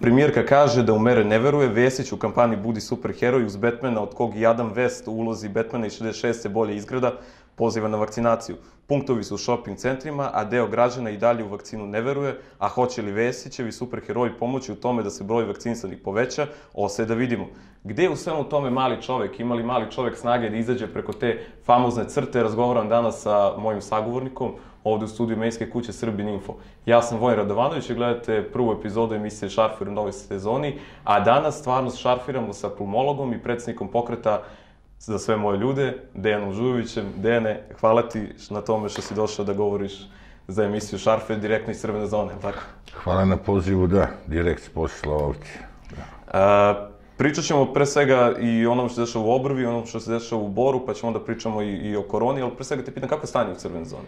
Premijerka kaže da u mere ne veruje, Vesić u kampanji budi superheroj uz Batmana, od kog i Adam West u ulozi Batmana iz 66 se bolje izgleda, poziva na vakcinaciju. Punktovi su u shopping centrima, a deo građana i dalje u vakcinu ne veruje, a hoće li Vesićevi superheroji pomoći u tome da se broj vakcinisanih poveća, ostaje da vidimo. Gde je u svemu tome mali čovek? Ima li mali čovek snage da izađe preko te famozne crte? Razgovaram danas sa mojim sagovornikom ovde u studiju medijske kuće Srbin Info. Ja sam Vojin Radovanović i gledate prvu epizodu emisije Šarfir u novoj sezoni, a danas stvarno šarfiramo sa pulmologom i predsjednikom pokreta za sve moje ljude, Dejanom Žujovićem. Dejane, hvala ti na tome što si došao da govoriš za emisiju Šarfir direktno iz Crvene zone, tako? Hvala na pozivu, da, direkt s posla ovdje. Pričat ćemo pre svega i onom što se dešava u Obrvi, onom što se dešava u Boru, pa ćemo onda pričamo i o koroni, ali pre svega te pitam kako je stanje u Crvenoj zoni?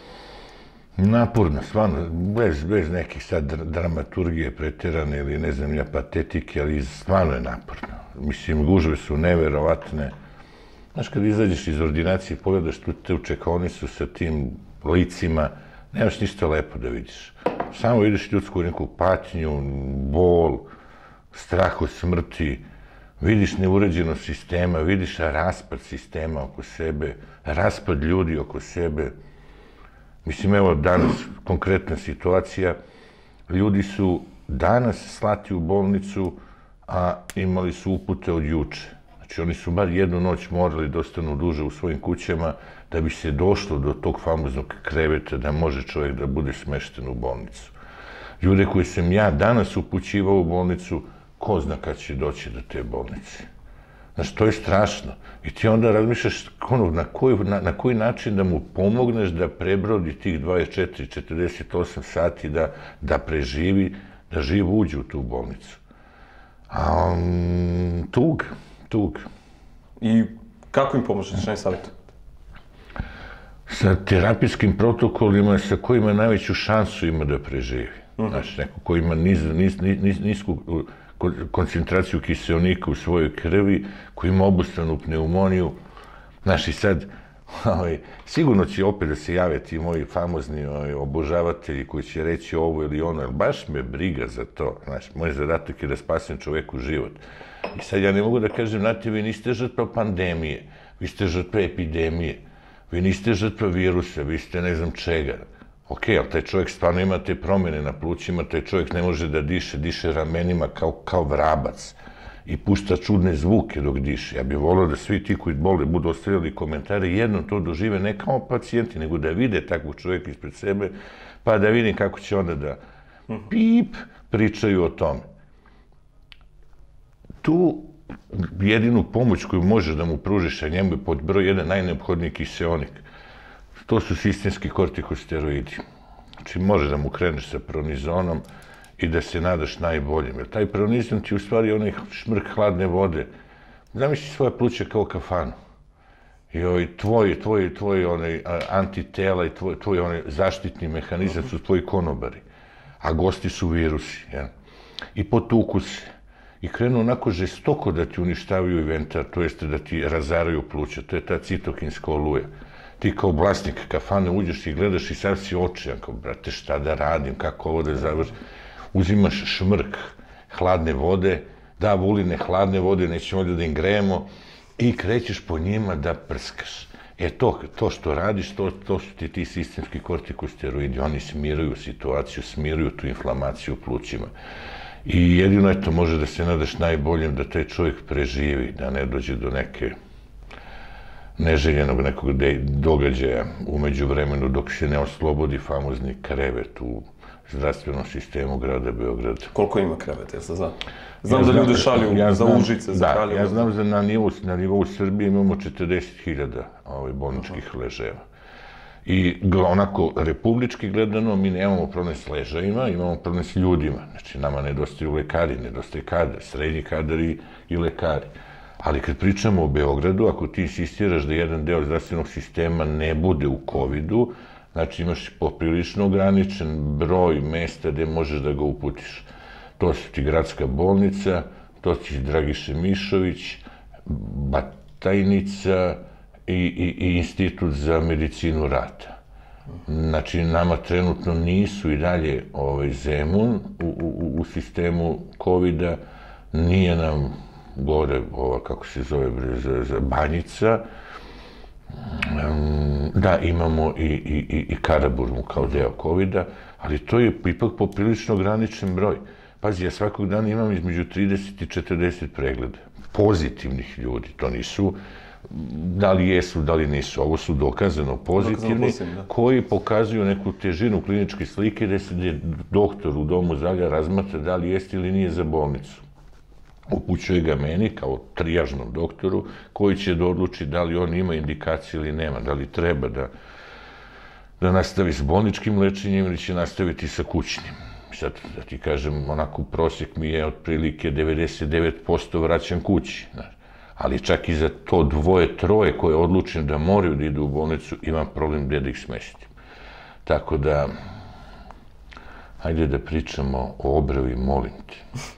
Naporno, stvarno, bez nekih sad dramaturgije preterane ili ne znam ja patetike, ali stvarno je naporno. Mislim, gužve su neverovatne. Znaš, kad izađeš iz ordinacije i pogledaš tu te u čekaonicu sa tim licima, nemaš ništa lepo da vidiš. Samo vidiš ljudsku neku patnju, bol, strah od smrti, vidiš neuređenost sistema, vidiš raspad sistema oko sebe, raspad ljudi oko sebe. Mislim, evo danas konkretna situacija, ljudi su danas slati u bolnicu, a imali su upute od juče. Znači, oni su bar jednu noć morali da ostanu duže u svojim kućama da bi se došlo do tog famoznog kreveta da može čovjek da bude smešten u bolnicu. Ljude koje sam ja danas upućivao u bolnicu, ko zna kad će doći do te bolnice. Znači, to je strašno. I ti onda razmišljaš na koji način da mu pomogneš da prebrodi tih 24-48 sati, da preživi, da živ uđe u tu bolnicu. Tug. I kako im pomožeš, šta im savjetujete? Sa terapijskim protokolima sa kojima najveću šansu ima da preživi. Znači, neko ko ima nisku koncentraciju kiseonika u svojoj krvi, koji ima obostranu pneumoniju. Znaš, i sad, sigurno će opet da se jave ti moji famozni obožavatelji koji će reći ovo ili ono, ali baš me briga za to. Znaš, moj zadatak je da spasem čoveku život. I sad ja ne mogu da kažem, znate, vi niste žrtva pandemije, vi ste žrtva epidemije, vi niste žrtva virusa, vi ste ne znam čega. Ok, ali taj čovjek stvarno ima te promjene na plućima, taj čovjek ne može da diše ramenima kao vrabac i pušta čudne zvuke dok diše. Ja bih volio da svi ti koji bole budu ostavljali komentare, jednom to dožive ne kao pacijenti, nego da vide takvog čovjeka ispred sebe, pa da vidim kako će onda da pričaju o tome. Tu jedinu pomoć koju možeš da mu pružiš, a njemu je pod broj 1 najneophodniji kiseonik. To su sistemski kortikosteroidi. Znači, možeš da mu kreneš sa pronizonom i da se nadaš najboljim. Jer taj pronizon ti u stvari onaj šmrk hladne vode. Zamisli svoje pluće kao kafanu. I tvoj antitela i tvoj zaštitni mehanizam su tvoji konobari. A gosti su virusi. I potuku se. I krenu onako žestoko da ti uništavaju inventar, to jeste da ti razaraju pluća. To je ta citokinska oluja. Ti kao vlasnik kafane uđeš i gledaš i sad si očajan, kao, brate, šta da radim, kako ovo da završim. Uzimaš šmrk hladne vode, vuline hladne vode, nećemo ovdje da im grejemo, i krećeš po njima da prskaš. To što radiš, to su ti sistemski kortikosteroidi, oni smiruju situaciju, smiruju tu inflamaciju u plućima. I jedino, eto, može da se nadaš najboljem da taj čovjek preživi, da ne dođe do neke neželjenog nekog događaja umeđu vremenu dok se ne oslobodi famozni krevet u zdravstvenom sistemu grada Beograda. Koliko ima kreveta, ja se znam? Znam da ljudi šalju za Užice, za Kraljevo. Ja znam da na nivou Srbije imamo 40.000 bolničkih ležajeva. I onako, republički gledano, mi nemamo problem s ležajima, imamo problem s ljudima. Znači, nama nedostaju lekari, nedostaje kadar, srednji kadar i lekari. Ali kad pričamo o Beogradu, ako ti insistiraš da jedan deo zdravstvenog sistema ne bude u COVID-u, znači imaš poprilično ograničen broj mesta gde možeš da ga uputiš. To su ti gradska bolnica, to ti Dragiša Mišović, Batajnica i Institut za medicinu rata. Znači, nama trenutno nisu i dalje Zemun u sistemu COVID-a, nije nam gore kako se zove, Banjica. Da, imamo i Karaburmu kao deo COVID-a, ali to je ipak poprilično ograničen broj. Pazi, ja svakog dana imam između 30 i 40 pregleda. Pozitivnih ljudi, to nisu da li jesu, da li nisu. Ovo su dokazano pozitivni, koji pokazuju neku težinu kliničke slike gde se doktor u domu zdravlja razmatra da li jeste ili nije za bolnicu. Upućuje ga meni kao trijažnom doktoru koji će da odluči da li on ima indikacije ili nema, da li treba da nastavi s bolničkim lečenjem ili će nastaviti sa kućnim. Sad, da ti kažem, onako prosjek mi je otprilike 99% vraćam kući. Ali čak i za to dvoje, troje koje odlučim da moraju da idu u bolnicu, imam problem gde da ih smestim. Tako da, hajde da pričamo o Obravi, molim te.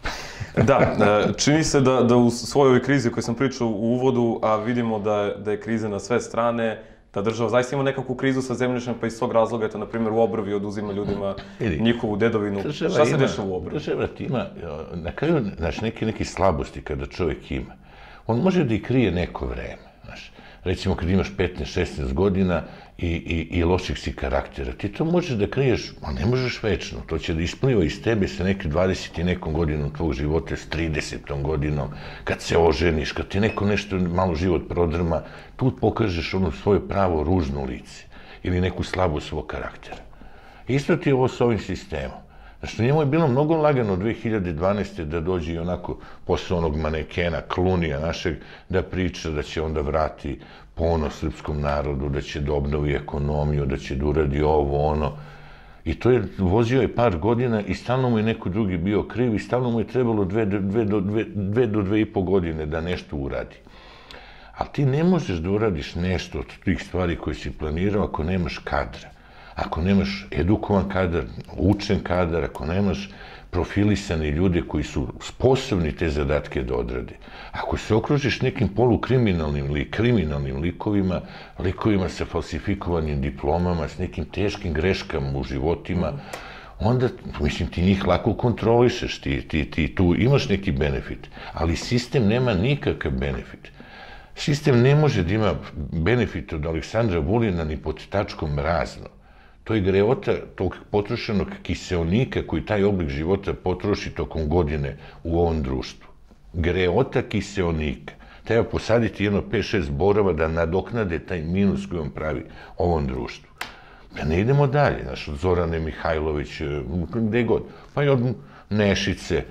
Da, čini se da u svojoj ovoj krizi koju sam pričao u uvodu, a vidimo da je kriza na sve strane, da država zaista ima nekakvu krizu sa zemljištem, pa iz tog razloga, eto, na primjer, u Obravi oduzima ljudima njihovu dedovinu. Šta se dešava u Obravi? Država ti ima, na kraju, znaš, neke slabosti kada čovjek ima. On može da i krije neko vreme, znaš. Recimo, kad imaš 15-16 godina i loših si karaktera, ti to možeš da kriješ, a ne možeš večno. To će da ispliva iz tebe sa neke 20 i nekom godinom tvojeg života, s 30 godinom, kad se oženiš, kad ti neko nešto malo život prodrma, tu pokažeš ono svoje pravo ružno lice ili neku slabost svog karaktera. Isto ti je ovo s ovim sistemom. Znači, njemu je bilo mnogo lagano 2012. da dođe i onako posle onog manekena, Klunija našeg, da priča da će onda vrati ponos srpskom narodu, da će da obnovi ekonomiju, da će da uradi ovo, ono. I to je, vozio je par godina i stalno mu je neko drugi bio kriv i stalno mu je trebalo 2 do 2,5 godine da nešto uradi. Ali ti ne možeš da uradiš nešto od tih stvari koje si planirao ako nemaš kadra. Ako nemaš edukovan kadar, učen kadar, ako nemaš profilisane ljude koji su sposobni te zadatke da odrade. Ako se okružiš nekim polukriminalnim ili kriminalnim likovima sa falsifikovanim diplomama, s nekim teškim greškama u životima, onda, mislim, ti njih lako kontrolišeš, ti tu imaš neki benefit, ali sistem nema nikakav benefit. Sistem ne može da ima benefit od Aleksandra Vulina ni pod tačkom razno. To je greota tog potrošenog kiseonika koji taj oblik života potroši tokom godine u ovom društvu. Greota kiseonika. Treba posaditi jedno 5-6 borava da nadoknade taj minus koji on pravi ovom društvu. Da ne idemo dalje, znaš, od Zorane Mihajlović, gde god, pa i od Nešice,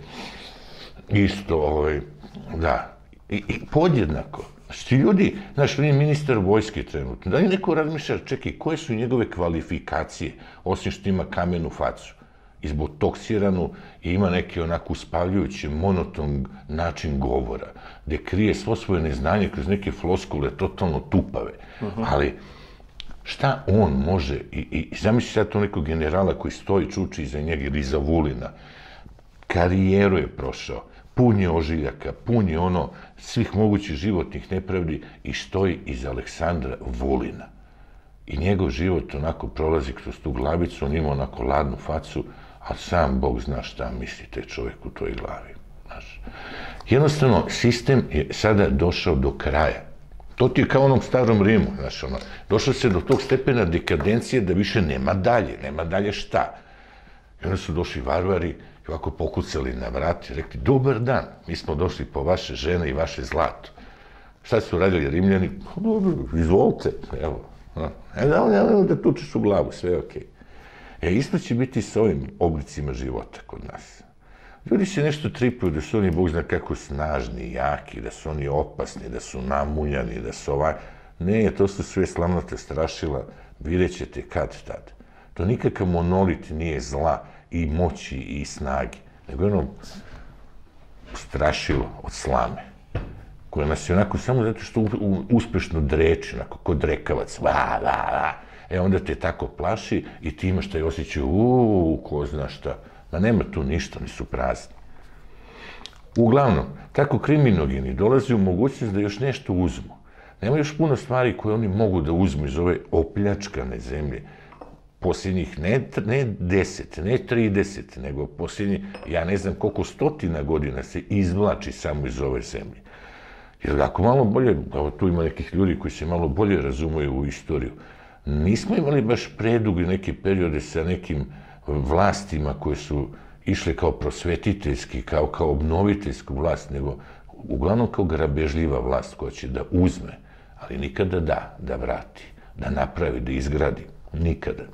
isto, da, i podjednako. Znači, ti ljudi, znaš, on je ministar vojske trenutno, da li neko razmišlja, čekaj, koje su njegove kvalifikacije, osim što ima kamenu facu, izbotoksiranu i ima neki onako uspavljujući, monoton način govora, gde krije svo svoje neznanje kroz neke floskule, totalno tupave, ali šta on može, i zamisli sad to nekog generala koji stoji, čuči iza njega ili iza Vulina, karijeru je prošao, pun je ožiljaka, pun je svih mogućih životnih nepravdi i stoji iza Aleksandra Vulina. I njegov život onako prolazi kroz tu glavicu, on ima onako ladnu facu, a sam Bog zna šta misli taj čovjek u toj glavi. Jednostavno, sistem je sada došao do kraja. To ti je kao onom starom Rimu, znaš, došlo se do tog stepena dekadencije da više nema dalje šta. I onda su došli varvari i ovako pokucali na vrat i rekli, dobar dan, mi smo došli po vaše žene i vaše zlato. Šta su radili Rimljani? Dobro, izvolite, evo. Evo da tučeš u glavu, sve je okej. Isto će biti sa ovim oblicima života kod nas. Ljudi se nešto tripuju da su oni, Bog zna kako, snažni, jaki, da su oni opasni, da su namuljani, da su Ne, to su sve slamnata strašila, vidjet ćete kad tad. To nikakav monolit nije zla i moći i snage, nego ono strašilo od slame, koja nas je onako samo zato što uspešno dreči, onako kod drekavac, onda te tako plaši i ti imaš taj osjećaj, ko zna šta, ma nema tu ništa, oni su prazni. Uglavnom, tako kriminogeni dolazi u mogućnost da još nešto uzmu. Nema još puno stvari koje oni mogu da uzmu iz ove opljačkane zemlje. posljednjih, ne 10, ne 30, nego posljednjih, ja ne znam koliko stotina godina se izvlači samo iz ove zemlje. Jer ako malo bolje, tu ima nekih ljudi koji se malo bolje razumeju u istoriju, nismo imali baš predugi neke periode sa nekim vlastima koje su išle kao prosvetiteljski, kao obnoviteljsku vlast, nego uglavnom kao grabežljiva vlast koja će da uzme, ali nikada da vrati, da napravi, da izgradi. Nikada.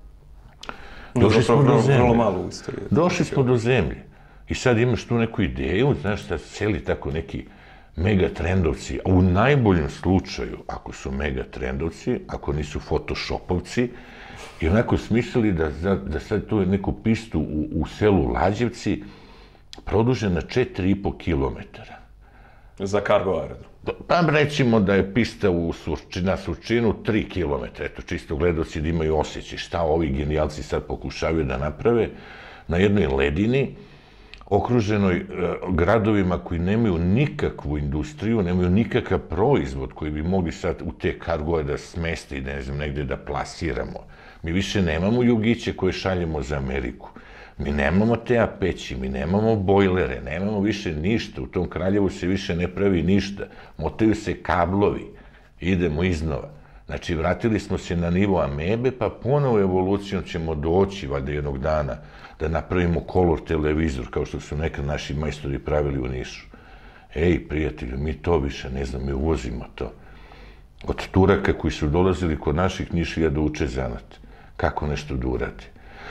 Došli smo do zemlje. Došli smo do zemlje. I sad imaš tu neku ideju, znaš, da celi tako neki megatrendovci, a u najboljem slučaju, ako su megatrendovci, ako nisu photoshopovci, i onako smislili da sad tu neku pistu u selu Lađevci produže na 4,5 kilometara. Za kargo aerodrom. Pa rećimo da je pista na Surčinu 3 kilometra, eto, čisto gledalci da imaju osjećaj šta ovi genijalci sad pokušavaju da naprave na jednoj ledini, okruženoj gradovima koji nemaju nikakvu industriju, nemaju nikakav proizvod koji bi mogli sad u te kargoje da smeste i ne znam, negde da plasiramo. Mi više nemamo jugiće koje šaljemo za Ameriku. Mi nemamo te peći, mi nemamo bojlere, nemamo više ništa. U tom Kraljevu se više ne pravi ništa. Motaju se kablovi. Idemo iznova. Znači, vratili smo se na nivo amebe, pa ponovo evolucijom ćemo doći, valjda jednog dana, da napravimo kolor televizor, kao što su nekad naši majstori pravili u Nišu. Ej, prijatelju, mi to više ne znam, mi uvozimo to. Od Turaka koji su dolazili kod naših Nišlija da uče zanat. Kako nešto da uradi.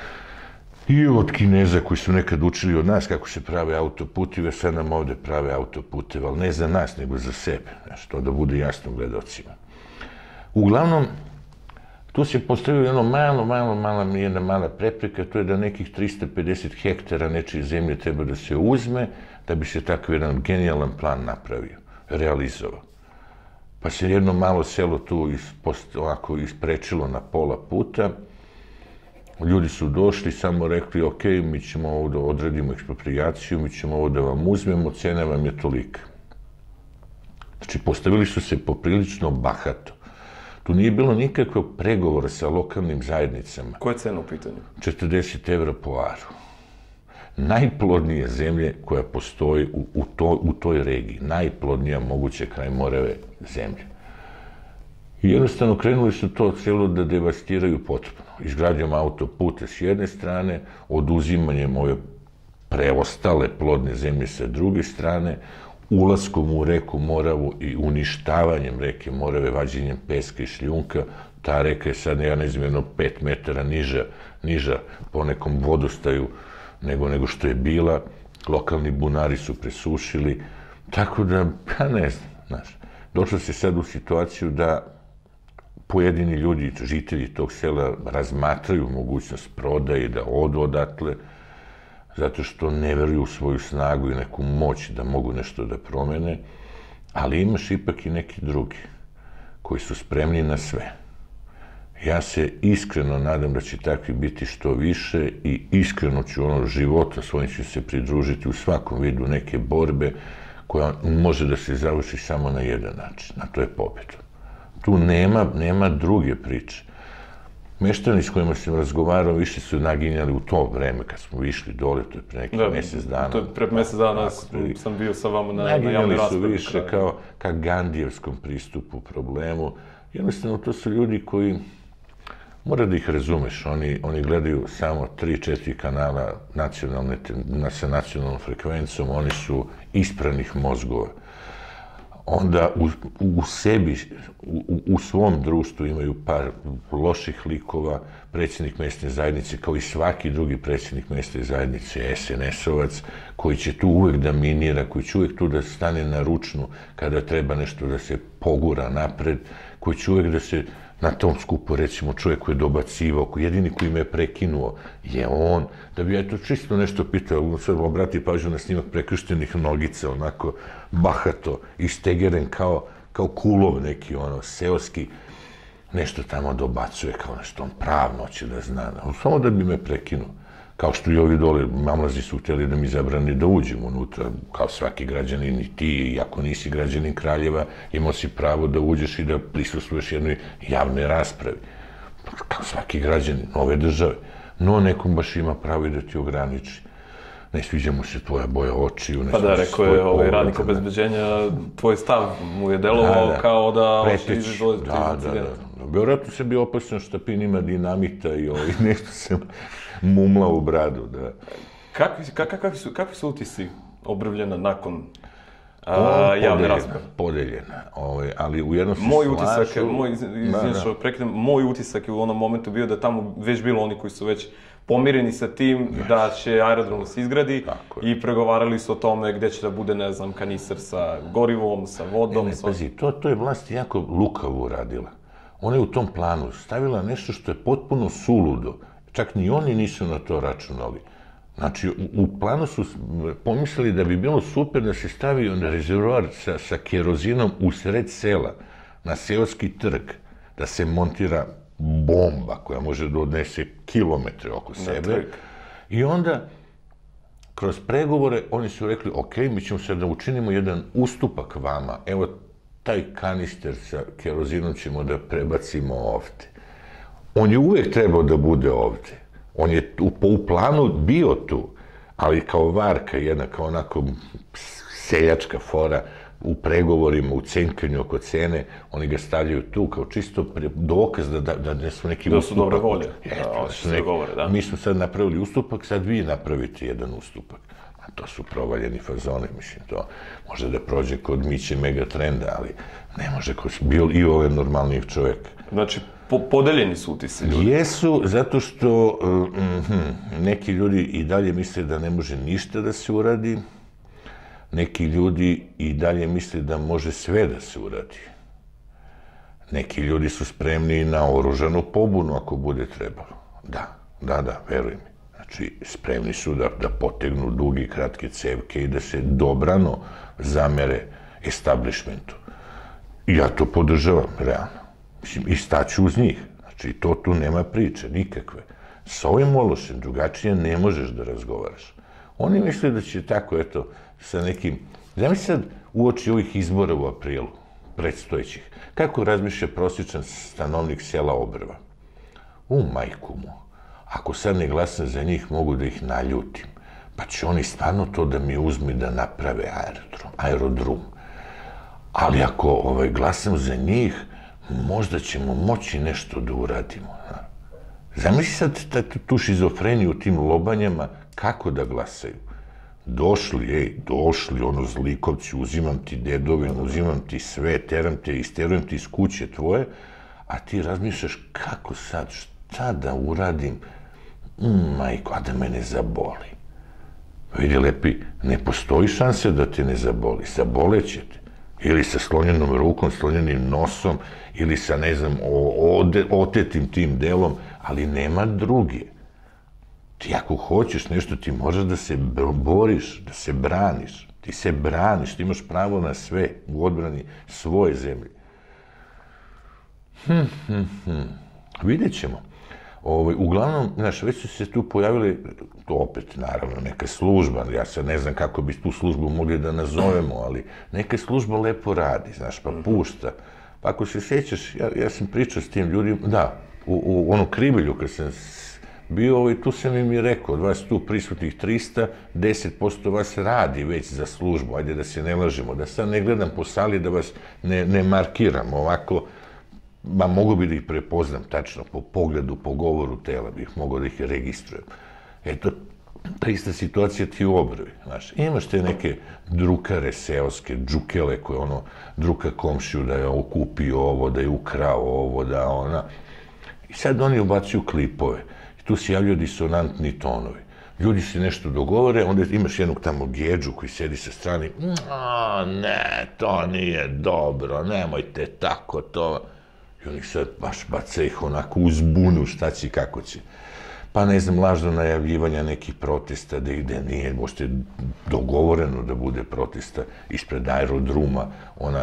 I od Kineza koji su nekad učili od nas kako se prave autoputeve, sad nam ovde prave autoputeve, ali ne za nas, nego za sebe. Znači, to da bude jasno gledalcima. Uglavnom, tu se postavila jedna mala prepreka, to je da nekih 350 hektara nečije zemlje treba da se uzme, da bi se takav jedan genijalan plan napravio, realizovao. Pa se jedno malo selo tu isprečilo na pola puta. Ljudi su došli, samo rekli, ok, mi ćemo ovo da odradimo eksproprijaciju, mi ćemo ovo da vam uzmemo, cena vam je tolika. Znači, postavili su se poprilično bahato. Tu nije bilo nikakvog pregovora sa lokalnim zajednicama. Koja je cena u pitanju? 40 evra po aru. Najplodnije zemlje koja postoji u toj regiji. Najplodnija moguće kraj Morave zemlje. I jednostavno krenuli su to celo da devastiraju potpuno. Izgradnjom autoputa s jedne strane, oduzimanjem ove preostale plodne zemlje sa druge strane, ulaskom u reku Moravu i uništavanjem reke Morave, vađenjem peska i šljunka. Ta reka je sad, ja ne znam, jedno 5 metara niža po nekom vodostaju nego što je bila. Lokalni bunari su presušili. Tako da, ja ne znam, znaš, došlo se sad u situaciju da pojedini ljudi, žitelji tog sela, razmatraju mogućnost prodaje, da odu odatle, zato što ne veruju u svoju snagu i neku moć da mogu nešto da promene, ali imaš ipak i neki drugi koji su spremni na sve. Ja se iskreno nadam da će takvi biti što više i iskreno ću života svojim ću se pridružiti u svakom vidu neke borbe koja može da se završi samo na jedan način, a to je pobedom. Tu nema druge priče. Meštani s kojima sam razgovarao više su naginjali u to vreme kad smo išli dole, to je pre nekih mesec dana. To je pre mesec dana sam bio sa vama na javnoj raspravi. Naginjali su više kao ka Gandijevskom pristupu problemu. Jednostavno, to su ljudi koji, mora da ih razumeš, oni gledaju samo 3-4 kanala sa nacionalnom frekvencom, oni su ispranih mozgova. Onda u sebi, u svom društvu imaju par loših likova, predsjednik mesne zajednice, kao i svaki drugi predsjednik mesne zajednice, SNS-ovac, koji će tu uvek da minira, koji će uvek tu da stane na ručnu kada treba nešto da se pogura napred, koji će uvek da se na tom skupu, recimo, čovjek koji je dobacivao, jedini koji me je prekinuo je on, da bi ja to čisto nešto pitao, sad obrati pažnju na snimak prekrštenih nogica, onako bahato, istegeren kao kulov neki, seoski, nešto tamo dobacuje, kao nešto on pravno će da zna, samo da bi me prekinuo. Kao što i ovi dole mamlazi su htjeli da mi zabrani da uđem unutra, kao svaki građanin i ti, i ako nisi građanin Kraljeva, imao si pravo da uđeš i da prisustvuješ jednoj javnoj raspravi. kao svaki građanin ove države. No, nekom baš ima pravo i da ti ograniči. Ne sviđa mu se tvoja boja očiju. Pa da, rekao je radnik obezbeđenja, tvoj stav mu je delovao kao da hoće izazvati incident. Vjerojatno se bio opasno štapinima dinamita i nešto se mumlao u bradu. Kakvi su utisci Obrvljena nakon javne rasprave? Podeljena, ali u jednom se slažu... Moj utisak je u onom momentu bio da tamo već bilo oni koji su već pomireni sa tim da će aerodrom se izgradi i pregovarali su o tome gde će da bude, ne znam, kanister sa gorivom, sa vodom. Pazi, to je vlast jako lukavo uradila. Ona je u tom planu stavila nešto što je potpuno suludo. Čak ni oni nisu na to računali. Znači, u planu su pomislili da bi bilo super da se stavi rezervoar sa kerozinom u sred sela, na seoski trg, da se montira bomba koja može da odnese kilometre oko sebe. I onda, kroz pregovore, oni su rekli, ok, mi ćemo sad da učinimo jedan ustupak vama, evo, taj kanister sa kerozinom ćemo da prebacimo ovde. On je uvek trebao da bude ovde. On je u planu bio tu, ali kao varka jedna, kao onako seljačka fora, u pregovorima, u cenkanju oko cene, oni ga stavljaju tu kao čisto dokaz da ne su neki ustupak. Da su dobre volje. Mi smo sad napravili ustupak, sad vi napravite jedan ustupak. To su provaljeni fazone, mislim, to može da prođe kod Miće Megatrenda, ali ne može kod i ove normalnijih čoveka. Znači, podeljeni su utisci ljudi? Jesu, zato što neki ljudi i dalje misle da ne može ništa da se uradi, neki ljudi i dalje misle da može sve da se uradi. Neki ljudi su spremni na oružanu pobunu ako bude trebalo. Da, veruj mi. Znači, spremni su da potegnu dugi, kratke cevke i da se dobrano zamere establishmentu. I ja to podržavam, realno. Mislim, i staću uz njih. Znači, to tu nema priče, nikakve. S ovim Ološem drugačije ne možeš da razgovaraš. Oni misle da će tako, eto, sa nekim... Zamisli sad uoči ovih izbora u aprilu, predstojećih. Kako razmišlja prosječan stanovnik sela Obrva? Majku mu. Ako sad ne glasam za njih, mogu da ih naljutim. Pa će oni stvarno to da mi uzme da naprave aerodrom. Ali ako glasam za njih, možda ćemo moći nešto da uradimo. Zamisli sad tu šizofreniju u tim lobanjama, kako da glasaju. Došli, zlikovci, uzimam ti dedovinu, uzimam ti sve, teram te, isterujem ti iz kuće tvoje, a ti razmišljaš kako sad, šta da uradim, majko, a da me ne zaboli. Vidi, lepi, ne postoji šanse da te ne zaboli, zaboleće te. Ili sa slonjenom rukom, slonjenim nosom, ili sa, ne znam, otetim tim delom, ali nema druge. Ti ako hoćeš nešto, ti možeš da se boriš, da se braniš. Ti se braniš, ti imaš pravo na sve u odbrani svoje zemlje. Vidjet ćemo. Uglavnom, znaš, već su se tu pojavili, to opet, naravno, neka služba, ja sad ne znam kako bi tu službu mogli da nazovemo, ali neka služba lepo radi, znaš, pa pušta. Pa ako se sjećaš, ja sam pričao s tim ljudima, da, u onu Kribilju, kad sam bio, tu sam im i rekao, od vas tu prisutnih 300, 10% vas radi već za službu, ajde da se ne lažemo, da sad ne gledam po sali, da vas ne markiram ovako, ma mogu bi da ih prepoznam tačno, po pogledu, po govoru tela bih mogao da ih registrujem. Eto, ta ista situacija ti u Obrvi, znaš. Imaš te neke drukare seoske, džukele koje druka komšiju da je okupio ovo, da je ukrao ovo, da ona. I sad oni ubacuju klipove. I tu se javljaju disonantni tonovi. Ljudi se nešto dogovore, onda imaš jednog tamo Gedžu koji sedi sa strane. Ne, to nije dobro, nemojte tako to. I oni sad baš baca ih onako uz bunu, šta će i kako će. Pa ne znam, lažno najavljivanja nekih protesta da ide, nije, možete dogovoreno da bude protesta ispred aerodruma, ona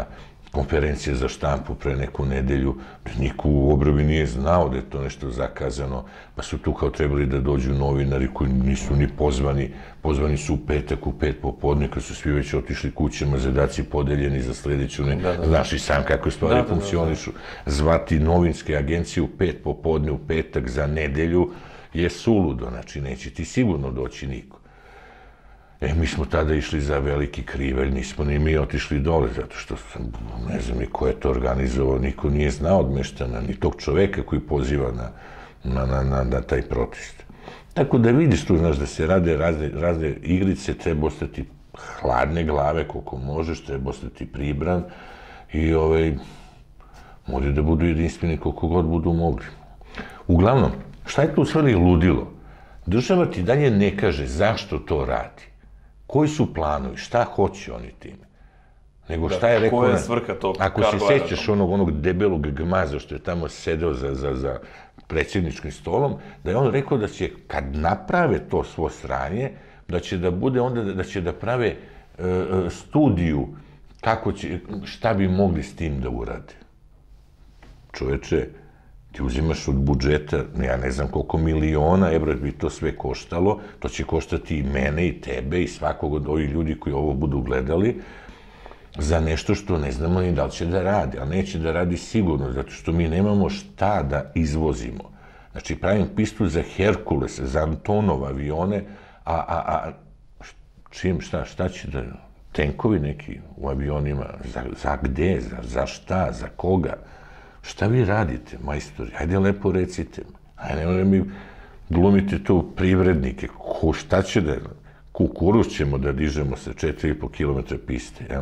konferencije za štampu pre neku nedelju, niko u Obrevi nije znao da je to nešto zakazano, pa su tu kao trebali da dođu novinari koji nisu ni pozvani su u petak u 5 popodne, kad su svi već otišli kućama, zadaci podeljeni za sledeću, znaš i sam kako stvari funkcionišu, zvati novinske agencije u 5 popodne u petak za nedelju je suludo, znači neće ti sigurno doći niko. Mi smo tada išli za Veliki Krivelj, nismo ni mi otišli dole, zato što ne znam ni ko je to organizovao, niko nije znao od meštana, ni tog čoveka koji poziva na taj protest. Tako da vidiš tu, znaš, da se rade razne igrice, treba ostati hladne glave koliko možeš, treba ostati pribran i moraju da budu jedinstveni koliko god budu mogli. Uglavnom, šta je tu u stvari ludilo? Država ti dalje ne kaže zašto to radi. Koji su planovi, šta hoće oni time? Nego šta je rekao... Koja je svrha tog Ako se sećaš onog debelog gmaza što je tamo sedeo za predsjedničkim stolom, da je on rekao da će, kad naprave to svo sranje, da će da bude onda, da će da prave studiju kako će, šta bi mogli s tim da urade. Čoveče, ti uzimaš od budžeta, ja ne znam koliko miliona evra bi to sve koštalo, to će koštati i mene, i tebe, i svakog od ovih ljudi koji ovo budu gledali, za nešto što ne znamo ni da li će da radi, a neće da radi sigurno, zato što mi nemamo šta da izvozimo. Znači, pravim pistu za Herkules, za Antonov avione, a šta će da... Tenkovi neki u avionima, za gde, za šta, za koga? Šta vi radite, majstori? Hajde lepo recite. Hajde, ne mi glumite tu privrednike. Šta će da... Kukuruz ćemo da dižemo sa 4,5 km piste, jel?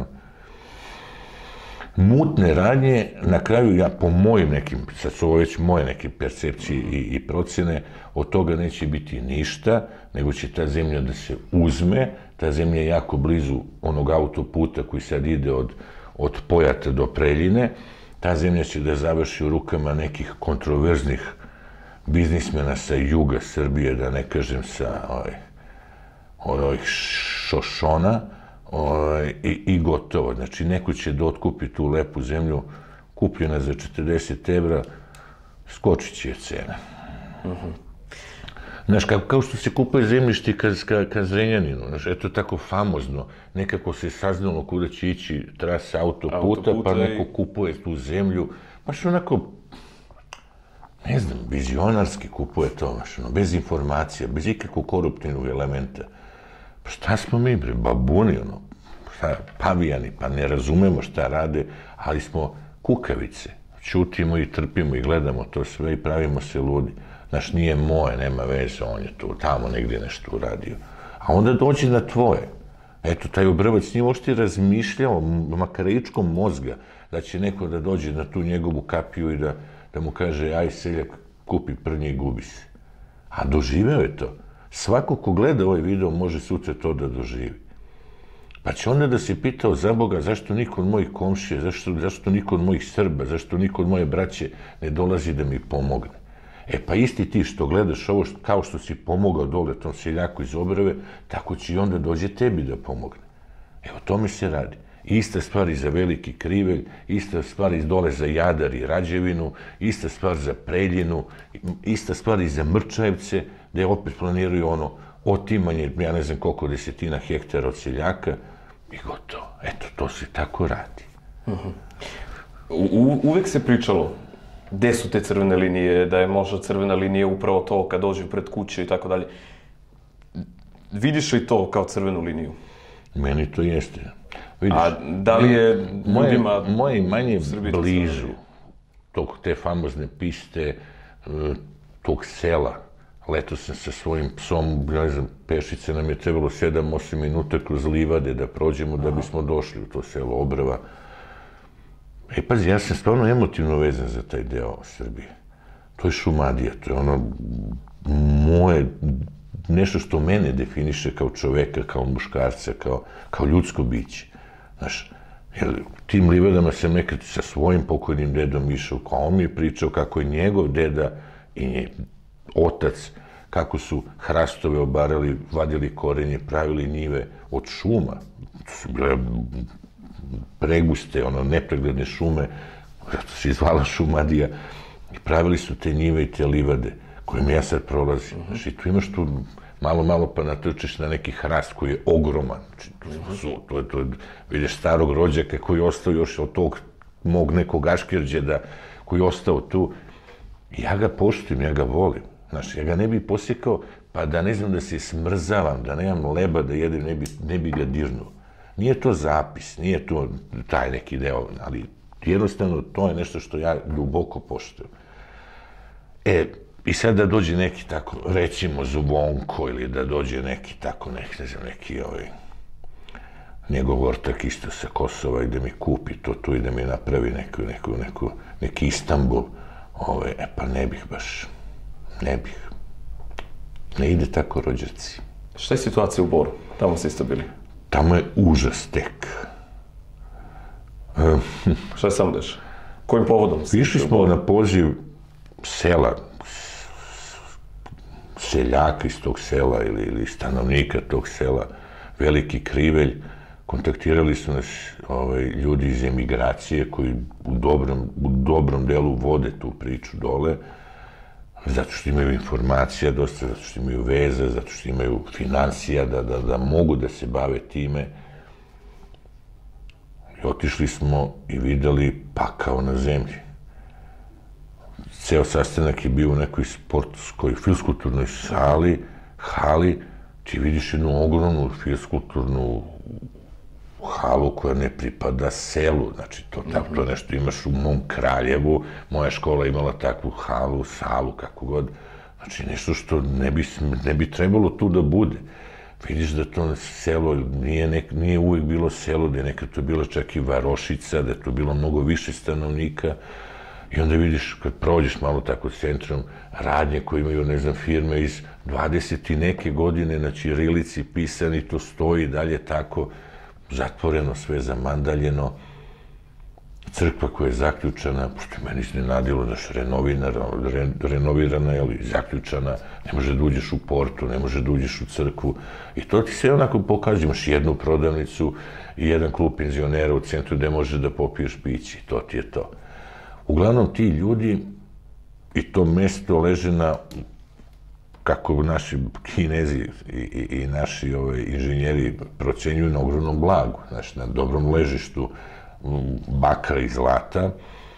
Mutne radnje, na kraju ja po mojim nekim, sad su ovo već moje neke percepcije i procene, od toga neće biti ništa, nego će ta zemlja da se uzme, ta zemlja je jako blizu onog autoputa koji sad ide od Pojata do Preljine, ta zemlja će da završi u rukama nekih kontroverznih biznismena sa juga Srbije, da ne kažem sa ovih šošona, i gotovo. Znači, neko će da otkupi tu lepu zemlju, kupljena za 40 evra, skočit će je cena. Znaš, kao što se kupuje zemljište ka Zrenjaninu, znaš, eto tako famozno, nekako se saznalo kuda će ići trasa autoputa, pa neko kupuje tu zemlju, baš onako, ne znam, vizionarski kupuje to, baš ono, bez informacija, bez ikakvog koruptivnog elementa. Pa šta smo mi, bre, babuni, ono, pavijani, pa ne razumemo šta rade, ali smo kukavice. Ćutimo i trpimo i gledamo to sve i pravimo se ludi. Znaš, nije moje, nema veze, on je tu, tamo negdje nešto uradio. A onda dođe na tvoje. Eto, taj Obrvac nije uopšte razmišljao makaričkom mozga da će neko da dođe na tu njegovu kapiju i da mu kaže, aj seljak, kupi prnje i gubi se. A doživeo je to. Svako ko gleda ovaj video može sutra to da doživi. Pa će onda da se pitao za Boga zašto niko od mojih komšija, zašto niko od mojih Srba, zašto niko od moje braće ne dolazi da mi pomogne. Pa isti ti što gledaš ovo kao što si pomogao dole tom seljaku iz Obrve, tako će i onda dođe tebi da pomogne. Evo, tome se radi. Ista stvar i za Veliki Krivelj, ista stvar i dole za Jadar i Rađevinu, ista stvar za Preljinu, ista stvar i za Mrčajevce, gde opet planiraju ono otimanje, ja ne znam koliko desetina hektara od seljaka i gotovo. Eto, to se tako radi. Uvek se pričalo gde su te crvene linije, da je možda crvena linija upravo to kad dođe pred kuće i tako dalje. Vidiš li to kao crvenu liniju? Meni to jeste. A da li je ljudima... Moje manje blizu te famozne piste, tog sela. Leto sam sa svojim psom, ne znam, pešice nam je trebalo 7-8 minuta kroz livade da prođemo da bismo došli u to selo Obrva. Pazi, ja sam stvarno emotivno vezan za taj deo Srbije. To je Šumadija, to je ono moje, nešto što mene definiše kao čoveka, kao muškarca, kao ljudsko biće. Znaš, tim livadama sam nekad sa svojim pokojnim dedom išao, kao on mi je pričao kako je njegov deda i otac, kako su hrastove obarali, vadili korenje, pravili njive od šuma. To su bile preguste, nepregledne šume, zato se izvala Šumadija, i pravili su te njive i te livade, kojim ja sad prolazim. Znači, tu imaš tu malo pa natrčiš na neki hrast koji je ogroman. Znači, vidiš starog rođaka koji je ostao još od tog mog nekog Aškerđeda, koji je ostao tu. Ja ga poštujem, ja ga volim. Znači, ja ga ne bih posjekao, pa da ne znam da se smrzavam, da nemam leba da jedem, ne bi ga dirnuo. Nije to zapis, nije to taj neki deo, ali jednostavno to je nešto što ja duboko poštujem. I sad da dođe neki tako, recimo Zvonko, ili da dođe neki tako, ne znam, neki njegov ortak isto sa Kosova i da mi kupi to tu i da mi napravi neki Istanbul, pa ne bih baš, ne bih. Ne ide tako, rođaci. Šta je situacija u Boru? Tamo ste isto bili. Tamo je užas tek. Šta je samo deš? Kojim povodom? Išli smo na poziv sela, seljaka iz tog sela ili stanovnika tog sela, Veliki Krivelj. Kontaktirali su nas ljudi iz emigracije koji u dobrom delu vode tu priču dole, zato što imaju informacija dosta, zato što imaju veze, zato što imaju financija da mogu da se bave time. I otišli smo i videli pakao na zemlji. Ceo sastanak je bio u nekoj sportskoj, fiskulturnoj hali, ti vidiš jednu ogromnu fiskulturnu halu koja ne pripada selu, znači to nešto imaš u mom Kraljevu, moja škola imala takvu halu, salu, kako god, znači nešto što ne bi trebalo tu da bude. Vidiš da to selo nije uvek bilo selo, da je nekad to bila čak i varošica, da je to bilo mnogo više stanovnika i onda vidiš kad prođeš malo tako centrom, radnje koje imaju, ne znam, firme iz 20 i neke godine na ćirilici pisani, to stoji dalje tako, zatvoreno, sve zamandaljeno, crkva koja je zaključana, pošto je meni iznenadilo da je renovirana, zaključana, ne može da uđeš u portu, ne može da uđeš u crkvu i to ti se onako pokaže, imaš jednu prodavnicu i jedan klub penzionera u centru gde možeš da popiješ piće, to ti je to. Uglavnom ti ljudi i to mesto leže na, kako naši Kinezi i naši inženjeri procenjuju, na ogromnom blagu, znači na dobrom ležištu bakra i zlata.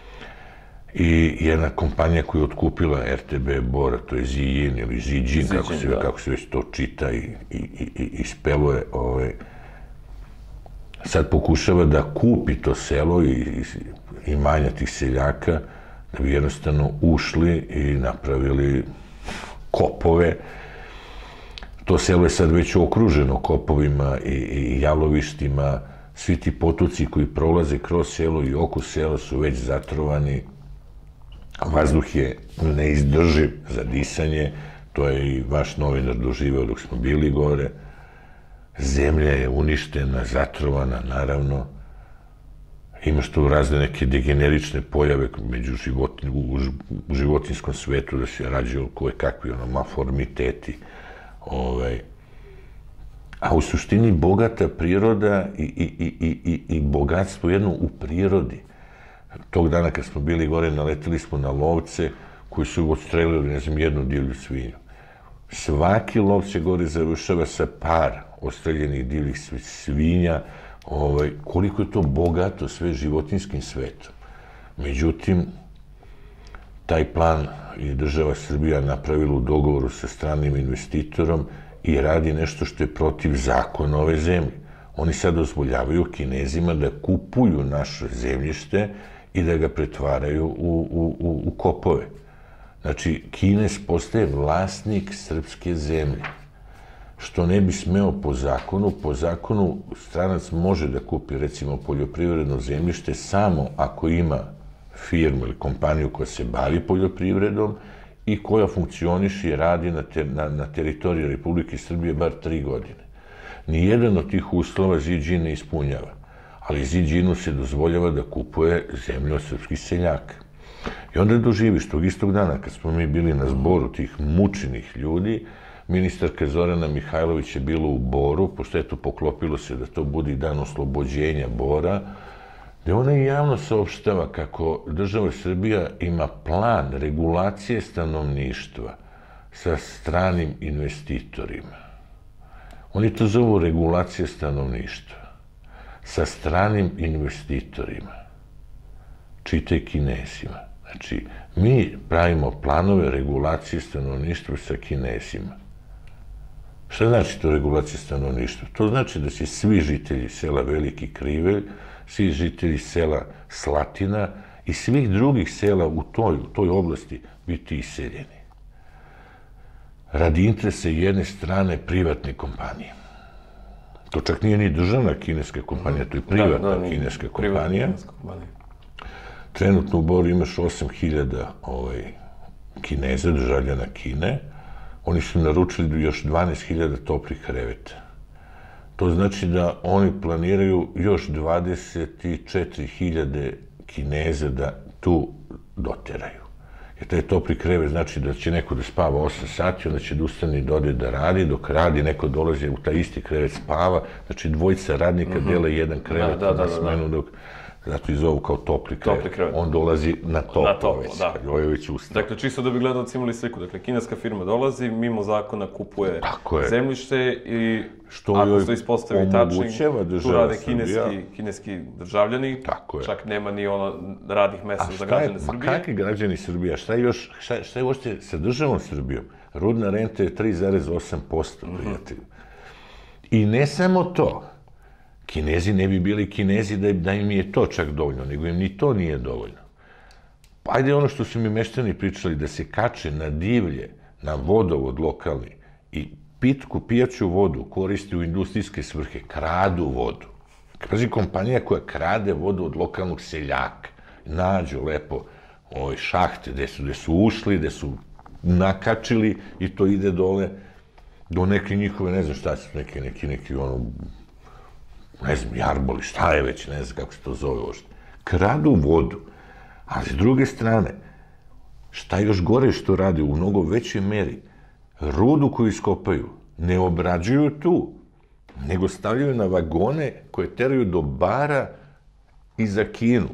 I jedna kompanija koja je otkupila RTB Bora, to je Zijin ili Zijin, kako se već to čita i speluje, sad pokušava da kupi to selo i imanja tih seljaka, da bi jednostavno ušli i napravili kopove. To selo je sad već okruženo kopovima i jalovištima. Svi ti potoci koji prolaze kroz selo i oko sela su već zatrovani. Vazduh je neizdrživ za disanje. To je i vaš novinar doživeo dok smo bili gore. Zemlja je uništena, zatrovana, naravno. Imaš tu razne neke degenerične pojave u životinskom svetu, da se rađaju koje kakvi malformiteti. A u suštini bogata priroda i bogatstvo jedno u prirodi. Tog dana kad smo bili gore, naletili smo na lovce koji su odstrelili, ne znam, jednu divlju svinju. Svaki lov se gore završava sa par odstreljenih divljih svinja, koliko je to bogato sve životinskim svetom. Međutim, taj plan je država Srbija napravila u dogovoru sa stranim investitorom i radi nešto što je protiv zakona ove zemlje. Oni sad dozvoljavaju Kinezima da kupuju naše zemljište i da ga pretvaraju u kopove. Znači, Kinez postaje vlasnik srpske zemlje, što ne bi smeo po zakonu. Po zakonu stranac može da kupi, recimo, poljoprivredno zemljište samo ako ima firmu ili kompaniju koja se bavi poljoprivredom i koja funkcioniše i radi na teritoriji Republike Srbije bar 3 godine. Nijedan od tih uslova Zijin ne ispunjava, ali Zijinu se dozvoljava da kupuje zemlju od srpskih seljaka. I onda doživiš tog istog dana, kad smo mi bili na zboru tih mučenih ljudi, Ministarka Zorana Mihajlović je bila u Boru, pošto eto poklopilo se da to bude dan oslobođenja Bora, gde ona i javno saopštava kako država Srbija ima plan regulacije stanovništva sa stranim investitorima. Oni to zovu regulacija stanovništva sa stranim investitorima. Čitaj Kinezima. Znači, mi pravimo planove regulacije stanovništva sa Kinezima. Šta znači to regulacija stanovništva? To znači da će svi žitelji sela Veliki Krivelj, svi žitelji sela Slatina i svih drugih sela u toj oblasti biti iseljeni. Radi interesa jedne strane privatne kompanije. To čak nije ni državna kineska kompanija, to je privatna kineska kompanija. Trenutno u Boru imaš 8.000 Kineza, državljana Kine. Oni su naručili još 12.000 toplih kreveta. To znači da oni planiraju još 24.000 Kineza da tu doteraju. Jer taj topli krevet znači da će neko da spava 8 sati, onda će da ustane i da ode da radi, dok radi, neko dolazi u taj isti krevet spava, znači dvojica radnika dele jedan krevet na smenu, dok zato i zovu kao topli krevet. On dolazi na toplo već, kad je već ustao. Dakle, čisto da bi gledalci imali sliku. Dakle, kineska firma dolazi, mimo zakona kupuje zemljište i ako se ispostavi tačnim, tu rade kineski državljani, čak nema ni radnih mesta za građane Srbije. Ma kakvi građani Srbije? Šta je uopšte sa državom Srbijom? Rudna renta je 3,8%, prijatelju. I ne samo to. Kinezi ne bi bili Kinezi da im je to čak dovoljno, nego im ni to nije dovoljno. Pa ajde ono što su mi meštani pričali, da se kače na divlje, na vodovod lokalni i pitku pijaću vodu koriste u industrijske svrhe, kradu vodu. Pazi, kompanija koja krade vodu od lokalnog seljaka, nađu lepo šahte gde su ušli, gde su nakačili i to ide dole do neke njihove, ne znam šta su, neki ne znam, jarboli, šta je već, ne znam kako se to zove uopšte. Kradu vodu, ali s druge strane, šta još gore što rade u mnogo većoj meri, rudu koju iskopaju ne obrađuju tu, nego stavljaju na vagone koje teraju do Bara i za Kinu.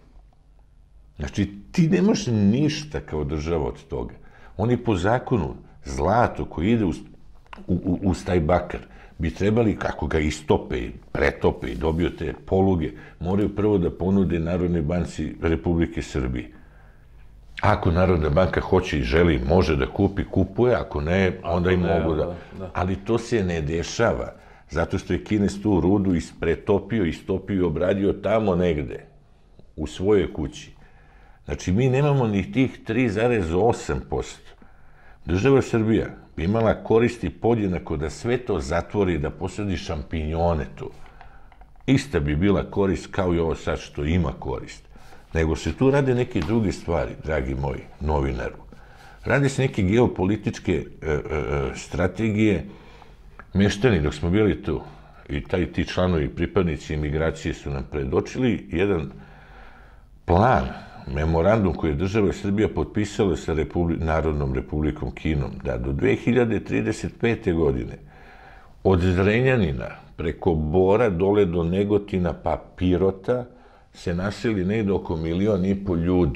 Znači, ti nemaš ništa kao država od toga. Oni po zakonu, zlato koje ide uz taj bakar, bi trebali, kako ga istope, pretope i dobiju te poluge, moraju prvo da ponude Narodnoj banci Republike Srbije. Ako Narodna banka hoće i želi, može da kupi, kupuje, ako ne, onda i mogu da... Ali to se ne dešava, zato što je Kines tu rudu pretopio, istopio i obradio tamo negde, u svojoj kući. Znači, mi nemamo ni tih 3,8%. Država Srbija bi imala koristi podjednako da sve to zatvori, da posadi šampinjone tu. Ista bi bila korist kao i ovo sad što ima korist. Nego se tu rade neke druge stvari, dragi moji novinaru. Rade se neke geopolitičke strategije. Meštani, dok smo bili tu, i ti članovi pripadnici emigracije su nam predočili jedan plan, memorandum koji je država Srbija potpisala sa Narodnom republikom Kinom, da do 2035. godine od Zrenjanina preko Bora dole do Negotina pa Pirota se naseli negde oko 1,5 miliona ljudi.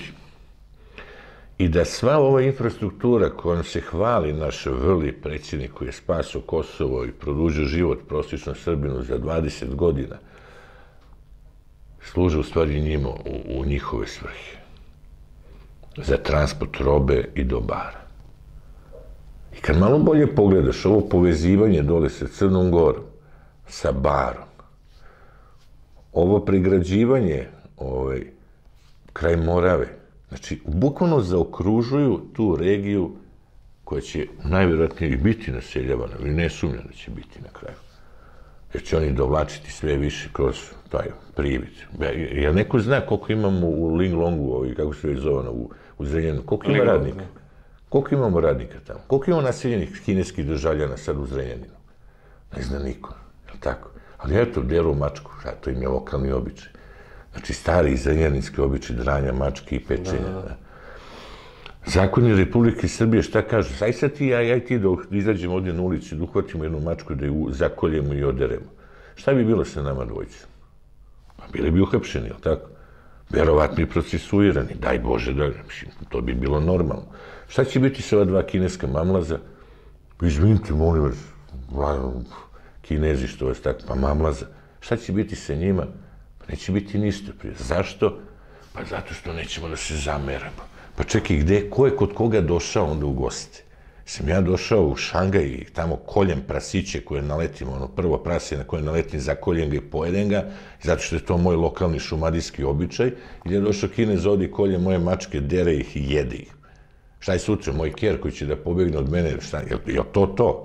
I da sva ova infrastruktura kojom se hvali naš vrli predsjednik koji je spasao Kosovo i produžio život prosječnom Srbinu za 20 godina, služe u stvari njima u njihove svrhe. Za transport robe i dobara. I kad malo bolje pogledaš ovo povezivanje dole sa Crnom Gorom, sa Barom, ovo prigrađivanje kraj Morave, znači, bukvalno zaokružuju tu regiju koja će najvjerojatnije i biti naseljavana, ili ne sumnjam da će biti na kraju. Jer će oni dovlačiti sve više kroz taj privid. Jel neko zna koliko imamo u Linglongu, kako se već zove, u Zrenjaninu, koliko ima radnika? Koliko imamo radnika tamo? Koliko imamo naseljenih kineskih državljana sad u Zrenjaninu? Ne zna niko, je li tako? Ali eto, deru mačku, to im je lokalni običaj. Znači, stari zrenjaninski običaj dranja mačke i pečenja. Zakoni Republike Srbije šta kažu? Aj sad ti ja i ti da izađemo ovdje na ulici, da uhvatimo jednu mačku, da ju zakoljemo i oderemo. Šta bi bilo sa nama dvojicom? Pa bili bi uhapšeni, jel tako? Verovatno i procesuirani, daj Bože da, mislim, to bi bilo normalno. Šta će biti sa ova dva kineska mamlaza? Izvinite, molim vas, Kinezi što vas tako, pa mamlaza. Šta će biti sa njima? Pa neće biti ništa prije. Zašto? Pa zato što nećemo da se zameramo. Pa čekaj, ko je kod koga došao onda u goste? Sam ja došao u Šangaj i tamo koljem prasiće koje naletim, ono prvo prasje na koje naletim, zakoljem ga i pojedem ga, zato što je to moj lokalni šumadijski običaj, ili je došao Kinez ovdje kolje moje mačke, dere ih i jede ih. Šta je sutra, moj ker koji će da pobegne od mene, je to?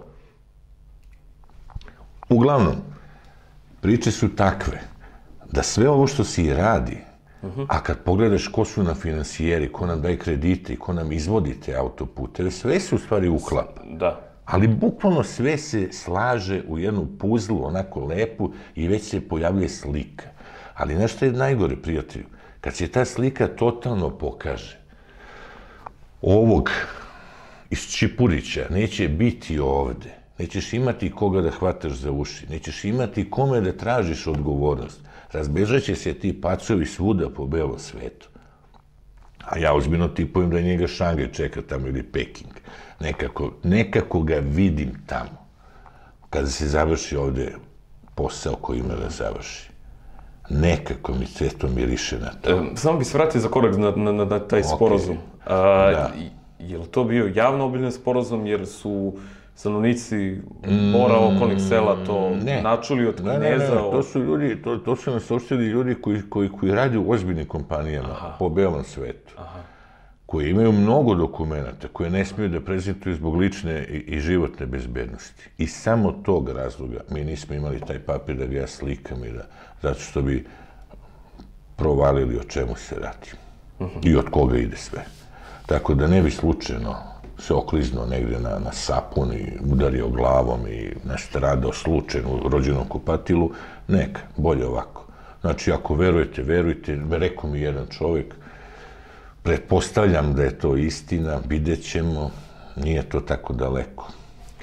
Uglavnom, priče su takve, da sve ovo što se i radi, a kad pogledaš ko su nam finansijeri, ko nam daje kredite i ko nam izvodi te autoputeve, sve se u stvari uklapa. Da. Ali bukvalno sve se slaže u jednu puzlu, onako lepu, i već se pojavljuje slika. Ali nešto je najgore, prijatelju, kad se ta slika totalno pokaže, ovog iz Čipurića neće biti ovde, nećeš imati koga da hvataš za uši, nećeš imati kome da tražiš odgovornost. Razbežaće se ti pacovi svuda po belom svetu. A ja ozbiljno tipujem da njega Šangaj čeka tamo ili Peking. Nekako ga vidim tamo. Kada se završi ovde posao koji ima da završi. Nekako mi sve to miriše na to. Samo bi se vratio za korak na taj sporazum. Je li to bio javno obiljen sporazum jer su stanovnici Bora, okolnih sela to načuli od Kineza? Ne, to su ljudi, to su nas saopštili ljudi koji rade u ozbiljnim kompanijama po belom svetu, koji imaju mnogo dokumenta, koje ne smiju da prezentuju zbog lične i životne bezbednosti. I samo tog razloga mi nismo imali taj papir da ga ja slikam i da, zato što bi provalili o čemu se radi i od koga ide sve. Tako da ne bi slučajno se okliznuo negde na sapun i udario glavom i nastradao slučajno u rođenom kupatilu, neka, bolje ovako. Znači, ako verujete, rekao mi jedan čovjek, pretpostavljam da je to istina, vidjet ćemo, nije to tako daleko.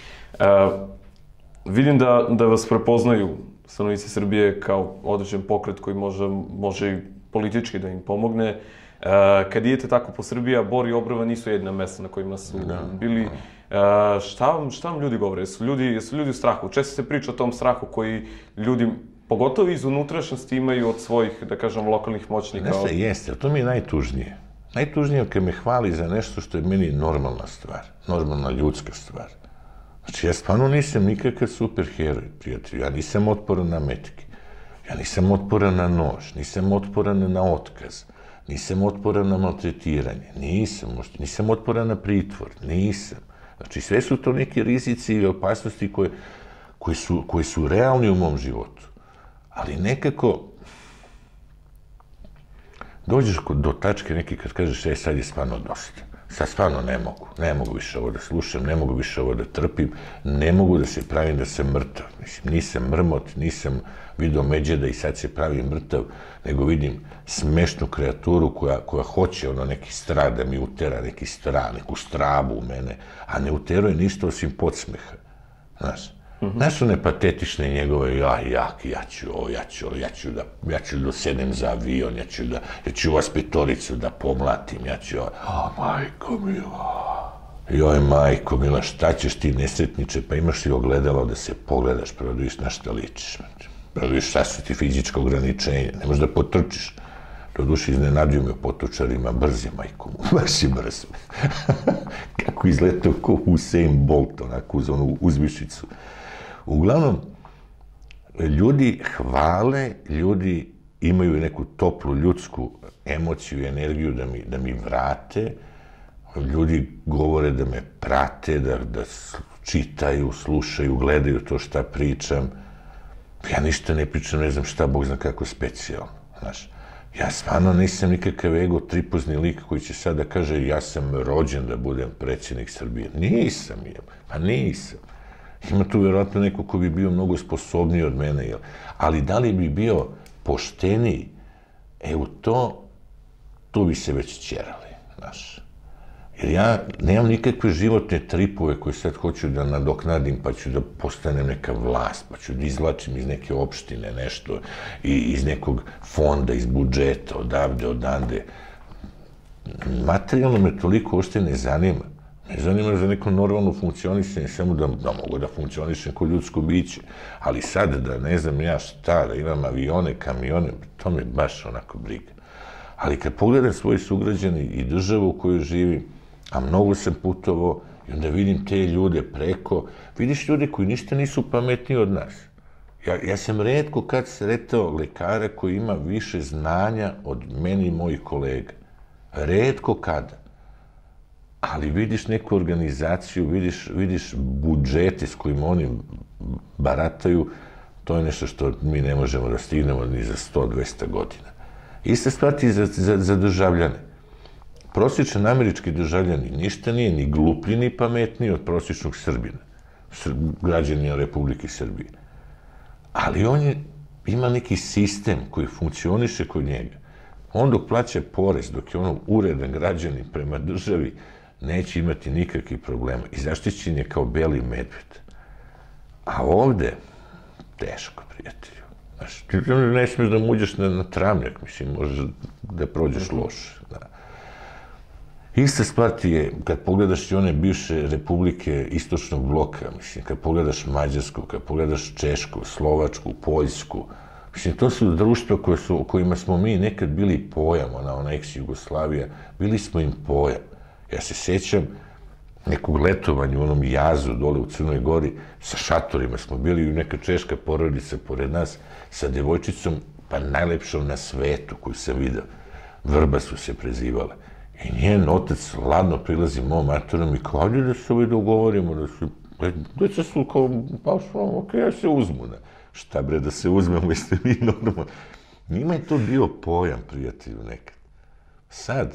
Vidim da vas prepoznaju stanovnici Srbije kao određen pokret koji može i politički da im pomogne. Kad idete tako po Srbiji, a Bor i Obrva nisu jedna mesta na kojima su bili, šta vam ljudi govore? Jesu ljudi u strahu? Često se priča o tom strahu koji ljudi, pogotovo iz unutrašnjosti, imaju od svojih, da kažem, lokalnih moćnika. Znaš šta, jeste, to mi je najtužnije. Najtužnije je kad me hvali za nešto što je meni normalna stvar, normalna ljudska stvar. Znači, ja stvarno nisam nikakav superheroj, prijatelj, ja nisam otporan na metke, ja nisam otporan na nož, nisam otporan na otkaz, nisam otporan na maltretiranje, nisam otporan na pritvor, nisam. Znači, sve su to neki rizici i opasnosti koji su realni u mom životu. Ali nekako dođeš do tačke neki kad kažeš, sad je stvarno dosta. Sad stvarno ne mogu više ovo da slušam, ne mogu više ovo da trpim, ne mogu da se pravim da sam mrtav. Mislim, nisam mrmot, nisam vidio Međeda i sad se pravim mrtav, nego vidim smešnu kreaturu koja hoće neki strah da mi utera, neki strah, neku stravu u mene, a ne uteruje ništa osim podsmeha. Znaš? Znaš one patetične njegove, ja ću da sedem za avion, ja ću vas petoricu da pomlatim, majko mila. Joj, majko mila, šta ćeš ti nesretniče, pa imaš li ogledalo da se pogledaš, prvo da vidiš na šta ličiš, prvo da vidiš šta su ti fizička ograničenja, ne možeš da potrčiš. To duše iznenadio me potučarima, brz je, majko mu, baš je brz. Kako izletao ko Usain Bolt, onako uz onu uzvišicu. Uglavnom, ljudi hvale, ljudi imaju neku toplu ljudsku emociju i energiju da mi vrate, ljudi govore da me prate, da čitaju, slušaju, gledaju to šta pričam. Ja ništa ne pričam, ne znam šta, Bog zna kako specijalno, znaš. Ja stvarno nisam nikakav ego tripozni lik koji će sad da kaže ja sam rođen da budem predsjednik Srbije. Nisam, pa nisam. Ima tu vjerojatno neko ko bi bio mnogo sposobniji od mene, ali da li bi bio pošteniji, tu bi se već ćerali, znaš. Jer ja nemam nikakve životne tripove koje sad hoću da nadoknadim, pa ću da postanem neka vlast, pa ću da izvlačim iz neke opštine nešto, i iz nekog fonda, iz budžeta, odavde, odande. Materijalno me toliko uopšte ne zanima. Me zanima za neko normalno funkcionisanje, samo da mogu da funkcionišem kao ljudsko biće. Ali sad da ne znam ja šta, da imam avione, kamione, to me baš onako briga. Ali kad pogledam svoje sugrađane i državu u kojoj živim, a mnogo sam putovao, i onda vidim te ljude preko, vidiš ljude koji ništa nisu pametniji od nas. Ja sam retko kad sretao lekara koji ima više znanja od meni i mojih kolega. Retko kada. Ali vidiš neku organizaciju, vidiš budžete s kojima oni barataju, to je nešto što mi ne možemo da stignemo ni za 100-200 godina. Ista stvar ti za državljane. Prosječan američki državljani ništa nije ni gluplji ni pametniji od prosječnog Srbina, građanina Republike Srbije. Ali on ima neki sistem koji funkcioniše kod njega. On dok plaća porez, dok je ono uredan građanin prema državi, neće imati nikakvih problema. I zaštićen je kao beli medved. A ovde, teško, prijatelju. Znaš, ti ne smiješ da muđeš na tramljak, mislim, možeš da prođeš loše. Ista stvar ti je, kad pogledaš i one bivše republike istočnog bloka, mislim, kad pogledaš Mađarsku, kad pogledaš Češku, Slovačku, Poljsku, mislim, to su društva u kojima smo mi nekad bili pojam, ona ex-Jugoslavija, bili smo im pojam. Ja se sećam nekog letovanja u onom jazu dole u Crnoj Gori, sa šatorima smo bili, neka češka porodica pored nas, sa devojčicom, pa najlepšom na svetu koju sam vidio. Vrba su se prezivale. I njen otac ladno prilazi mom matorom i kao, ajde da se ovaj dogovorimo, da su, deca su kao, pa okej, ja se uzmu. Šta bre, da se uzmemo, jeste mi normalno. Njima je to bio pojam, prijatelju, nekad. Sad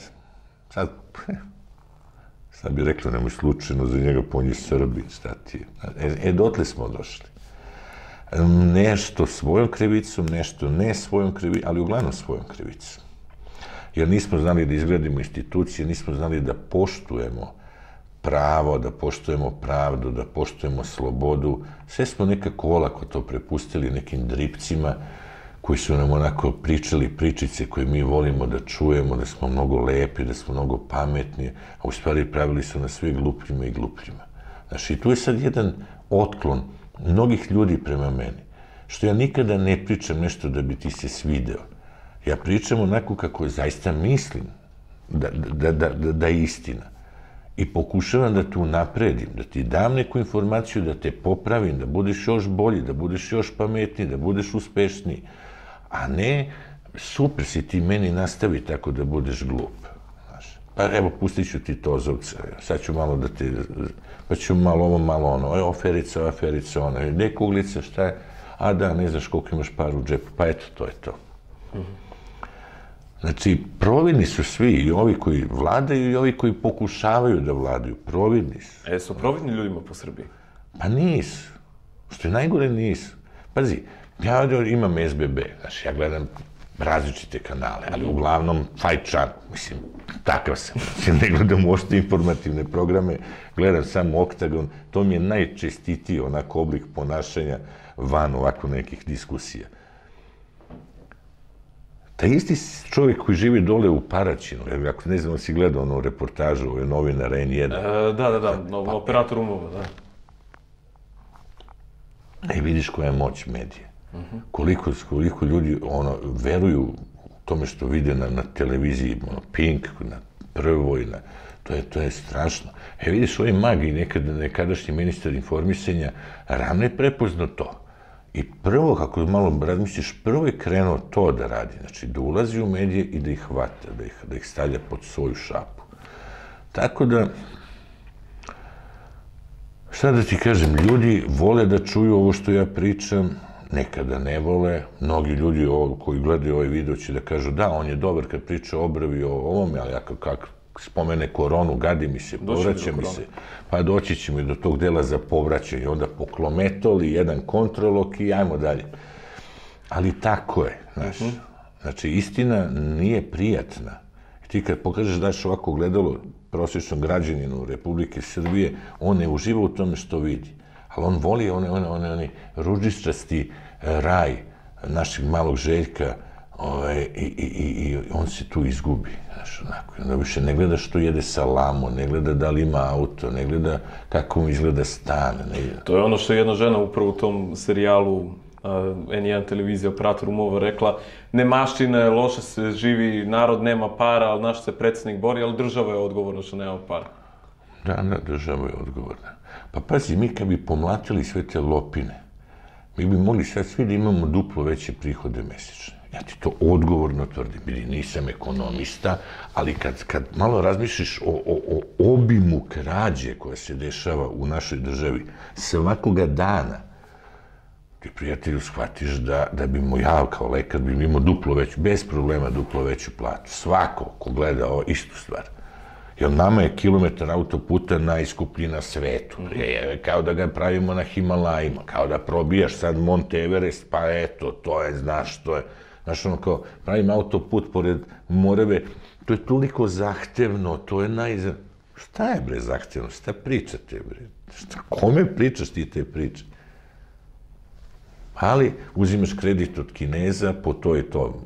bi rekla, nemoj slučajno za njega, pa on je Srbin, šta ti je. Dotle smo došli. Nešto svojom krivicom, nešto ne svojom krivicom, ali uglavnom svojom krivicom. Jer nismo znali da izgradimo institucije, nismo znali da poštujemo pravo, da poštujemo pravdu, da poštujemo slobodu. Sve smo nekako olako to prepustili nekim dripcima koji su nam onako pričali pričice koje mi volimo da čujemo, da smo mnogo lepi, da smo mnogo pametni, a u stvari pravili su nas sve glupljima i glupljima. Znaš, i tu je sad jedan otklon mnogih ljudi prema meni, što ja nikada ne pričam nešto da bi ti se svideo. Ja pričam onako kako zaista mislim da je istina. I pokušavam da te unapredim, da ti dam neku informaciju, da te popravim, da budeš još bolji, da budeš još pametniji, da budeš uspešniji. A ne, super si ti meni nastavi tako da budeš glup. Pa evo, pustit ću ti Tozovca, sad ću malo da te, pa ću malo ovo, malo ono, aferica, ono, gde kuglica, šta je, a da, ne znaš koliko imaš par u džepu, pa eto, to je to. Znači, providni su svi, i ovi koji vladaju i ovi koji pokušavaju da vladaju, providni su. Su providni ljudima po Srbiji? Pa nisu. Što je najgore, nisu. Pazi, ja imam SBB, znači, ja gledam različite kanale, ali uglavnom Fajčan, mislim, takav sam. Ne gledam uopšte informativne programe, gledam samo Oktagon, to mi je najčestitiji onako oblik ponašanja van ovako nekih diskusija. Taj isti čovjek koji živi dole u Paraćinu, ako ne znam, si gledao onu reportažu, ove novinara N1. Da, operator umova, da. I vidiš koja je moć medije. Koliko ljudi veruju tome što vide na televiziji, Pink, na Prvoj, to je strašno. Vidiš, ovaj mag i nekadašnji ministar informisanja rano je prepoznao to. I prvo, kako malo razmisliš, prvo je krenuo to da radi, znači da ulazi u medije i da ih hvata, da ih stavlja pod svoju šapu. Tako da, šta da ti kažem, ljudi vole da čuju ovo što ja pričam, nekada ne vole. Mnogi ljudi koji gledaju ovaj video će da kažu da, on je dobar kad priča o Obravi o ovome, ali kako spomene koronu, gadi mi se, povraća mi se, pa doći ćemo i do tog dela za povraćanje, onda poklometoli, jedan kontrolok i ajmo dalje. Ali tako je, znaš. Znači, istina nije prijatna. Ti kad pokažeš, daš ovako gledalo, prosječnom građaninu Republike Srbije, on ne uživa u tome što vidi. Ali on voli onaj ružičasti raj našeg malog Željka i on se tu izgubi. Onda više ne gleda što jede salamo, ne gleda da li ima auto, ne gleda kako mu izgleda stan. To je ono što je jedna žena upravo u tom serijalu N1 televizija operator umova rekla, nemaština je, loše se živi, narod nema para, ali naš se predsjednik bori, ali država je odgovorna što nema para. Da, država je odgovorna. Pa pazi, mi kad bi pomlatili sve te lopine, mi bi mogli sad svi da imamo duplo veće prihode mesečne. Ja ti to odgovorno tvrdim, nisam ekonomista, ali kad malo razmišljaš o obimu krađe koja se dešava u našoj državi svakoga dana, ti, prijatelju, shvatiš da bi ja kao lekar bi imao duplo veću, bez problema duplo veću platu. Svako ko gleda ovo istu stvar. Jer nama je kilometar autoputa najskuplji na svetu. Kao da ga pravimo na Himalajima, kao da probijaš sad Monte Everest, pa eto, to je, znaš, to je. Znaš, ono kao, pravim autoput pored Morave, to je toliko zahtevno, to je Šta je, bre, zahtevno? Šta pričate, bre? Kome pričaš ti te priče? Ali uzimaš kredit od Kineza, po to i to,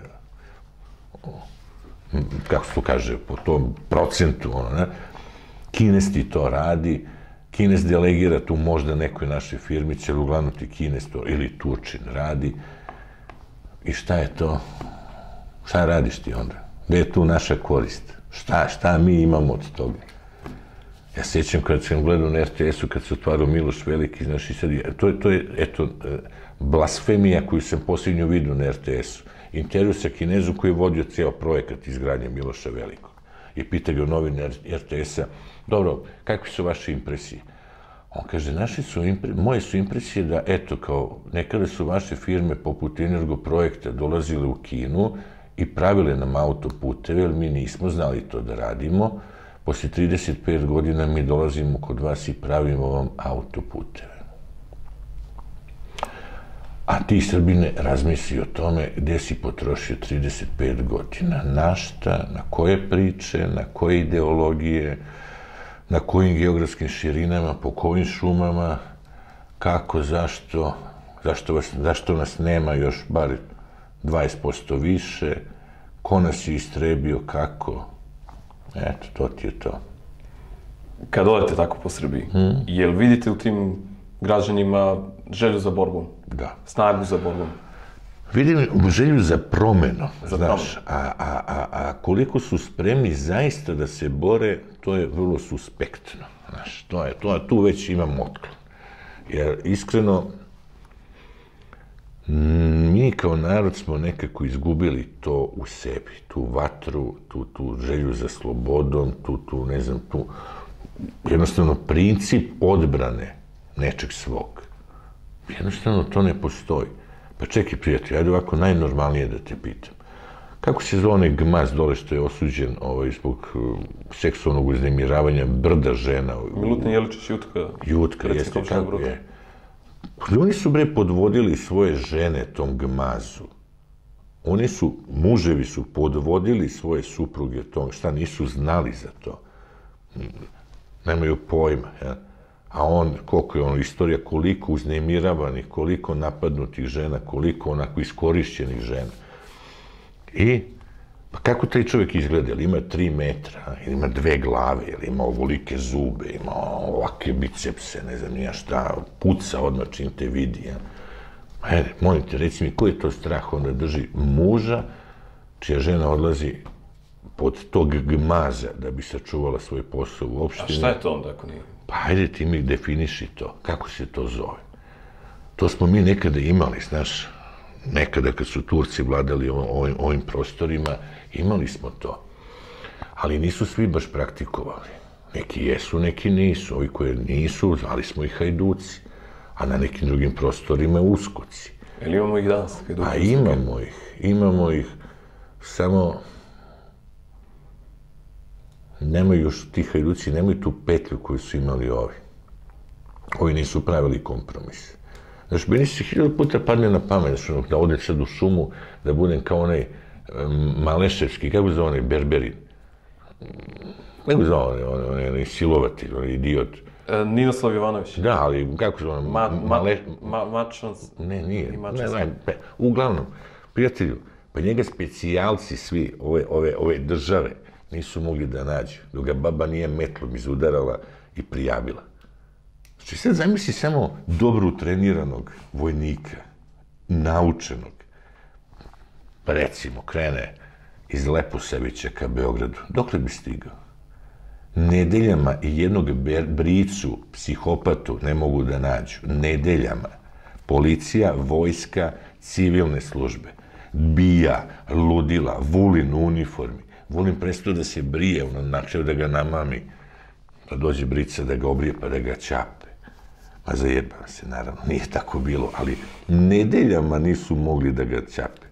kako se to kaže, po tom procentu, Kinez ti to radi, Kinez delegira tu možda nekoj našoj firmici, ali uglavnom ti Kinez to, ili Turčin radi. I šta je to? Šta radiš ti onda? Gde je tu naša korist? Šta mi imamo od toga? Ja sjećam kad sam gledao na RTS-u, kad se otvarao Miloš Veliki, znaš, i sad, to je, eto, blasfemija koju sam posljednju vidio na RTS-u. Intervju sa Kinezom koji je vodio ceo projekat izgradnje Miloša Velikog. I pita ga novinar RTS-a, dobro, kakve su vaše impresije? On kaže, moje su impresije da, eto, kao, nekada su vaše firme poput Energoprojekta dolazile u Kinu i pravile nam autoputeve, jer mi nismo znali to da radimo. Posle 35 godina mi dolazimo kod vas i pravimo vam autoputeve. A ti, Srbine, razmisli o tome gde si potrošio 35 godina. Na šta, na koje priče, na koje ideologije, na kojim geografskim širinama, po kojim šumama, kako, zašto nas nema još bar 20% više, ko nas je istrebio, kako. Eto, to ti je to. Kad odete tako po Srbiji, jel vidite u tim građanima želju za borbom? Da. Snagu za borbom? Vidim želju za promenu, znaš, a koliko su spremni zaista da se bore, to je vrlo suspektno, znaš, tu već imam otklon. Jer, iskreno, mi kao narod smo nekako izgubili to u sebi, tu vatru, tu želju za slobodom, tu, ne znam, tu, jednostavno, princip odbrane nečeg svog. Jednostavno, to ne postoji. Pa čekaj, prijatelj, ajde ovako najnormalnije da te pitam. Kako se zove onaj gmaz dole što je osuđen zbog seksualnog uznemiravanja brda žena? Milutin Jeličić Jutka. Jutka, jeste, kako je. Oni su, bre, podvodili svoje žene tom gmazu. Muževi su podvodili svoje supruge tom, šta nisu znali za to. Nemaju pojma, ja. A koliko je istorija, koliko uznemiravanih, koliko napadnutih žena, koliko onako iskorišćenih žena. Pa kako taj čovjek izgleda? Ili ima 3 metra, ili ima 2 glave, ili ima ovolike zube, ima ovake bicepse, ne znam nija šta, puca odmah čim te vidi. Ajde, molim te, reci mi, koji je to strah onda drži muža, čija žena odlazi pod tog gmaza da bi sačuvala svoj posao u opštini? A šta je to onda ako nije? Pa ajde ti mi definiši to, kako se to zove. To smo mi nekada imali, znaš, nekada kad su Turci vladali ovim prostorima, imali smo to. Ali nisu svi baš praktikovali. Neki jesu, neki nisu. Ovi koji nisu, zvali smo ih hajduci. A na nekim drugim prostorima uskoci. Ili imamo ih danas? A imamo ih, samo nemaju još ti hajduci, nemaju tu petlju koju su imali ovi. Ovi nisu pravili kompromis. Znaš, meni se 1000 puta padne na pamet, da odem sad u šumu, da budem kao onaj Maleševski, kako zove onaj Berberin? Nego zvao, on je silovatelj, on je idiot. Ninoslav Jovanović. Da, ali kako se ono... Mačans. Ne, nije. Uglavnom, prijatelju, pa njega specijalci svi, ove države, nisu mogli da nađu, dok ga baba nije metlom izudarala i prijavila. Znači, sad zamisli samo dobro treniranog vojnika, naučenog, pa recimo, krene iz Leposavića ka Beogradu. Dokle bi stigao? Nedeljama i jednog bricu, psihopatu ne mogu da nađu. Nedeljama. Policija, vojska, civilne službe. Bija, ludila, Vulin u uniformi. Vulin prestao da se brije, ono načeo da ga namami. Pa dođe brica da ga obrije pa da ga ćape. Ma zajebam se, naravno, nije tako bilo, ali nedeljama nisu mogli da ga ćape.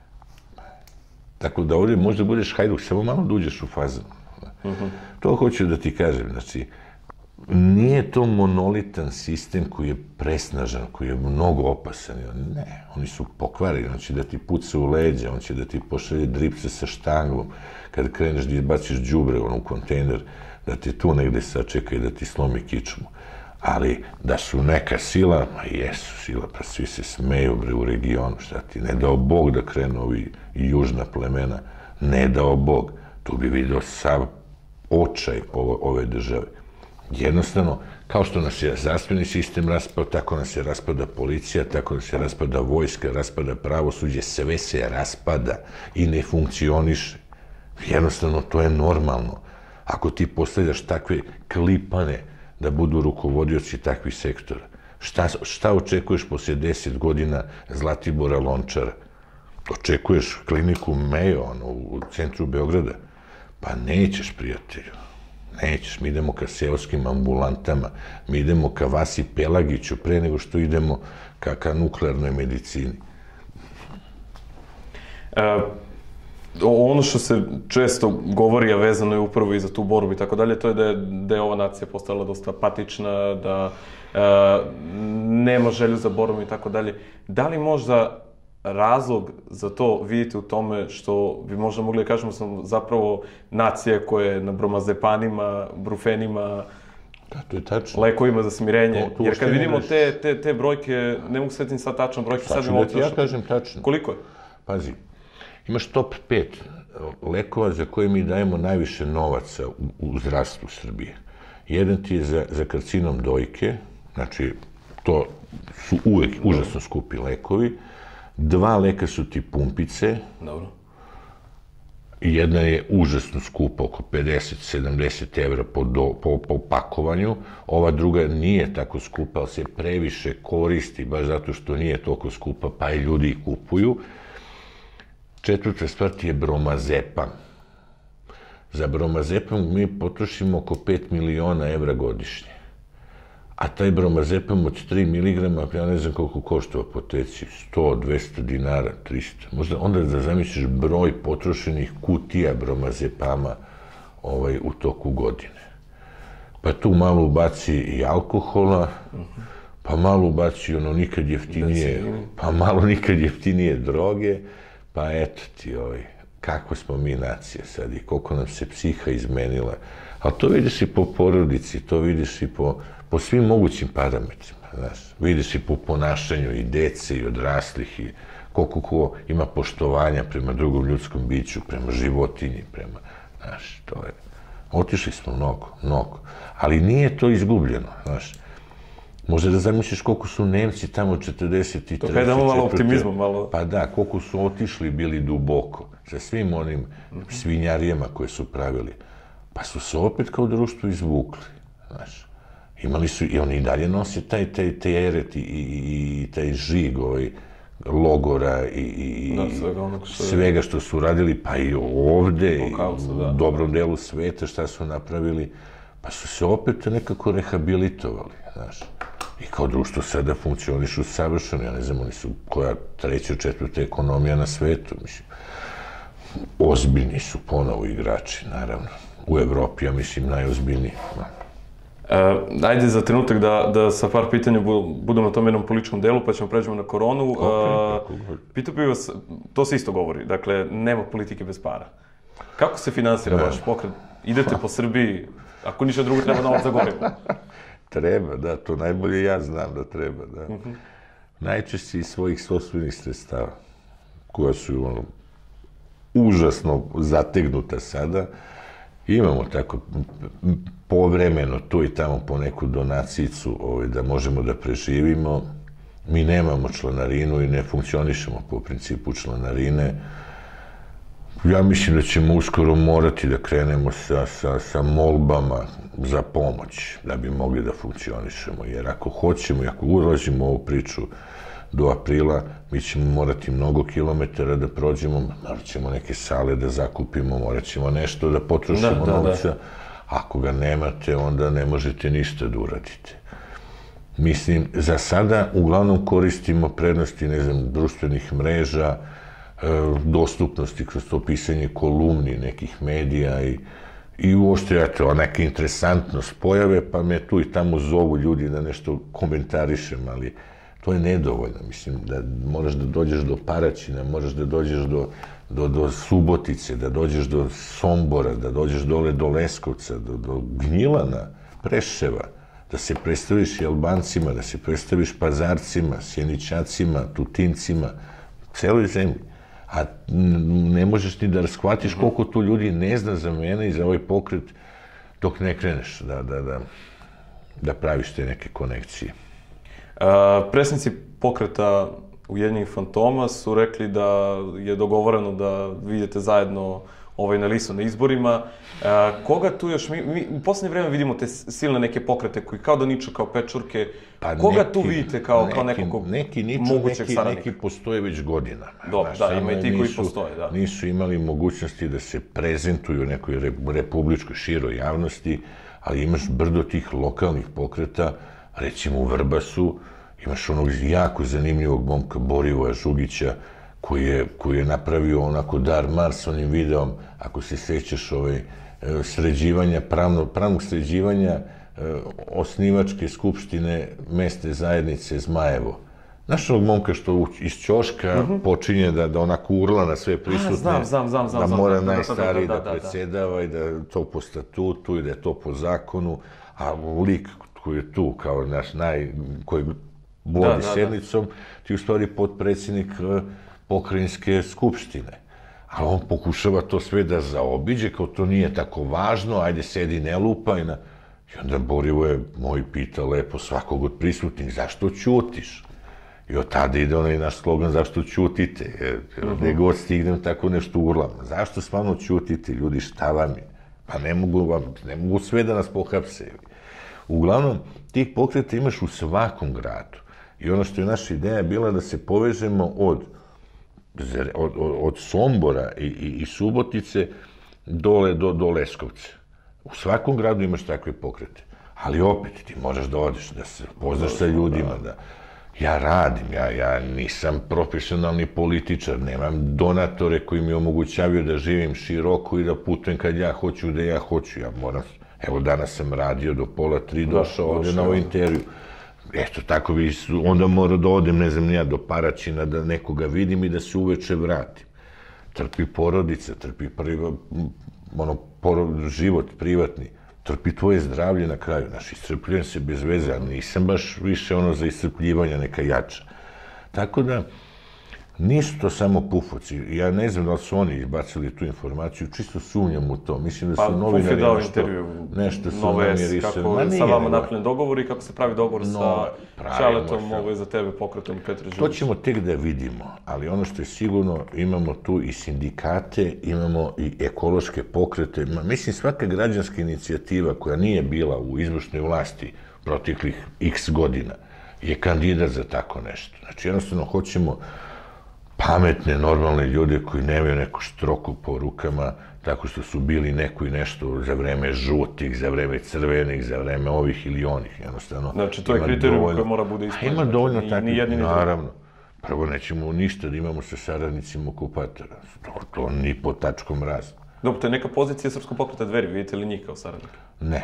Tako da ovdje možda budeš hajduk, samo malo da uđeš u fazan. To hoću da ti kažem, znači, nije to monolitan sistem koji je presnažan, koji je mnogo opasan. Ne, oni su pokvareni, on će da ti puca u leđa, on će da ti pošalje dripse sa štanglom, kad kreneš da baciš đubre u kontejner, da te tu negde sačeka i da ti slomi kičmu. Ali da su neka sila, ma jesu sila, pa svi se smeju u regionu, šta ti, ne dao Bog da krenu ovi južna plemena, ne dao Bog, tu bi vidio sav očaj ove države. Jednostavno, kao što nas je zdravstveni sistem raspao, tako nas je raspada policija, tako nas je raspada vojska, raspada pravosuđe, sve se raspada i ne funkcioniše. Jednostavno, to je normalno. Ako ti postavljaš takve klipane da budu rukovodioci takvih sektora, šta očekuješ poslije 10 godina Zlatibora Lončara? Očekuješ kliniku Mayo u centru Beograda? Pa nećeš, prijatelju. Nećeš. Mi idemo ka seoskim ambulantama, mi idemo ka Vasi Pelagiću pre nego što idemo ka nuklearnoj medicini. Ono što se često govori, a vezano je upravo i za tu borbu i tako dalje, to je da je ova nacija postala dosta apatična, da nema želju za borbom i tako dalje. Da li možda razlog za to vidite u tome što bi možda mogli da kažemo sam zapravo nacija koja je na bromazepanima, brufenima, lekovima za smirenje? Jer kad vidimo te brojke, ne mogu svetim sad tačno brojke, sad imamo to. Ja kažem tačno. Koliko je? Pazi, imaš top 5 lekova za koje mi dajemo najviše novaca u zdravstvu Srbije. Jedan ti je za karcinom dojke, znači to su uvek užasno skupi lekovi. 2 leka su ti pumpice. Dobro. Jedna je užasno skupa, oko 50-70 evra po pakovanju. Ova druga nije tako skupa, ali se previše koristi, baš zato što nije toliko skupa, pa i ljudi ih kupuju. 4. stvar ti je bromazepam. Za bromazepam mi potrošimo oko 5 miliona evra godišnje. A taj bromazepam od 3 miligrama, ja ne znam koliko košta u apoteci, 100, 200 dinara, 300. Možda onda da zamisliš broj potrošenih kutija bromazepama u toku godine. Pa tu malo ubaci i alkohola, pa malo ubaci ono nikad jeftinije, pa malo nikad jeftinije droge, pa eto ti kako smo mi nacija sad i koliko nam se psiha izmenila. Ali to vidiš i po porodici, to vidiš i po svim mogućim parametrima, znaš. Vidiš i po ponašanju i dece i odraslih i koliko ko ima poštovanja prema drugom ljudskom biću, prema životinji, prema, znaš, to je. Otišli smo mnogo. Ali nije to izgubljeno, znaš. Možda da zamisliš koliko su Nemci tamo 43. To kaj damo malo optimizma, malo... Pa da, koliko su otišli bili duboko sa svim onim svinjarijama koje su pravili. Pa su se opet kao društvo izvukli, znaš. Imali su, i oni i dalje nose taj teret i taj žig logora i svega što su radili, pa i ovde, u dobrom delu sveta šta su napravili, pa su se opet nekako rehabilitovali, znaš. I kao društvo sada funkcionišu savršeno, ja ne znam, oni su koja 3. 4. ekonomija na svetu, mislim. Ozbiljni su ponovo igrači, naravno. U Evropi, ja mislim, najozbiljniji. Ajde za trenutak da sa par pitanja budemo na tom jednom političkom delu, pa ćemo pređemo na koronu. Pitao bih vas, to se isto govori, dakle, nema politike bez para. Kako se finansira vaš pokret? idete po Srbiji, ako ništa drugo treba novac za gorivo. Treba, da, to najbolje ja znam da treba, da. Najčešće iz svojih sopstvenih sredstava, koja su užasno zategnuta sada. Imamo tako povremeno tu i tamo po neku donacijicu da možemo da preživimo. Mi nemamo članarinu i ne funkcionišemo po principu članarine. Ja mislim da ćemo uskoro morati da krenemo sa molbama za pomoć da bi mogli da funkcionišemo. Jer ako hoćemo i ako ulažimo ovu priču do aprila, mi ćemo morati mnogo kilometara da prođemo, morat ćemo neke sale da zakupimo, morat ćemo nešto da potrošimo novca. Ako ga nemate, onda ne možete ništa da uradite. Mislim, za sada uglavnom koristimo prednosti, ne znam, društvenih mreža, dostupnosti kroz to pisanje kolumni nekih medija i uopšte, eto, neka interesantnost pojave, pa me tu i tamo zovu ljudi da nešto komentarišem, ali to je nedovoljno. Mislim, da moraš da dođeš do Paraćina, moraš da dođeš do Subotice, da dođeš do Sombora, da dođeš dole do Leskovca, do Gnjilana, Preševa, da se predstaviš i Albancima, da se predstaviš Pazarcima, Sjeničacima, Tutincima, celoj zemlji. A ne možeš ni da shvatiš koliko tu ljudi ne zna za mene i za ovaj pokret dok ne kreneš da praviš te neke konekcije. Predstavnici pokreta Ujedinjenih fantoma su rekli da je dogovoreno da vidite zajedno na listu na izborima. Koga tu još, mi u poslednje vreme vidimo te silne neke pokrete koji kao da niču kao pečurke. Koga tu vidite kao nekog mogućeg saradnika? Neki postoje već godinama. Dobro, da, ima i ti koji postoje, da. Nisu imali mogućnosti da se prezentuju u nekoj republičkoj široj javnosti, ali imaš brdo tih lokalnih pokreta, recimo u Vrbasu, imaš onog jako zanimljivog momka Borivoja Žugića, koji je napravio onako dar mar s onim videom, ako se sećaš sređivanja, pravnog sređivanja osnivačke skupštine mesne zajednice Zmajevo. Znaš onog momka što iz ćoška počinje da onako urla na sve prisutne, da mora najstariji da predsedava i da to po statutu i da je to po zakonu, a lik koji je tu kao naš koji vodi sednicom, ti u stvari potpredsjednik pokrajinske skupštine. Ali on pokušava to sve da zaobiđe, kao to nije tako važno, ajde sedi ne lupaj. I onda Borivoje moj pita lepo svakog od prisutnih, zašto ćutiš? I od tada ide onaj naš slogan, zašto ćutite? Gde god stignem tako nešto urlam. Zašto stvarno ćutite, ljudi, šta vam je? Pa ne mogu sve da nas pohapse. Uglavnom, tih pokreta imaš u svakom gradu. I ono što je naša ideja bila da se povežemo od Sombora i Subotice dole do Leskovca. U svakom gradu imaš takve pokrete. Ali opet, ti moraš da odeš, da se poznaš sa ljudima, da... Ja radim, ja nisam profesionalni političar, nemam donatore koji mi omogućavaju da živim široko i da putujem kad ja hoću, gde ja hoću. Ja moram, evo danas sam radio do 2:30, došao ovdje na ovu intervju. Eto, tako bi, onda moram da odem, ne znam, ja do Paraćina, da nekoga vidim i da se uveče vratim. Trpi porodica, trpi život privatni, trpi tvoje zdravlje na kraju. Znaš, iscrpljujem se bez veze, a nisam baš više za iscrpljivanja neka jača. Tako da, nisu to samo pufoci. Ja ne znam da li su oni izbacili tu informaciju, čisto sumnjam u to. Mislim da su novinari nešto su namjerisali. Kako sa vama napravljen dogovor i kako se pravi dogovor sa Čaletom za tebe pokretom Petra Žugića. To ćemo tek da vidimo, ali ono što je sigurno, imamo tu i sindikate, imamo i ekološke pokrete. Mislim, svaka građanska inicijativa koja nije bila u izvršnoj vlasti proteklih x godina je kandidat za tako nešto. Znači, jednostavno, hoćemo pametne, normalne ljude koji nemaju neku štroku po rukama, tako što su bili neko i nešto za vreme žutih, za vreme crvenih, za vreme ovih ili onih, jednostavno. Znači, to je kriterijum koji mora bude ispunjen. Ima dovoljno takvih, naravno. Prvo, nećemo ništa da imamo sa saradnicima okupatora. To ni po tačkom razno. Dobro, to je neka pozicija Srpskog pokreta Dveri, vidite li njih kao saradnika? Ne.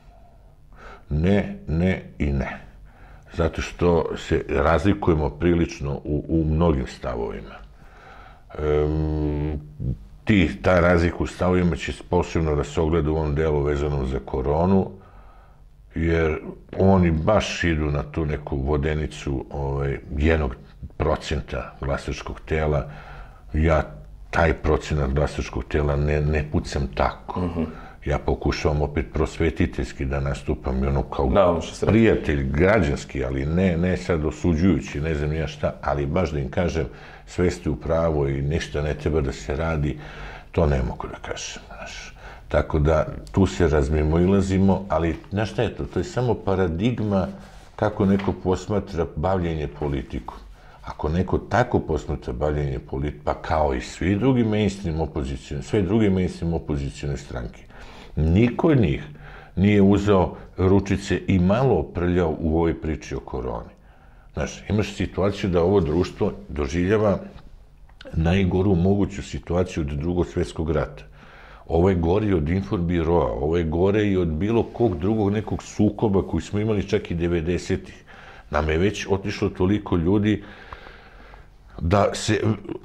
Ne i ne. Zato što se razlikujemo prilično u mnogim stavovima. ta razlika u stavovima će posebno da se ogleda u ovom delu vezanom za koronu, jer oni baš idu na tu neku vodenicu 1% glasačkog tela. Ja taj procenat glasačkog tela ne pucam tako. Ja pokušavam opet prosvetiteljski da nastupam i ono kao prijatelj građanski, ali ne sad osuđujući, ne znam ja šta, ali baš da im kažem sve ste u pravu i ništa ne treba da se radi, to ne mogu da kažem, znaš. Tako da tu se razmimoilazimo, ali znaš šta je to? To je samo paradigma kako neko posmatra bavljenje politikom. Ako neko tako posmatra bavljenje politikom, pa kao i svi drugi mainstream opozicijone, sve druge mainstream opozicijone stranke, niko od njih nije uzeo ručice i malo oprljao u ovoj priči o koroni. Znaš, imaš situaciju da ovo društvo doživljava najgoru moguću situaciju od Drugog svjetskog rata. Ovo je gori od Informbiroa, ovo je gore i od bilo kog drugog nekog sukoba koji smo imali čak i 90-ih. Nam je već otišlo toliko ljudi da se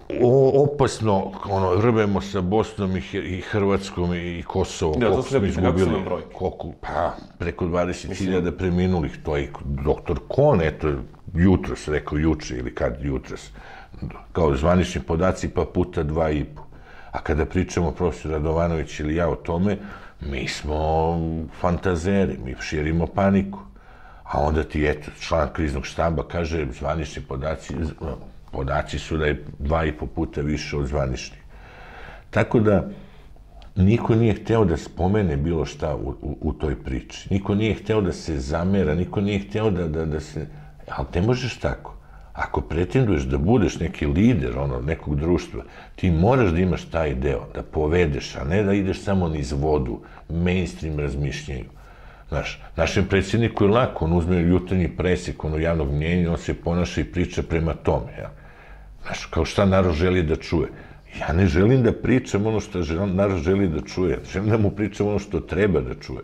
opasno rbemo sa Bosnom i Hrvatskom i Kosovom. Da, smo izgubili preko 20.000 preminulih. To je doktor Kon, eto, jutros, rekao juče ili kad jutros, kao zvanični podaci pa puta 2,5. A kada pričamo profesor Radovanović ili ja o tome, mi smo fantazeri, mi širimo paniku. A onda ti, eto, član kriznog štaba kaže zvanični podaci su da je 2,5 puta više od zvaničnih. Tako da, niko nije hteo da spomene bilo šta u toj priči. Niko nije hteo da se zamera, niko nije hteo da se... Ali ne možeš tako. Ako pretenduješ da budeš neki lider nekog društva, ti moraš da imaš taj deo, da povedeš, a ne da ideš samo niz vodu, mainstream razmišljenju. Znaš, našem predsjedniku je lako, on uzme jutarnji presek javnog mnjenja, on se ponaša i priča prema tome. Znaš, kao šta narod želi da čuje. Ja ne želim da pričam ono što narod želi da čuje, želim da mu pričam ono što treba da čuje.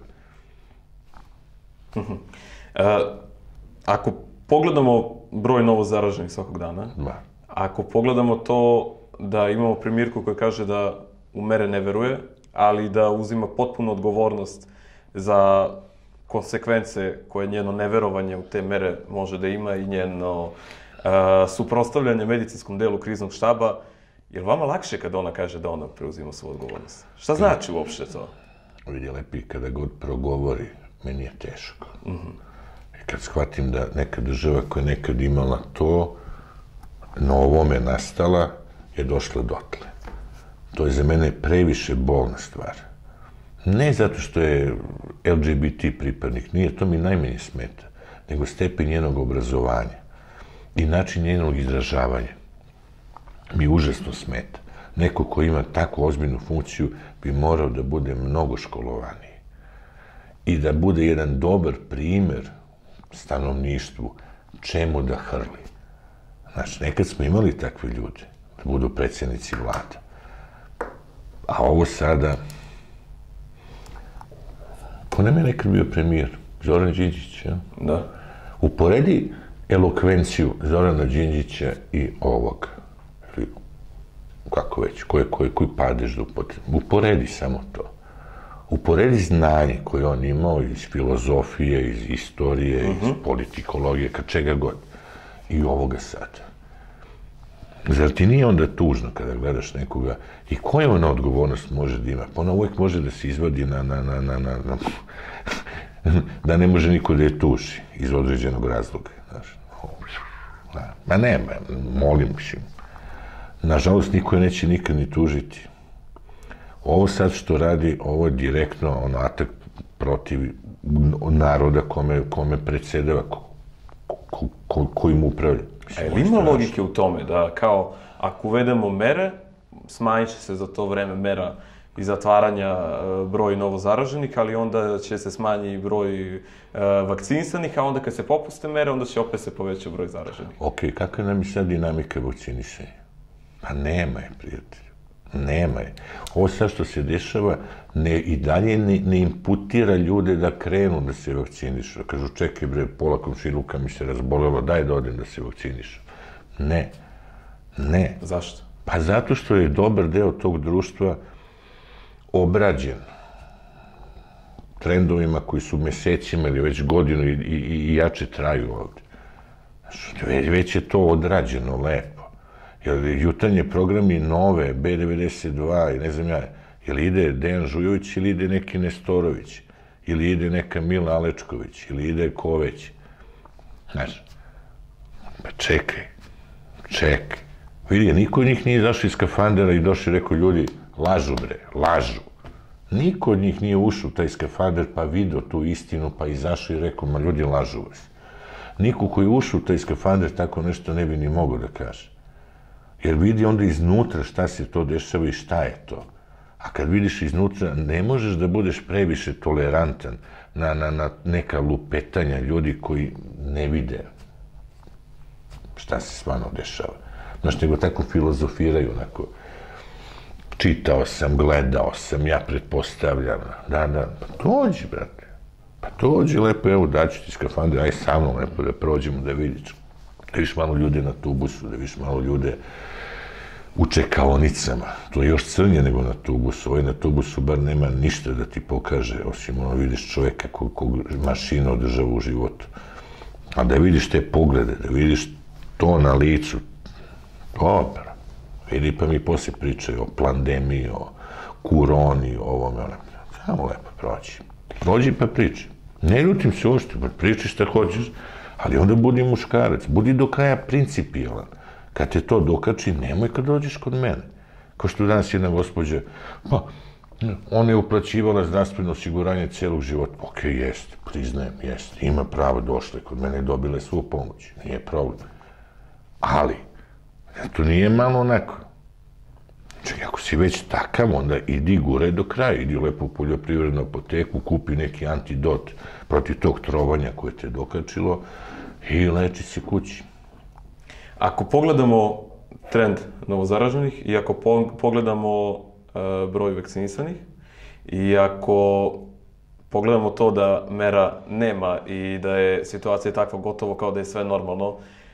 Ako pogledamo broj novo zaraženih svakog dana, ako pogledamo to da imamo premijerku koja kaže da u mere ne veruje, ali da uzima potpunu odgovornost za konsekvence koje njeno neverovanje u te mere može da ima i njeno suprotstavljanje medicinskom delu kriznog štaba, je li vama lakše kada ona kaže da ona preuzima svoju odgovornost? Šta znači uopšte to? Vidi, Lepi, kada god progovori, meni je teško. I kad shvatim da neka država koja je nekad imala to, na ovome nastala, je došla dotle. To je za mene previše bolna stvar. Ne zato što je LGBT pripadnik, nije, to mi najmanje smeta, nego stepen njenog obrazovanja i način njenog izražavanja mi užasno smeta. Neko ko ima tako ozbiljnu funkciju bi morao da bude mnogo školovaniji i da bude jedan dobar primer stanovništvu čemu da hrli. Znači, nekad smo imali takve ljude da budu predsjednici vlada. A ovo sada... Ko nam je nekad bio premijer? Zoran Đinđić, ja? Da. Uporedi elokvenciju Zorana Đinđića i ovog. Kako već, koji padež da upotrebi. Uporedi samo to. Uporedi znanje koje on imao iz filozofije, iz istorije, iz politikologije, kad čega god. I ovoga sada. Zar ti nije onda tužno kada gledaš nekoga i koja ona odgovornost može da ima? Pa ona uvijek može da se izvodi da ne može niko da je tuži iz određenog razloga. Ma ne, molim, mislim. Nažalost, niko je neće nikad ni tužiti. Ovo sad što radi, ovo je direktno atak protiv naroda kome predsedava, kojim upravlja. Ali ima logike u tome da kao ako uvedemo mere, smanjit će se za to vreme mera i zatvaranja broj novozaraženih, ali onda će se smanjiti broj vakcinisanih, a onda kad se popuste mere, onda će opet se poveća broj zaraženih. Ok, kakva nam je sad dinamika vakcinisanja? Pa nema je, prijatelju. Nema je. Ovo sad što se dešava i dalje ne imputira ljude da krenu da se vakcinišu. Kažu, čekaj bre, pola komšiluka mi se razbolelo, daj da odem da se vakcinišu. Ne. Ne. Zašto? Pa zato što je dobar deo tog društva obrađen trendovima koji su mesecima ili već godinu i jače traju ovde. Već je to odrađeno lepo. Jer jutarnje programi Nove, B92 i ne znam ja, ili ide Dejan Žujović ili ide neki Nestorović, ili ide neka Mila Alečković, ili ide Koveć. Znaš, pa čekaj. Vidi, niko od njih nije izašao iz skafandera i došao i rekao, ljudi, lažu bre, lažu. Niko od njih nije ušao u taj skafander pa vidio tu istinu pa izašao i rekao, ma ljudi, lažu vas. Niko koji je ušao u taj skafander tako nešto ne bi ni mogao da kaže. Jer vidi onda iznutra šta se to dešava i šta je to. A kad vidiš iznutra, ne možeš da budeš previše tolerantan na neka lupetanja ljudi koji ne vide šta se stvarno dešava. Znaš, nego tako filozofiraju, onako, čitao sam, gledao sam, ja pretpostavljam, da, pa dođi, brate, pa dođi lepo, evo, daću ti skafander, aj sa mnom lepo da prođemo, da vidiš malo ljude na tubusu, da vidiš malo ljude u čekaonicama, to je još crnje nego na tubusu, ovaj na tubusu bar nema ništa da ti pokaže, osim ono vidiš čoveka kog mašina održava u životu, a da vidiš te poglede, da vidiš to na licu, dobro, vidi pa mi poslije pričaju o plandemiji, o kuroni, o ovome, samo lepo prođi pa pričaj. Ne ljutim se uopšte, pa pričaj šta hoćeš, ali onda budi muškarac, budi do kraja principijalan. Kad te to dokači, nemoj kad dođeš kod mene. Kao što danas jedna gospođa, pa, ona je uplaćivala zdravstveno osiguranje celog života. Ok, jeste, priznajem, jeste, ima pravo, došla kod mene i dobila svu pomoć, nije problem. Ali, to nije malo onako. Čekaj, ako si već takav, onda idi gure do kraja, idi lepo u poljoprivrednu apoteku, kupi neki antidot protiv tog trovanja koje te dokačilo i leči se kući. Ako pogledamo trend novozaraženih i ako pogledamo broj vakcinisanih i ako pogledamo to da mera nema i da je situacija takva gotovo kao da je sve normalno,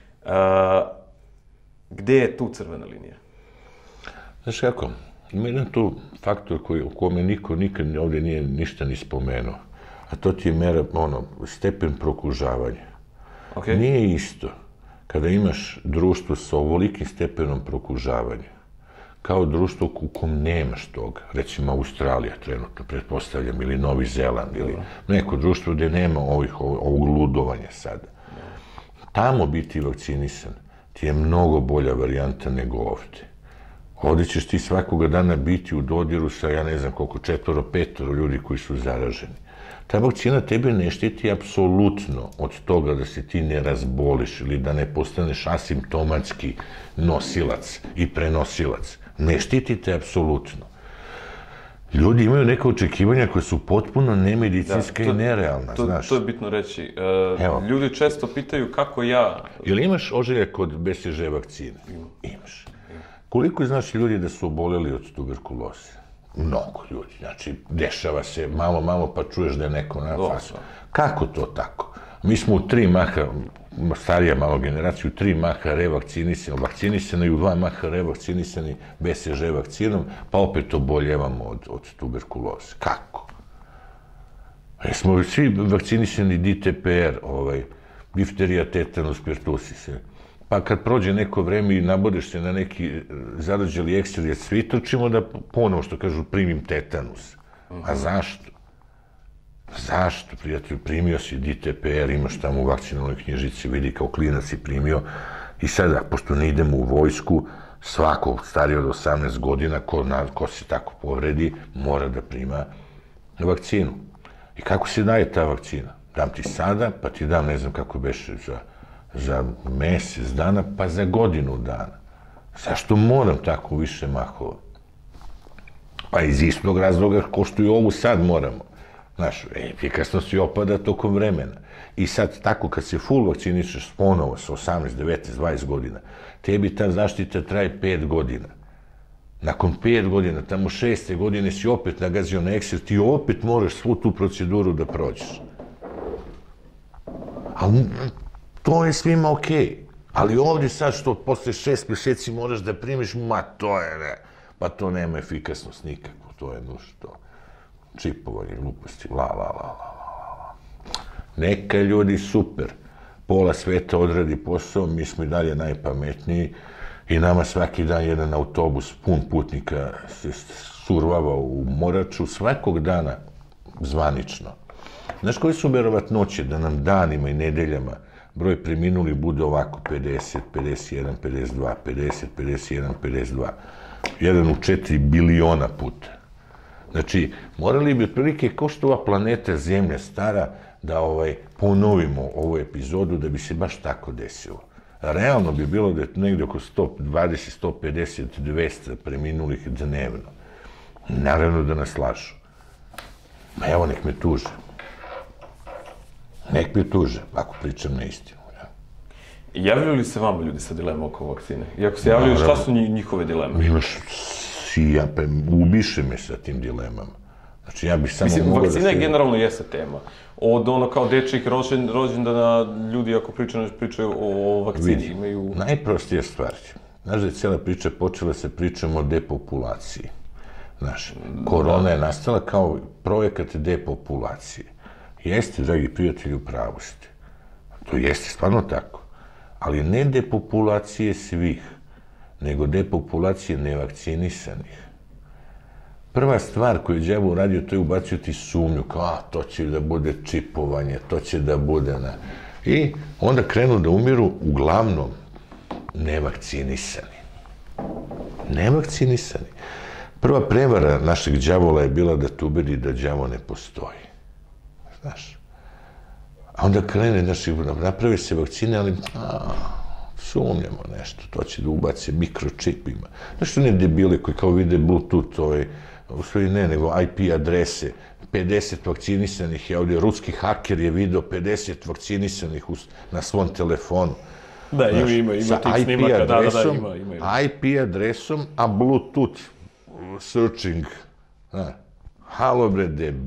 gde je tu crvena linija? Znaš kako, ima jedan tu faktor o kome niko nikad ovde nije ništa ni spomenuo, a to ti je mera, stepen prokužavanja. Nije isto kada imaš društvo sa ovolikim stepenom prokužavanja, kao društvo u kom nemaš toga, recimo Australija trenutno, pretpostavljam, ili Novi Zeland, ili neko društvo gde nema ovog ludovanja sada. Tamo biti vakcinisan ti je mnogo bolja varijanta nego ovde. Ovde ćeš ti svakoga dana biti u dodiru sa, ja ne znam koliko, 4-5 ljudi koji su zaraženi. Ta vakcina tebe ne štiti apsolutno od toga da se ti ne razboliš ili da ne postaneš asimptomatski nosilac i prenosilac. Ne štiti te apsolutno. Ljudi imaju neka očekivanja koja su potpuno nemedicinska i nerealna, znaš. To je bitno reći. Ljudi često pitaju kako ja... Ili imaš ožiljak od BCG vakcine? Imaš. Koliko znaš ljudi da su oboleli od tuberkuloze? Mnogo ljudi. Znači, dešava se malo, pa čuješ da je neko na fasu. Kako to tako? Mi smo u 3 maha, starija malo generaciju, u 3 maha vakcinisani i u 2 maha revakcinisani BCG vakcinom, pa opet oboljevamo od tuberkuloze. Kako? Smo svi vakcinisani DTPR, difterija, tetanus, pertusis. Pa kad prođe neko vreme i nabodeš se na neki zarađeli eksterije, svi trčimo da ponovo, što kažu, primim tetanus. A zašto? Zašto, prijatelju, primio si DTPR, imaš tamo u vakcinalnoj knjižici, vidi kao klinac si primio. I sada, pošto ne idemo u vojsku, svako stariji od 18 godina, ko se tako povredi, mora da prima vakcinu. I kako se daje ta vakcina? Dam ti sada, pa ti dam, ne znam kako beše, za mesec dana, pa za godinu dana. Zašto moram tako više mahova? Pa iz istog razloga ko što i ovu sad moramo. Znaš, efikasnost je opada tokom vremena. I sad tako kad se full vakcinišeš ponovo sa 18, 19, 20 godina, tebi ta zaštita traje 5 godina. Nakon 5 godina, tamo 6. godine si opet nagazio na ekser, ti opet moraš svu tu proceduru da prođeš. Ali to je svima okej. Ali ovdje sad što posle 6 mjeseci moraš da primiš, ma to je ne, pa to nema efikasnost nikako, to je to čipovanje, gluposti, la. Neka ljudi super, pola sveta odradi posao, mi smo i dalje najpametniji i nama svaki dan jedan autobus pun putnika se survava u Moraču, svakog dana zvanično. Znaš koji su verovatnoće da nam danima i nedeljama broj preminuli bude ovako 50, 51, 52, 50, 51, 52. Jedan u 4 biliona puta. Znači, morali bi otprilike, kao što ova planeta Zemlja stara, da ponovimo ovu epizodu da bi se baš tako desilo. Realno bi bilo da je negdje oko 120, 150, 200 preminulih dnevno. Naravno da nas lažu. Ma evo, nek me tuže. Nek me tuže, ako pričam na istinu. Javljaju li se vama ljudi sa dilema oko vakcine? I ako se javljaju, šta su njihove dileme? Imaš ubiše me sa tim dilemama. Znači, ja bih samo mogao da se... Vakcina je generalno jeste tema. Od ono kao dečjih rođendana ljudi ako pričaju o vakcini imaju... Najprostija stvar. Znaš da je cijela priča počela se pričamo o depopulaciji. Znaš, korona je nastala kao projekat depopulacije. Jeste, dragi prijatelji, u pravu ste. To jeste stvarno tako. Ali ne depopulacije svih, nego depopulacije nevakcinisanih. Prva stvar koju je đavo uradio, to je ubacio ti sumnju, kao, to će da bude čipovanje, to će da bude... I onda krenu da umiru uglavnom nevakcinisani. Nevakcinisani. Prva prevara našeg đavola je bila da te ubedi da đavo ne postoji. Znaš? A onda krene, napravi se vakcine, ali sumnjamo nešto, to će da ubace mikročip ima. Znaš, one debile koji kao vide Bluetooth, u stvari ne, nego IP adrese, 50 vakcinisanih, je ovdje ruski haker je video 50 vakcinisanih na svom telefonu. Da, ima tih snimaka, da, ima. IP adresom, a Bluetooth searching. Halo bre,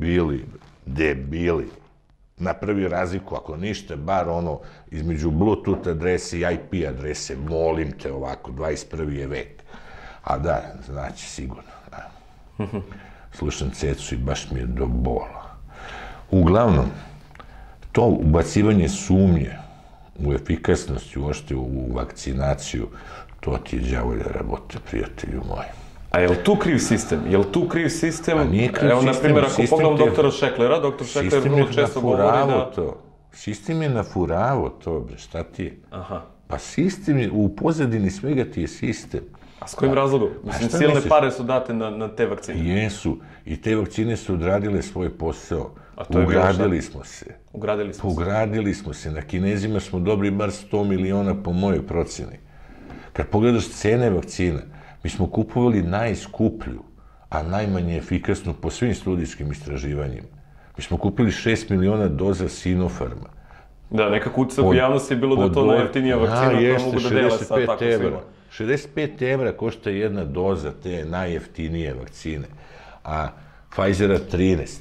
debili. Napravi razliku, ako ništa, bar ono, između Bluetooth adrese i IP adrese, molim te ovako, 21. je vek. A da, znači, sigurno, da. Slušam Cecu i baš mi je do bola. Uglavnom, to ubacivanje sumnje u efikasnost, uopšte u vakcinaciju, to ti je đavolja rabota, prijatelju moji. A je li tu kriv sistem? Pa nije kriv sistem. Evo, na primjer, ako pogledam doktora Šeklera, doktor Šekler vrlo često govori da... Sistem je nafuravo to, bre, šta ti je? Aha. Pa sistem je, u pozadini svega ti je sistem. A s kojim razlogom? Mislim, silne pare su date na te vakcine. Jesu. I te vakcine su odradile svoj posao. Ugradili smo se. Ugradili smo se. Na Kinezima smo dobri bar 100 miliona po mojoj proceni. Kad pogledaš cene vakcina, mi smo kupovali najskuplju, a najmanje efikasnu po svim studijskim istraživanjima. Mi smo kupili 6 miliona doza Sinopharma. Da, neka kuca u javnosti je bilo da je to najjeftinija vakcina koja mogu da dela sa tako svima. 65 evra košta jedna doza te najjeftinije vakcine, a Pfizera 13.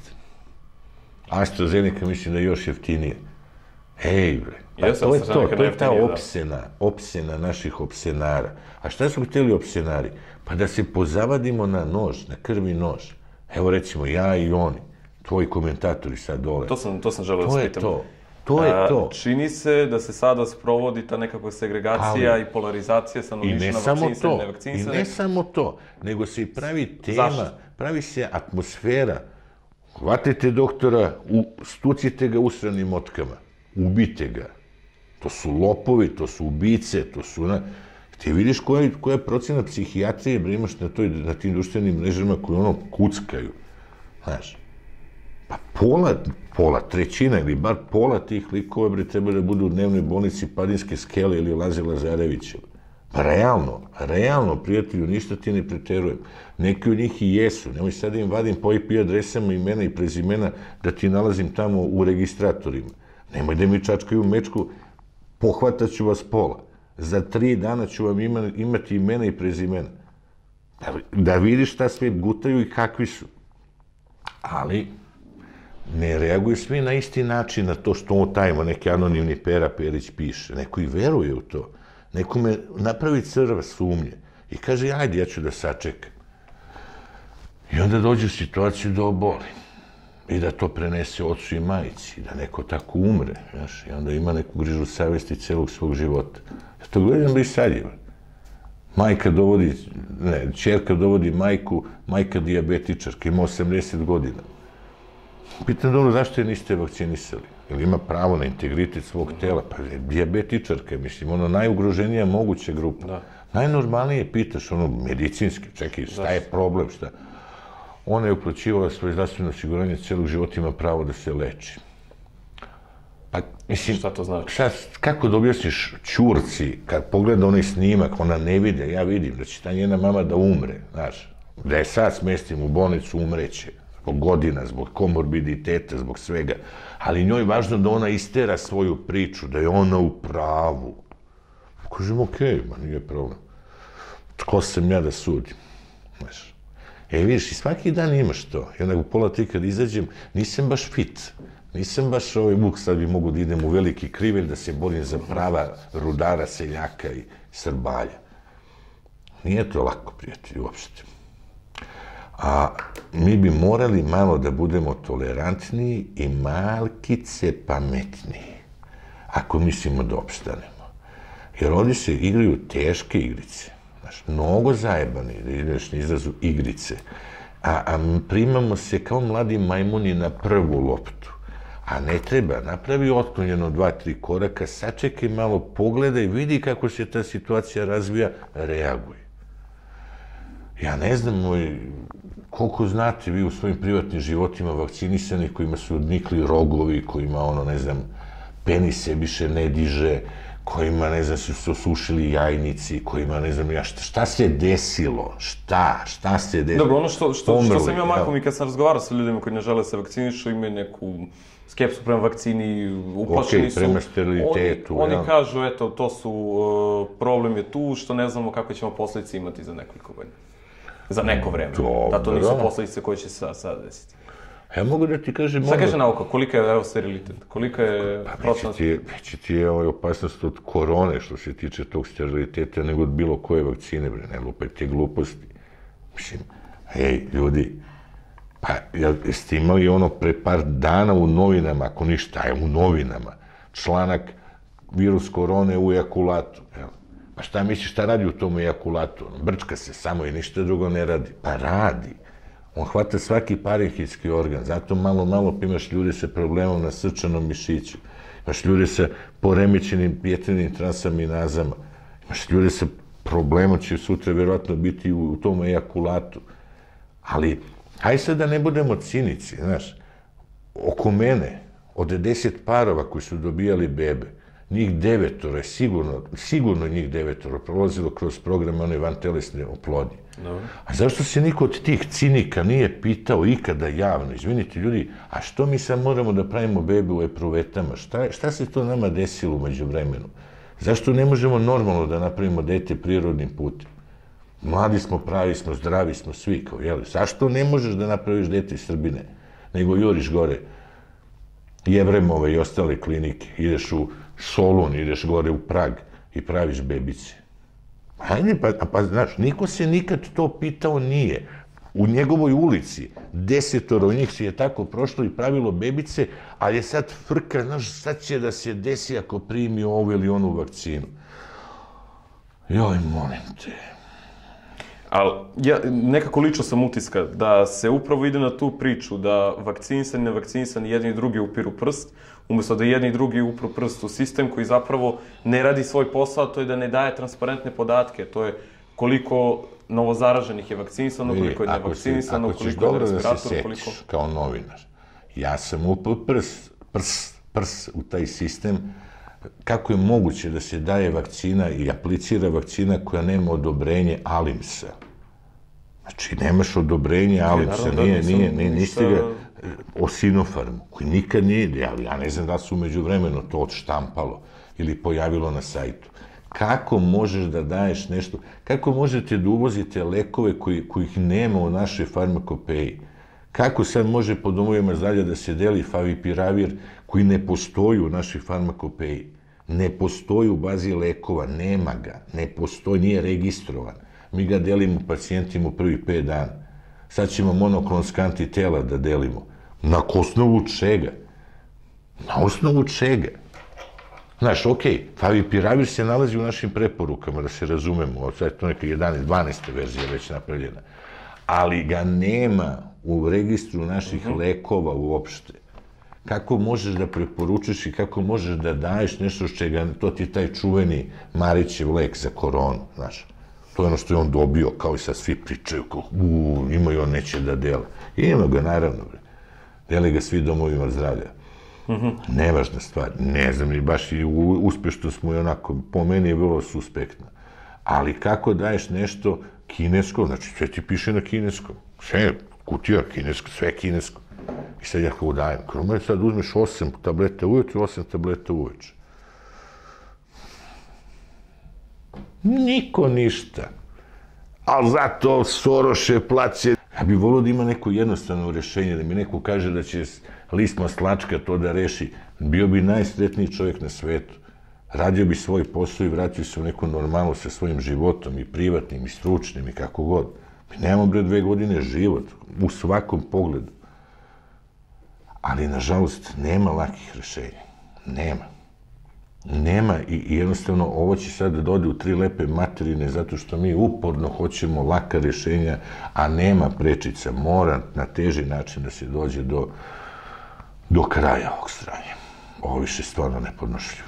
AstraZeneca mislim da je još jeftinije. Ej, bre, pa to je ta opsena naših opsenara. A šta su htjeli opsenari? Pa da se pozavadimo na nož, na krvi nož. Evo recimo ja i oni, tvoji komentatori sad dole. To sam želeo da spitam. To je to. Čini se da se sada sprovodi ta nekakva segregacija i polarizacija stanovništva na vakcinisane i nevakcinisane. I ne samo to, nego se i pravi tema, pravi se atmosfera. Hvatite doktora, stucite ga usranim motkama, ubite ga. To su lopovi, to su ubice, to su... Ti vidiš koja je procena psihijatrije, bre, imaš na tim društvenim mrežama koji ono kuckaju. Znaš, pa trećina ili bar pola tih likova, bre, treba da budu u dnevnoj bolnici Padinske skele ili Laze Lazarevića. Pa realno, prijatelju, ništa ti ne preterujem. Neki od njih i jesu. Nemoj sad da im vadim po IP adresama, imena i prezimena, da ti nalazim tamo u registratorima. Nemoj da mi čačkaju mečku, pohvatat ću vas pola. Za 3 dana ću vam imati imena i prezimena. Da vidiš šta sve gutaju i kakvi su. Ali ne reaguju svi na isti način na to što on tajmo neki anonimni Pera Perić piše. Neko i veruje u to. nekome napravi crva sumnje i kaže, ajde, ja ću da sačekam. I onda dođe u situaciju da oboli i da to prenese ocu i majici, da neko tako umre, znaš, i onda ima neku grižu savesti celog svog života. Ja to gledam da i sad je. Majka dovodi, ne, čerka dovodi majku, majka dijabetičarka, ima 80 godina. Pitam dobro, zašto je niste vakcinisali? Jer ima pravo na integritet svog tela, pa je dijabetičarka, mislim, ono najugroženija moguća grupa. Najnormalnije pitaš, ono, medicinski, čekaj, šta je problem, šta? Ona je uplaćivala svoje zdravstveno osiguranje celog života, ima pravo da se leči. Pa, mislim, šta to znači? Kako da objasniš ćurci, kad pogleda onaj snimak, ona ne vidi, ja vidim da će ta njena mama da umre, znaš, da je sad smestim u bolnicu, umreće, zbog godina, zbog komorbiditeta, zbog svega, ali njoj je važno da ona istera svoju priču, da je ona u pravu. Kažem, okej, ma nije problem. Tko sam ja da sudim, znaš. Vidiš, i svaki dan imaš to. I onda u pola tri kad izađem, nisam baš fit. Nisam baš Vuk, sad bi mogu da idem u veliki krivelj, da se borim za prava rudara, seljaka i srbalja. Nije to lako, prijatelji, uopšte. A mi bi morali malo da budemo tolerantniji i malkice pametniji, ako mislimo da opstanemo. Jer ovdje se igraju teške igrice. Mnogo zajebani, da ideš na izrazu igrice, a primamo se kao mladi majmuni na prvu loptu. A ne treba, napravi otklonjeno 2-3 koraka, sačekaj malo, pogledaj, vidi kako se ta situacija razvija, reaguj. Ja ne znam, koliko znate vi u svojim privatnim životima vakcinisanih kojima su odnikli rogovi, kojima, ono, ne znam, penis se više ne diže, kojima, ne znam, su osušili jajnici, kojima, ne znam, šta se desilo? Šta se desilo? Dobro, ono što sam imao mahom i kad sam razgovarao sa ljudima koji ne žele se vakcinišu, imaju neku skepsu prema vakcini, uplašeni su. Ok, prema sterilitetu. Oni kažu, eto, to su, problem je tu, što ne znamo kakve ćemo posljedice imati za nekoliko godina. Za neko vreme. Da to nisu posljedice koje će se sad desiti. Ja mogu da ti kažem... Šta kaže nauka? Kolika je sterilitet? Kolika je procent? Veće ti je opasnost od korone što se tiče tog steriliteta nego od bilo koje vakcine, bre, ne lupajte gluposti. Mislim, hej, ljudi, pa jeste imali ono pre par dana u novinama, ako ništa, je u novinama, članak virus korone u ejakulatu. Pa šta misliš, šta radi u tom ejakulatu? Brčka se samo i ništa drugo ne radi. Pa radi. On hvata svaki parenhidski organ, zato malo imaš ljude sa problemom na srčanom mišiću, imaš ljude sa poremećenim jetrenim transaminazama, imaš ljude sa problemom će sutra vjerojatno biti u tom ejakulatu. Ali, hajde sad da ne budemo cinici, znaš, oko mene, od 10 parova koji su dobijali bebe, njih 9 je sigurno njih 9 prolazilo kroz programe one vantelesne oplodnje. A zašto se niko od tih cinika nije pitao ikada javno, izvinite ljudi, a što mi sad moramo da pravimo bebe u epruvetama? Šta se to nama desilo umeđu vremenu? Zašto ne možemo normalno da napravimo dete prirodnim putem? Mladi smo, pravi smo, zdravi smo, svi kao, jel? Zašto ne možeš da napraviš dete iz Srbine, nego juriš gore Jevremove i ostale klinike, ideš u Solun, ideš gore u Prag i praviš bebice? Hajde, pa znaš, niko se nikad to pitao nije. U njegovoj ulici 10 njih si je tako prošlo i pravilo bebice, ali je sad frka, znaš, sad će da se desi ako primi ovu ili onu vakcinu. Joj, molim te. Ali, ja nekako lično sam utiska da se upravo ide na tu priču da vakcinisani i nevakcinisani jedni i drugi upiru prst, umjesto da jedni i drugi upru prst u sistem koji zapravo ne radi svoj posao, to je da ne daje transparentne podatke, to je koliko novozaraženih je vakcinisano, koliko je nevakcinisano, koliko je respirator, Ako ćeš dobro da se setiš kao novinar, ja sam upao prst u taj sistem, kako je moguće da se daje vakcina i aplicira vakcina koja nema odobrenje ALIMS-a. Znači, nemaš odobrenje ALIMS-a, niste ga o Sinopharmu, koji nikad nije, ja ne znam da su umeđu vremenu to odštampalo ili pojavilo na sajtu. Kako možeš da daješ nešto, kako možete da uvozite lekove kojih nema u našoj farmakopeji? Kako sad može po domovima zdravlja da se deli favipiravir koji ne postoji u našoj farmakopeji? Ne postoji u bazi lekova, nema ga, ne postoji, nije registrovan. Mi ga delimo pacijentima u prvih 5 dana. Sad ćemo monoklonska antitela da delimo. Na osnovu čega? Na osnovu čega? Znaš, okej, favipiravir se nalazi u našim preporukama, da se razumemo, sad je to neka 11, 12. verzija već napravljena, ali ga nema u registru naših lekova uopšte. Kako možeš da preporučiš i kako možeš da daješ nešto s čega, to ti je taj čuveni Marićev lek za koronu, znaš. To je ono što je on dobio, kao i sad svi pričaju, ima i on neće da dela. Ima ga, naravno, dele ga svi domovima zdravlja. Nevažna stvar, ne znam, ni baš i uspešno smo i onako, po meni je bilo suspektno. Ali kako daješ nešto kinesko, znači sve ti piše na kineskom, sve, kutija kinesko, sve kinesko. I sad ja kao dajem, kromaj sad uzmeš 8 tableta ujutru, 8 tableta uveče. Niko ništa. Ali zato Soroše plaće. Ja bih volio da ima neko jednostavno rešenje, da mi neko kaže da će list maslačka to da reši. Bio bi najsretniji čovjek na svetu. Radio bi svoj posao i vratio se u neku normalu sa svojim životom, i privatnim, i stručnim, i kako god. Mi nemamo, bre, 2 godine život, u svakom pogledu. Ali, nažalost, nema lakih rešenja. Nema. Nema i jednostavno ovo će sad da ode u 3 lepe materine zato što mi uporno hoćemo laka rešenja, a nema prečica. Mora na teži način da se dođe do kraja ovog sranja. Ovo više stvarno nepodnošljivo.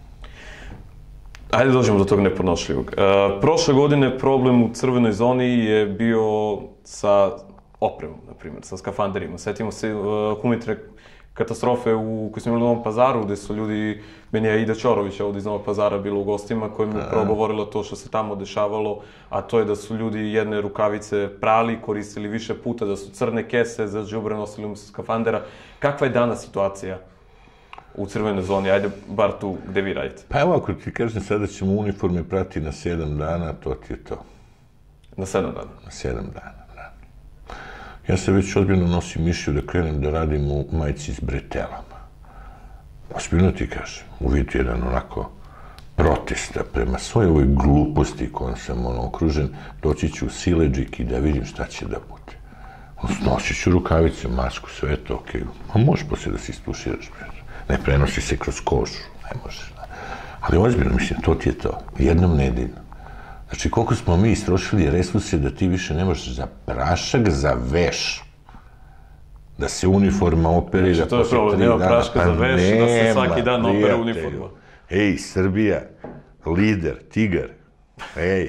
Ajde dođemo do tog nepodnošljivog. Prošle godine problem u crvenoj zoni je bio sa opremom, na primjer, sa skafanderima. Sjetimo se humanitarne katastrofe koje smo imali u Novom Pazaru, gde su ljudi, meni je Ida Ćorović ovdje iz Novog Pazara bila u gostima, koja mi je upravo govorila to što se tamo dešavalo, a to je da su ljudi jedne rukavice prali, koristili više puta, da su crne kese za đubre nosili umjesto skafandera. Kakva je danas situacija u crvenoj zoni? Ajde, bar tu gde vi radite. Pa evo, ako ti kažem sada ćemo uniforme prati na 7 dana, to ti je to. Na 7 dana? Na 7 dana, da. Ja se već ozbiljno nosim mišlju da krenem da radim u majici s bretelama. Ozbiljno ti kažem, u vidu jedan onako protesta prema svoj ovoj gluposti kojom sam okružen, doći ću u sileđik i da vidim šta će da bude. Nosit ću rukavice, masku, sve je to okej. A možeš poslije da se istuširaš, ne prenosi se kroz kožu, ne možeš. Ali ozbiljno, mislim, to ti je to, jednom nedeljno. Znači, koliko smo mi istrošili resurse da ti više ne možeš za prašak, za veš, da se uniforma operira znači, posle 3 dana. To je problem, nema praška za veš, da se svaki dan opere uniforma. Ej, Srbija, lider, tigar, ej.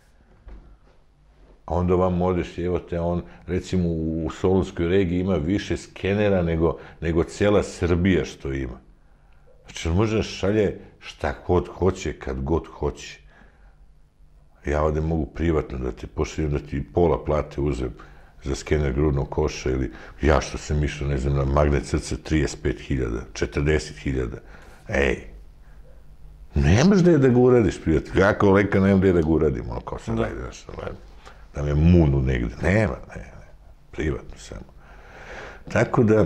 A onda vam odeš, evo te, on, recimo, u Solunskoj regiji ima više skenera nego cijela Srbija što ima. Znači, on može da šalje šta god hoće, kad god hoće. Ja ovde mogu privatno da te pošaljem, da ti pola plate uzem za skener grudnog koša ili ja što sam išao, ne znam, na magnet srca 35.000, 40.000. Ej, nemaš da je da ga uradiš, prijatelj. Ja kao lekar nemam da je da ga uradim, ono kao sad, ajde, da me munu negde. Nema, ne, privatno samo. Tako da,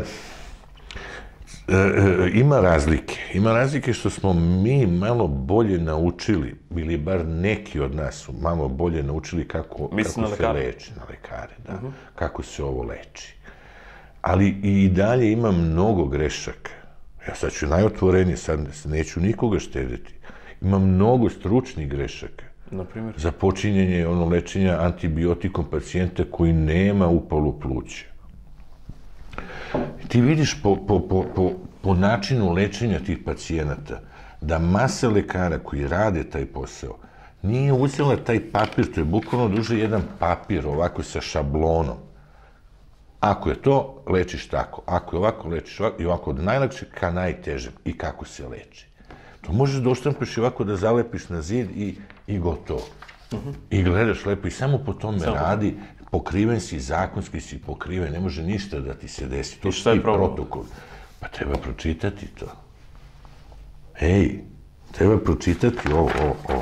ima razlike. Ima razlike što smo mi malo bolje naučili, ili bar neki od nas su malo bolje naučili kako se leči. Na lekare, da. Kako se ovo leči. Ali i dalje ima mnogo grešaka. Ja sad ću najotvorenije, sad neću nikoga štediti. Ima mnogo stručnih grešaka. Za počinjenje lečenja antibiotikom pacijenta koji nema upalu pluća. Ti vidiš po načinu lečenja tih pacijenata da masa lekara koji rade taj posao nije uzela taj papir, to je bukvalno duže jedan papir ovako sa šablonom. Ako je to, lečiš tako. Ako je ovako, lečiš ovako. I ovako od najlakšeg ka najtežem. I kako se leči. To možeš da oštampaš i ovako da zalepiš na zid i gotovo. I gledaš lepo i samo po tome radi, pokriven si, zakonski si pokriven, ne može ništa da ti se desi. To su ti protokoli. Pa treba pročitati to. Ej, treba pročitati ovo.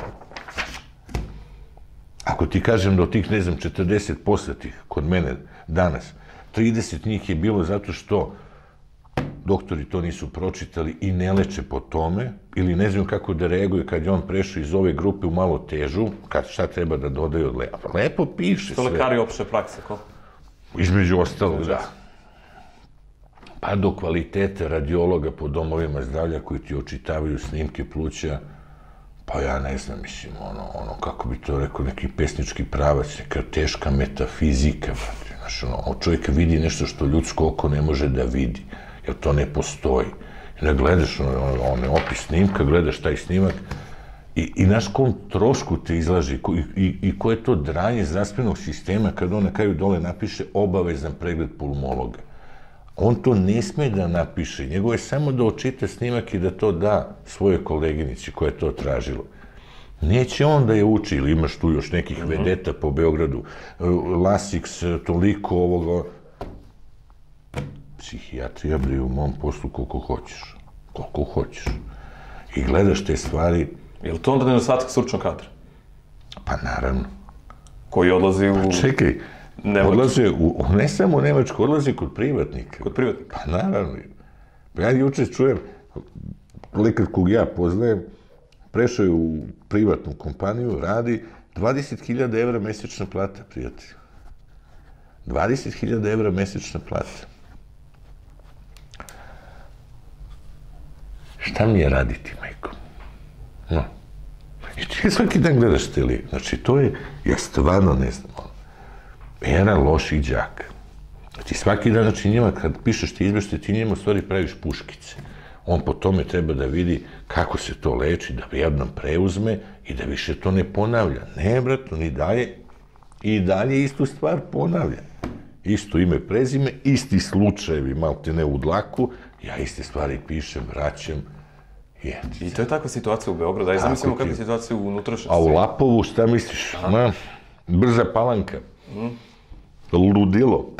Ako ti kažem da od tih, ne znam, 40 posletih kod mene danas, 30 njih je bilo zato što doktori to nisu pročitali i ne leče po tome, ili ne znam kako da reaguje kad je on prešao iz ove grupe u malo težu, šta treba da dodaju od lepa. Lepo piše sve. To lekari opšte prakse, ko? Između ostalog, da. Pa do kvalitete radiologa po domovima zdravlja koji ti očitavaju snimke pluća, pa ja ne znam, mislim, kako bi to rekao, neki pesnički pravac, neka teška metafizika, znaš, čovjek vidi nešto što ljudsko oko ne može da vidi, jer to ne postoji. I da gledaš opis snimka, gledaš taj snimak i naš kom trošku te izlaži i koje je to dranje zdravstvenog sistema kad on na kraju dole napiše obavezan pregled pulmologa. On to ne sme da napiše, njegovo je samo da očita snimak i da to da svojoj koleginici koja je to tražila. Neće on da je uči, ili imaš tu još nekih vedeta po Beogradu, Lasiks, toliko ovoga... Psihijatrija bre u mom poslu koliko hoćeš. I gledaš te stvari... Je li to onda nedostatak stručnog kadra? Pa naravno. Koji odlazi u... Pa čekaj, odlaze ne samo u Nemačku, odlaze kod privatnika. Kod privatnika? Pa naravno. Pa ja juče čujem, lekar kog ja poznajem, prešao je u privatnu kompaniju, radi 20.000 evra mesečna plata, prijatelj. 20.000 evra mesečna plata. Šta mi je raditi, majko? No. I ti svaki dan gledaš te lijek. Znači, to je, ja stvarno ne znam, era loših đaka. Znači, svaki dan, znači, njima, kad pišeš ti izvešte, ti njima u stvari praviš puškice. On po tome treba da vidi kako se to leči, da jednom preuzme i da više to ne ponavlja. Ne, brato, ni dalje. I dalje istu stvar ponavlja. Isto ime, prezime, isti slučajevi, malte ne u dlaku, ja iste stvari pišem, vraćam. I to je takva situacija u Beogradu, a ja zamislimo kakva je situacija u unutrašnjosti. A u Lapovu, šta misliš? Brza Palanka. Ludilo.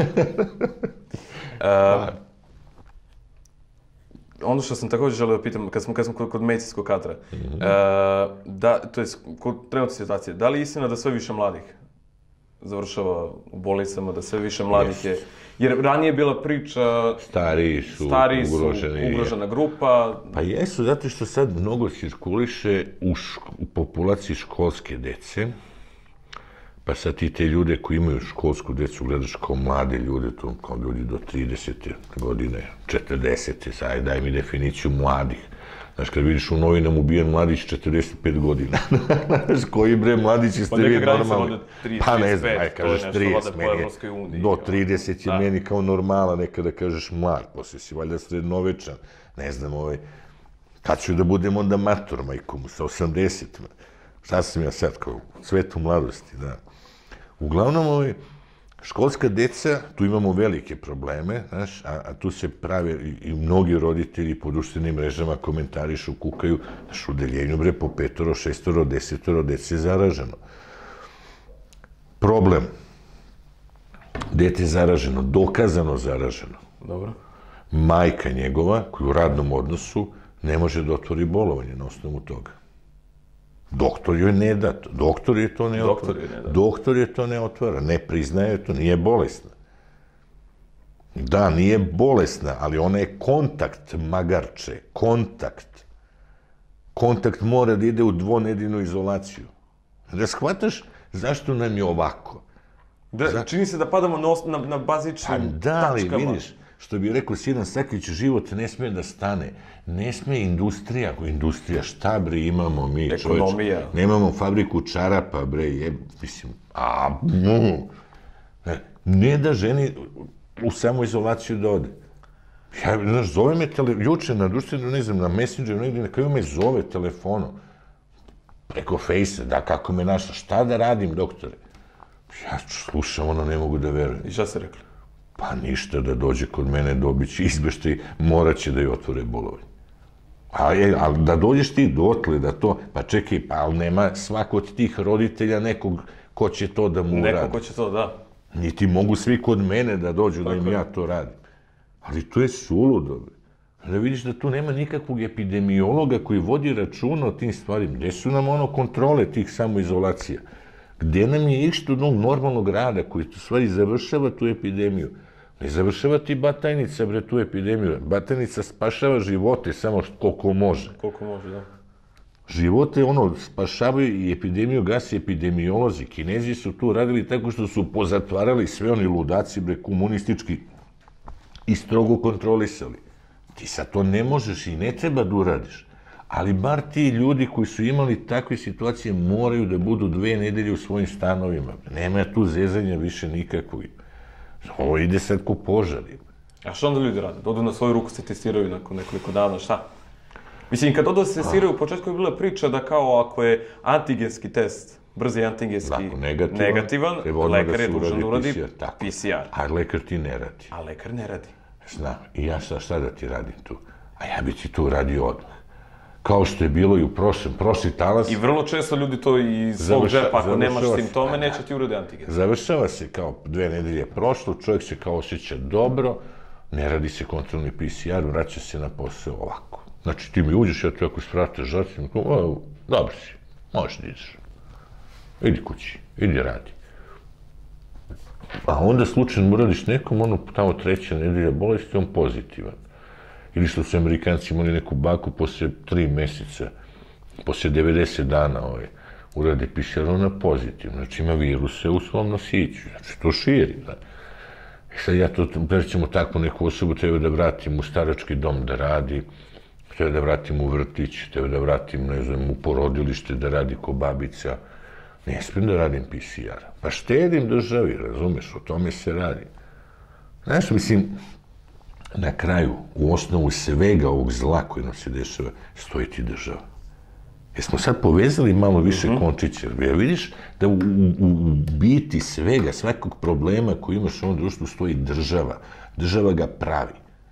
Ono što sam također želeo pitam, kad smo kod medicinskog kadra, to je kod trenutne situacije, da li je istina da sve više mladih završava u bolnicama, da sve više mladih je... Jer ranije je bila priča... Stariji su ugrožena grupa... Pa jesu, zato što sad mnogo cirkuliše u populaciji školske dece, pa sad ti te ljude koji imaju školsku decu gledaš kao mlade ljude, kao ljudi do 30. godine, 40. Sad daj mi definiciju mladih. Znaš, kad vidiš u novinama ubijen mladić 45 godina, znaš, koji bre mladići ste vi normalni? Pa ne znam, aj kažeš 30, meni do 30 je meni kao normala nekada kažeš mlad, poslije si valjda srednovečan, ne znam, kad ću da budem onda mator, majko mu, sa 80, šta sam ja sad, kao cvetu mladosti, da. Uglavnom, školska deca, tu imamo velike probleme, znaš, a tu se prave i mnogi roditelji po društvenim mrežama komentarišu, kukaju, znaš, u deljenju, bre, po 5, 6, 10 dece je zaraženo. Problem. Dete je zaraženo, dokazano zaraženo. Dobro. Majka njegova, koja u radnom odnosu, ne može da otvori bolovanje na osnovu toga. Doktor joj ne da to. Doktor je to ne otvara. Doktor je to ne otvara. Ne priznaje to, nije bolesna. Da, nije bolesna, ali ona je kontakt, magarče. Kontakt. Kontakt mora da ide u dvonedeljnu izolaciju. Da shvataš zašto nam je ovako? Čini se da padamo na bazičnim tačkama. Da, ali vidiš, što bi rekao Siran Sakić, život ne sme da stane. Ne sme industrija, šta bre imamo mi, čoveč? Ekonomija. Nemamo fabriku čarapa, bre, mislim, ne da ženi u samoizolaciju da ode. Ja, znaš, zove me juče na društvenu, ne znam, na Messengeru, negdje, na kraju me zove telefonom, preko Face-a, da, kako me našla, šta da radim, doktore? Ja slušam, ono, ne mogu da verujem. I šta ste rekli? Pa ništa, da dođe kod mene, dobit će izbeštaj, morat će da joj otvore bolovanje. Ali da dođeš ti dotle, da to, pa čekaj, ali nema svako od tih roditelja nekog ko će to da mu uradi. Neko ko će to, da. Niti mogu svi kod mene da dođu da im ja to radim. Ali to je suludo. Da vidiš da tu nema nikakvog epidemiologa koji vodi računa o tim stvarima. Gde su nam kontrole tih samoizolacija? Gde nam je išta od normalnog rada koji u stvari završava tu epidemiju? Ne završava ti Batajnica, bre, tu epidemiju. Batajnica spašava živote samo koliko može. Koliko može, da. Živote, spašavaju i epidemiju gasi epidemiolozi. Kinezi su tu radili tako što su pozatvarali sve oni ludaci, bre, komunistički i strogo kontrolisali. Ti sad to ne možeš i ne treba da uradiš. Ali bar ti ljudi koji su imali takve situacije moraju da budu 2 nedelje u svojim stanovima. Nema tu zezanja više nikakvog. Ovo ide sad ko požari. A što onda ljudi rade? Odu na svoju ruku se testiraju nakon nekoliko dana, šta? Mislim, kad odu se testiraju, u početku je bila priča da kao ako je antigenski test, brzi antigenski negativan, lekar je dužan da uradi PCR. A lekar ti ne radi. A lekar ne radi. Znam, i ja šta da ti radim tu? A ja bi ti tu radio odmah. Kao što je bilo i u prošli talas. I vrlo često ljudi to iz svog džepa, ako nemaš simptome, neće ti uradi antigen. Završava se kao 2 nedelje prošlo, čovjek se kao osjeća dobro, ne radi se kontrolni PCR, vraća se na posao ovako. Znači ti mi uđeš, ja tu ako sprate žacim, dobro si, možeš da ideš. Idi kući, idi radi. A onda slučajno uradiš nekom, tamo 3. nedelja bolesti, on pozitivan. Ili što su Amerikanci imali neku baku posle 3 meseca, posle 90 dana urade PCR, ona pozitivna. Znači ima viruse u svom nosiću, znači to širi. I sad ja to, ćemo takvu neku osobu, treba da vratim u starački dom da radi, treba da vratim u vrtić, treba da vratim, ne znam, u porodilište da radi ko babica. Ne smijem da radim PCR. Pa štedim državi, razumeš, o tome se radi. Znaš, mislim, na kraju, u osnovu svega ovog zla koji nam se dešava, stoji ti država. Jesmo sad povezali malo više končića, jer vidiš da u biti svega, svakog problema koji imaš u ovom društvu stoji država. Država ga pravi.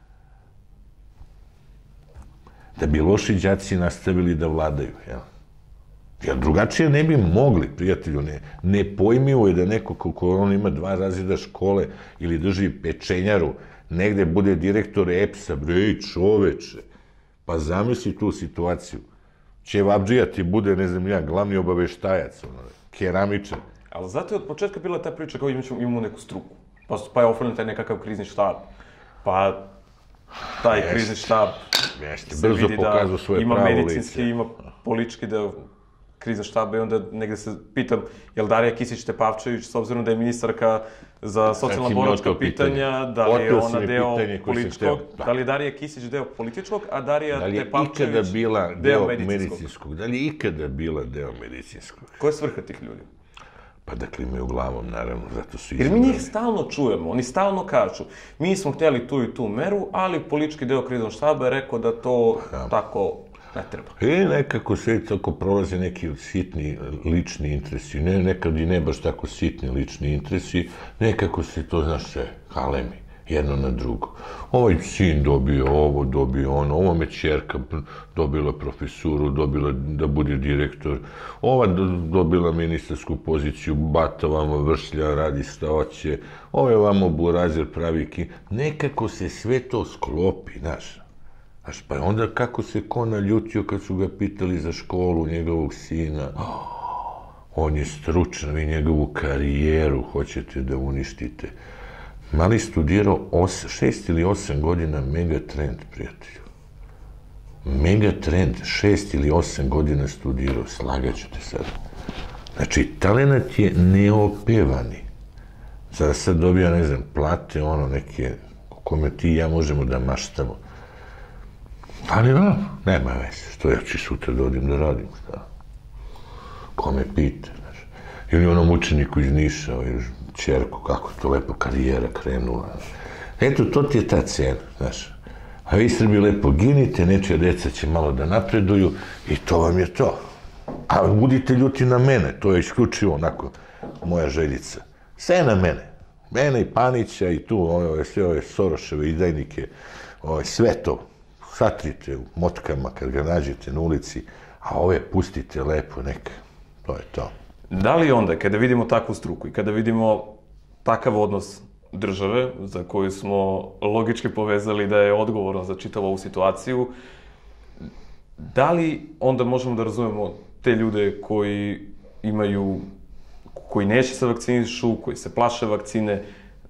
Da bi loši đaci nastavili da vladaju, jel? Jer drugačije ne bi mogli, prijatelju, nepojmivo je da neko ko on ima 2 razreda škole ili drži pečenjaru, negde bude direktor EPS-a, bre, čoveče, pa zamisli tu situaciju. Ćevabdžija ti bude, ne znam ja, glavni obaveštajac, keramičar. Ali zato je od početka bila ta priča kao imamo neku struku, pa je oformljen taj nekakav krizni štab, pa taj krizni štab se vidi da ima medicinski, ima politički deo krizna štaba i onda negde se pitam, je li Darija Kisić-Tepavčević, s obzirom da je ministarka za socijalno-boračka pitanja, da li je ona deo političkog, da li je Darija Kisić deo političkog, a Darija Tepavčević deo medicinskog? Da li je ikada bila deo medicinskog? Koja je svrha tih ljudi? Pa da klimaju glavom, naravno, zato su izabrani. Jer mi njih stalno čujemo, oni stalno kažu, mi smo htjeli tu i tu meru, ali politički deo kriznog štaba je rekao da to tako ne treba. I nekako sve tako prolaze neki sitni lični interesi, nekad i ne baš tako sitni lični interesi, nekako se to, znaš, sve halemi, jedno na drugo. Ovaj sin dobio ovo, dobio ono, ova me ćerka dobila profesuru, dobila da bude direktor, ova dobila ministarsku poziciju, bata vamo vršlja, radi šta hoće, ovaj vamo burazir pravi nekako se sve to sklopi, znaš. Pa onda kako se ko naljutio kad su ga pitali za školu njegovog sina. On je stručan, vi njegovu karijeru hoćete da uništite. Mali studirao 6 ili 8 godina Megatrend, prijatelju. Megatrend, 6 ili 8 godina studirao, slagaću te sad. Znači, talenat je neopevani. Sad dobija, ne znam, plate, neke, kome ti i ja možemo da maštamo. Ali nema veze, što ja ću sutra da odim da radim, šta? Ko me pita, znaš. Ili onom učeniku iz Niša, ćerku, kako je to lepo karijera krenula. Eto, to ti je ta cena, znaš. A vi Srbi lepo ginite, nečija deca će malo da napreduju i to vam je to. A budite ljuti na mene, to je isključivo onako moja željica. Sve na mene. Mene i Panića i tu, sve ove Soroševe izdajnike, sve to. Satrite u motkama kad ga nađete na ulici, a ove pustite lepo neka. To je to. Da li onda, kada vidimo takvu struku i kada vidimo takav odnos države, za koju smo logički povezali da je odgovorna za čitavu ovu situaciju, da li onda možemo da razumemo te ljude koji neće se vakcinišu, koji se plaše vakcine,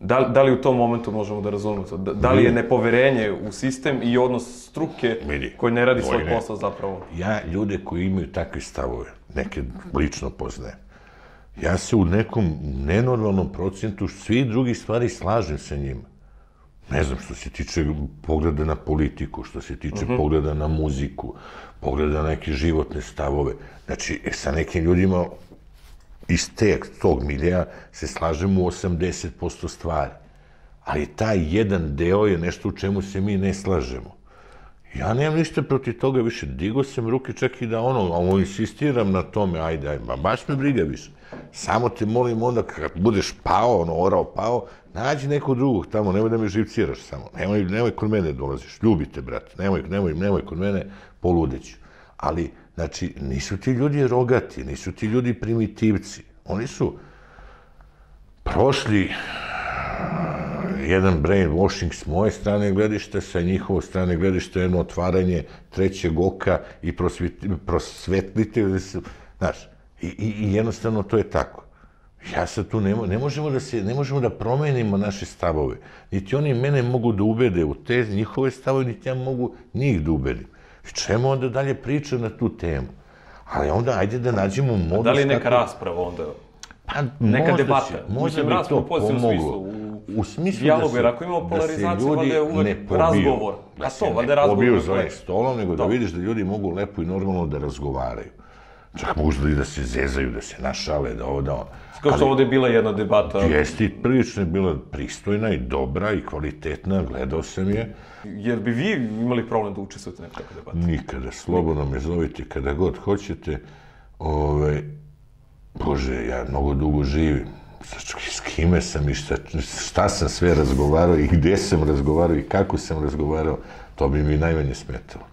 Da li u tom momentu možemo da razumemo to? Da li je nepoverenje u sistem i odnos struke koji ne radi svoj posao zapravo? Ja ljude koji imaju takve stavove, neke lično poznajem, ja se u nekom nenormalnom procentu svih drugih stvari slažem sa njima. Ne znam, što se tiče pogleda na politiku, što se tiče pogleda na muziku, pogleda na neke životne stavove. Znači, sa nekim ljudima iz tog milija se slažemo u 80% stvari. Ali taj jedan deo je nešto u čemu se mi ne slažemo. Ja nemam ništa protiv toga više. Digo sam ruke čak i da insistiram na tome, ajde, baš me briga više. Samo te molim onda kad budeš pao, orao pao, nađi nekog drugog tamo, nemoj da me živciraš samo. Nemoj kod mene dolaziš, ljubite, brate, nemoj kod mene, poludeću. Ali, znači, nisu ti ljudi rogati, nisu ti ljudi primitivci. Oni su prošli jedan brainwashing s moje strane gledišta, sa njihove strane gledišta jedno otvaranje trećeg oka i prosvetlite, znaš, i jednostavno to je tako. Ja sad tu ne možemo da promenimo naše stavove. Niti oni mene mogu da ubede u te njihove stavove, niti ja mogu njih da ubedim. Čemu onda dalje pričam na tu temu? Ali onda, ajde da nađemo modus... Da li je neka rasprava onda? Neka debata? Možda bi to pomoglo. U smislu da se ljudi ne pobiju. Da se ne pobiju za ovim stolom, nego da vidiš da ljudi mogu lepo i normalno da razgovaraju. Čak možda i da se zezaju, da se našale, da ovo da ono. Kao što ovde je bila jedna debata. Jeste, prilično je bila pristojna i dobra i kvalitetna, gledao sam je. Jer bi vi imali problem da učestvujete na nekakve debate? Nikada, slobodno me zovite kada god hoćete. Bože, ja mnogo dugo živim. S kime sam i šta sam sve razgovarao i gde sam razgovarao i kako sam razgovarao, to bi mi najmanje smetalo.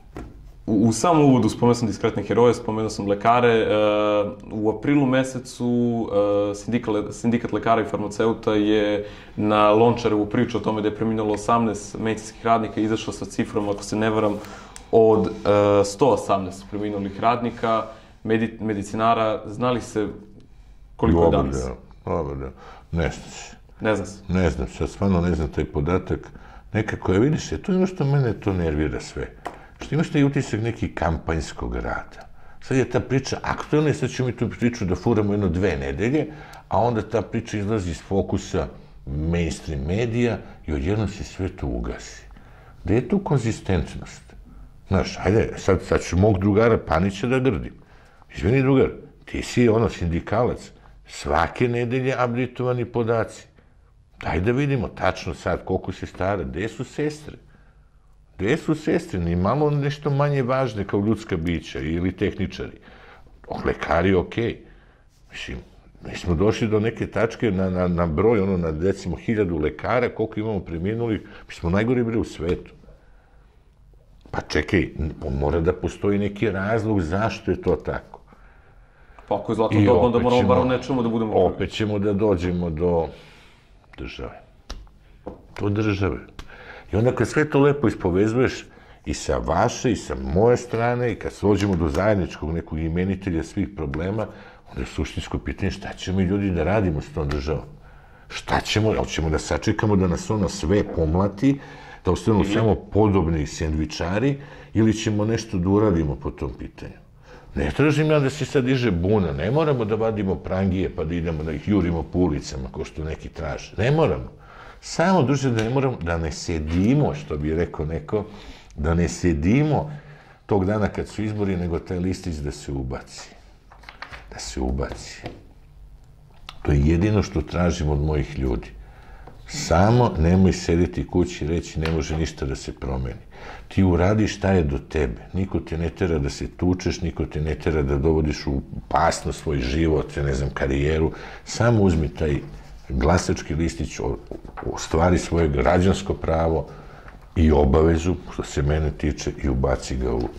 U samom uvodu spomenuo sam diskretne heroje, spomenuo sam lekare. U aprilu mesecu sindikat lekara i farmaceuta je na Lončarevu priču o tome da je preminulo 18 medicinskih radnika izašao sa cifrom, ako se ne varam, od 118 preminulih radnika, medicinara. Znali se koliko je danas? Dobar deo. Ne znam se. Ne znam se? Ne znam, sad stvarno ne znam taj podatak. Nekako je, vidiš, to je ono što mene to nervira sve. Što imaš taj utisak neki kampanjskog rada. Sad je ta priča aktualna i sad ćemo mi tu priču da furamo 1-2 nedelje, a onda ta priča izlazi iz fokusa mainstream medija i odjednom se sve to ugasi. Gde je tu konzistentnost? Znaš, ajde, sad ću mog drugara Panića da grdim. Izvini drugar, ti si sindikalac, svake nedelje updateovani podaci. Daj da vidimo tačno sad koliko se stara, gde su sestre? Gde su sestre? Ni malo nešto manje važne kao ljudska bića ili tehničari. Lekari, okej. Mislim, mi smo došli do neke tačke na broj, na recimo 1000 lekara, koliko imamo preminulih, mi smo najgori bili u svetu. Pa čekaj, mora da postoji neki razlog zašto je to tako. Pa ako je zlatno doba, onda moramo bar o nečemu da budemo... Opet ćemo da dođemo do države. Do države. I onda kad sve to lepo ispovezuješ i sa vaše i sa moje strane i kad slođemo do zajedničkog nekog imenitelja svih problema, onda je suštinsko pitanje šta ćemo i ljudi da radimo s tom državom. Šta ćemo? Jel ćemo da sačekamo da nas ona sve pomlati, da ostanu samo podobni sendvičari ili ćemo nešto da uradimo po tom pitanju? Ne tražim ja da se sad diže buna, ne moramo da vadimo prangije pa da idemo da ih jurimo po ulicama kao što neki traže. Ne moramo. Samo druže da ne moramo, da ne sedimo, što bi rekao neko, da ne sedimo tog dana kad su izbori, nego taj listić da se ubaci. Da se ubaci. To je jedino što tražim od mojih ljudi. Samo nemoj sedeti kući i reći ne može ništa da se promeni. Ti uradi šta je do tebe. Niko te ne tera da se tučeš, niko te ne tera da dovodiš u opasnost svoj život, ne znam, karijeru. Samo uzmi taj glasački listić, ostvari svoje građansko pravo i obavezu, što se mene tiče, i ubaci ga u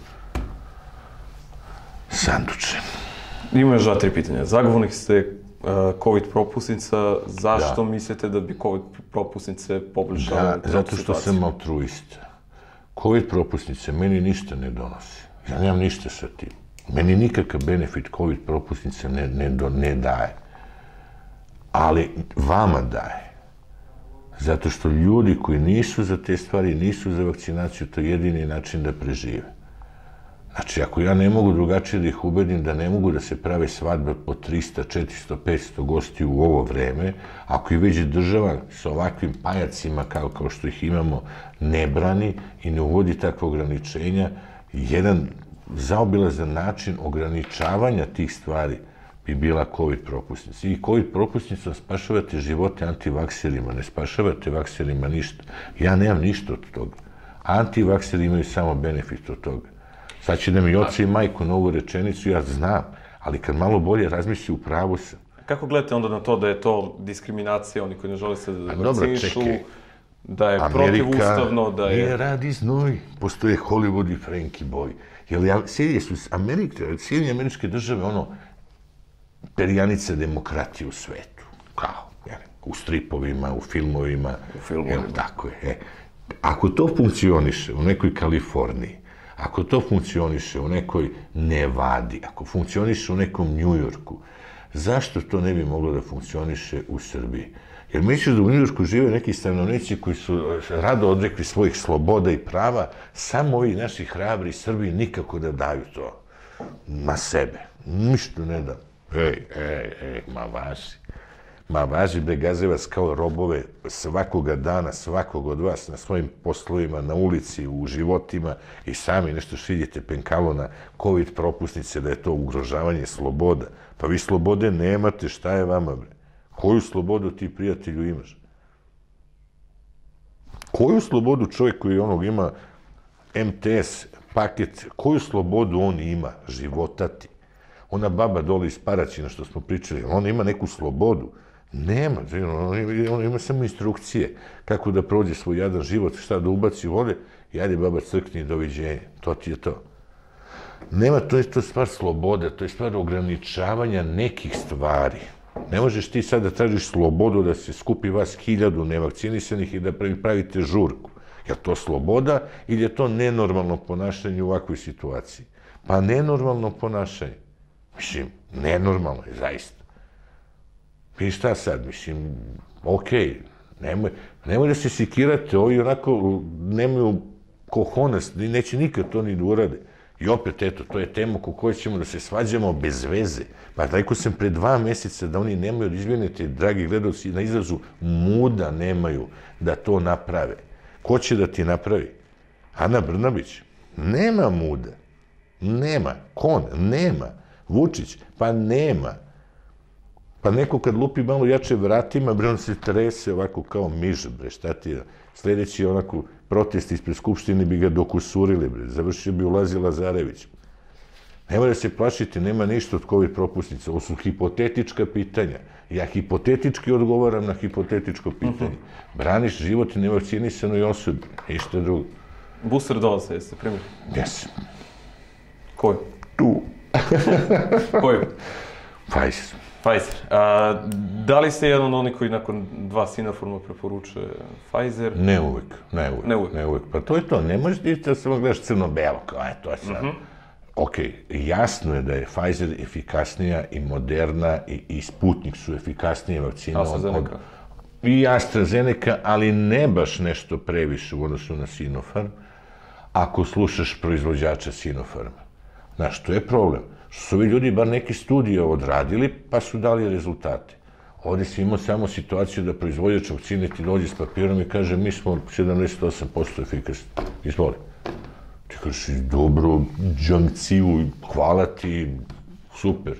sanduče. Ima još 2-3 pitanja. Zagovornik ste COVID propusnica. Zašto mislite da bi COVID propusnice poboljšale situaciju? Zato što sam altruista. COVID propusnice meni ništa ne donosi. Ja nemam ništa sa tim. Meni nikakav benefit COVID propusnice ne daje. Ali vama daje. Zato što ljudi koji nisu za te stvari, nisu za vakcinaciju, to je jedini način da prežive. Znači, ako ja ne mogu drugačije da ih ubedim da ne mogu da se prave svadbe po 300, 400, 500 gosti u ovo vreme, ako i već država sa ovakvim pajacima kao što ih imamo ne brani i ne uvodi takve ograničenja, jedan zaobilazan način ograničavanja tih stvari bi bila COVID propusnica. I COVID propusnicom spašavate živote antivakserima, ne spašavate vakserima ništa. Ja nemam ništa od toga. Antivakseri imaju samo benefit od toga. Sad će da mi oca i majku na ovu rečenicu, ja znam, ali kad malo bolje razmisli, u pravu sam. Kako gledate onda na to da je to diskriminacija, oni koji ne žele se vakcinišu, da je protivustavno, da je... Amerika nije radi znoj, postoje Hollywood i Frankie Boy. Sjedinje američke države, perjanica demokratije u svetu. Kao, u stripovima, u filmovima. Tako je. Ako to funkcioniše u nekoj Kaliforniji, ako to funkcioniše u nekoj Nevadi, ako funkcioniše u nekom Njujorku, zašto to ne bi moglo da funkcioniše u Srbiji? Jer misliš da u Njujorku žive neki stanovnici koji su rado odrekli svojih sloboda i prava, samo ovi naši hrabri Srbi nikako da daju to na sebe. Ništa ne da. Ma važi, bre, gaze vas kao robove svakoga dana, svakog od vas na svojim poslovima, na ulici, u životima i sami nešto šiljete penkalo na COVID propusnice da je to ugrožavanje sloboda. Pa vi slobode nemate, šta je vama, bre? Koju slobodu ti, prijatelju, imaš? Koju slobodu čovjek koji ima MTS paket, koju slobodu on ima životati? Ona baba dole iz Paraćina što smo pričali, ona ima neku slobodu? Nema, ona ima samo instrukcije kako da prođe svoj jadan život, šta da ubaci u vode, i ajde baba crkni, doviđenje, to ti je to. Nema, to je stvar slobode, to je stvar ograničavanja nekih stvari. Ne možeš ti sad da tražiš slobodu da se skupi vas 1000 nevakcinisanih i da pravite žurku. Je li to sloboda ili je to nenormalno ponašanje u ovakvoj situaciji? Pa nenormalno ponašanje. Mislim, nenormalno je, zaista. I šta sad, mislim, okej, nemoj da se sikirate, ovi onako nemaju kohonas, neće nikad to ni da urade. I opet, eto, to je tema oko koje ćemo da se svađamo bez veze. Pa rekao sam pre 2 meseca da oni nemaju, izvinite, dragi gledalci, na izrazu muda nemaju da to naprave. Ko će da ti napravi? Ana Brnabić? Nema muda. Nema. Kon? Nema. Vučić? Pa nema. Pa neko kad lupi malo jače vratima, bre, on se trese ovako kao miž, bre, šta ti je? Sljedeći onako protest ispred Skupštine bi ga dokusurili, bre, završio bi ulazi Lazarević. Nema da se plašite, nema ništa od COVID propusnica, ovo su hipotetička pitanja. Ja hipotetički odgovaram na hipotetičko pitanje. Braniš život i nevakcinisanoj osobi, ništa drugo. Booster doza, jeste primili? Jesam. Koju? Tu. Koju? Pfizer. Pfizer. Da li ste jedan od onih koji nakon 2 Sinofarma preporučuje Pfizer? Ne uvek. Pa to je to. Ne možeš da se vam gledaš crno-belo, kao to je sad. Okej, jasno je da je Pfizer efikasnija i Moderna i Sputnik su efikasnije vakcine od... I AstraZeneca, ali ne baš nešto previše u odnosu na Sinopharm, ako slušaš proizvođača Sinopharma. Znaš, to je problem. Što su ovi ljudi bar neke studije odradili, pa su dali rezultate. Ovdje si imao samo situaciju da proizvođač vakcine ti dođe s papirom i kaže mi smo 78% efikasni. Izvoli. Ti kažeš, dobro, džamciju, hvala ti, super.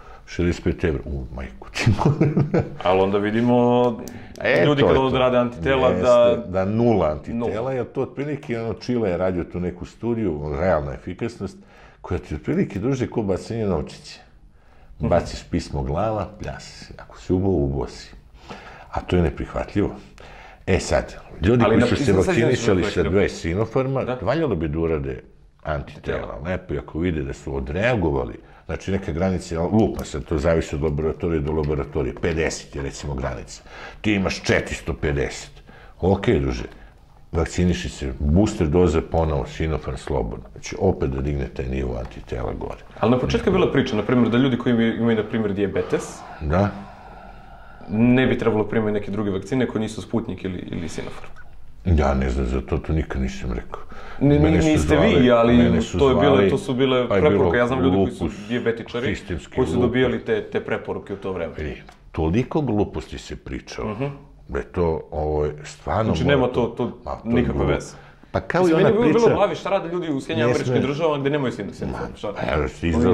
65 evra. Majku ti moram. Ali onda vidimo ljudi kada odrade antitela da... Da nula antitela, jer to otprilike, Čile je radio tu neku studiju, realna efikasnost, koja ti otprilike druže ko bacanje novčića. Baciš pismo glava, pljas. Ako si ubo si. A to je neprihvatljivo. Sad, ljudi koji su se vakcinisali sa 2 Sinopharma, valjalo bi da urade antitela. Lepo, ako vide da su odreagovali, znači neka granica, lupa se, to zavisi od laboratorije do laboratorije, 50 je recimo granica. Ti imaš 450. Okej, druže, vakciniši se, booster doza ponovo, Sinopharm slobodno. Znači, opet da digne taj nivo antitela gore. Ali na početku je bila priča, na primjer, da ljudi koji imaju, na primjer, dijabetes, ne bi trebalo primati neke druge vakcine koje nisu Sputnik ili Sinopharm. Ja ne znam, za to nikad nisam rekao. Niste vi, ali to su bile preporuke. Ja znam ljudi koji su dijabetičari, koji su dobijali te preporuke u to vreme. Toliko gluposti se pričalo, da je to stvarno... Znači nema to nikakve veze. Pa kao i ona priča... Meni bi bilo glavi šta rade ljudi u Sjedinjenim Američkim Državama gde nemaju Sinopharm. Evo, izdao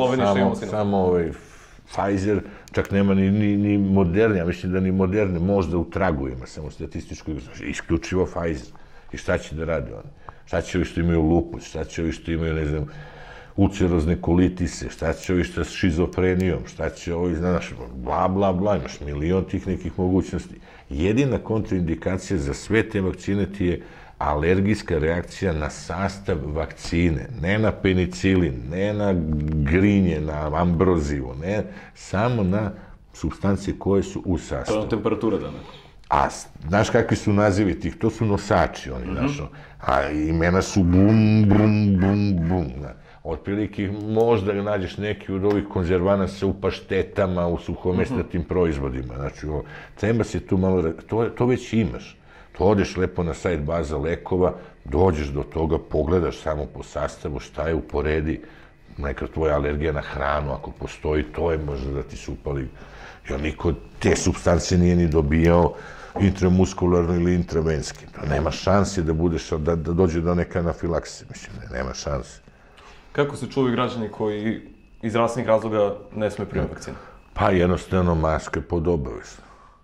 samo Pfizer, čak nema ni Moderna, ja mislim da ni Moderna, možda u tragu ima, samo statističko, isključivo Pfizer. I šta će da radi oni? Šta će ovi što imaju lupus, šta će ovi što imaju, ne znam, ulcerozne kolitise, šta će ovi što s šizofrenijom, šta će ovi, znaš, bla, bla, bla, imaš milion tih nekih mogućnosti. Jedina kontraindikacija za sve te vakcine ti je alergijska reakcija na sastav vakcine, ne na penicilin, ne na grinje, na ambroziju, ne, samo na supstancije koje su u sastavu. To je temperatura dana. A znaš kakvi su nazivi tih? To su nosači, oni, znaš, a imena su bum, bum, bum, bum. Otprilike možda nađeš neki od ovih konzervanasa u paštetama, u suhomesnatim proizvodima. Znači, treba se tu malo, to već imaš. To odeš lepo na sajt baza lekova, dođeš do toga, pogledaš samo po sastavu šta je, uporedi neka tvoja alergija na hranu, ako postoji, to je možda da ti se upali. Jer niko te supstancije nije ni dobijao intramuskularno ili intravenski. Nema šanse da budeš, da dođe do neke anafilakse, mislim, nema šanse. Kako se čuvi građani koji iz zdravstvenih razloga ne sme primati vakcinu? Pa jednostavno maske pod obavezno.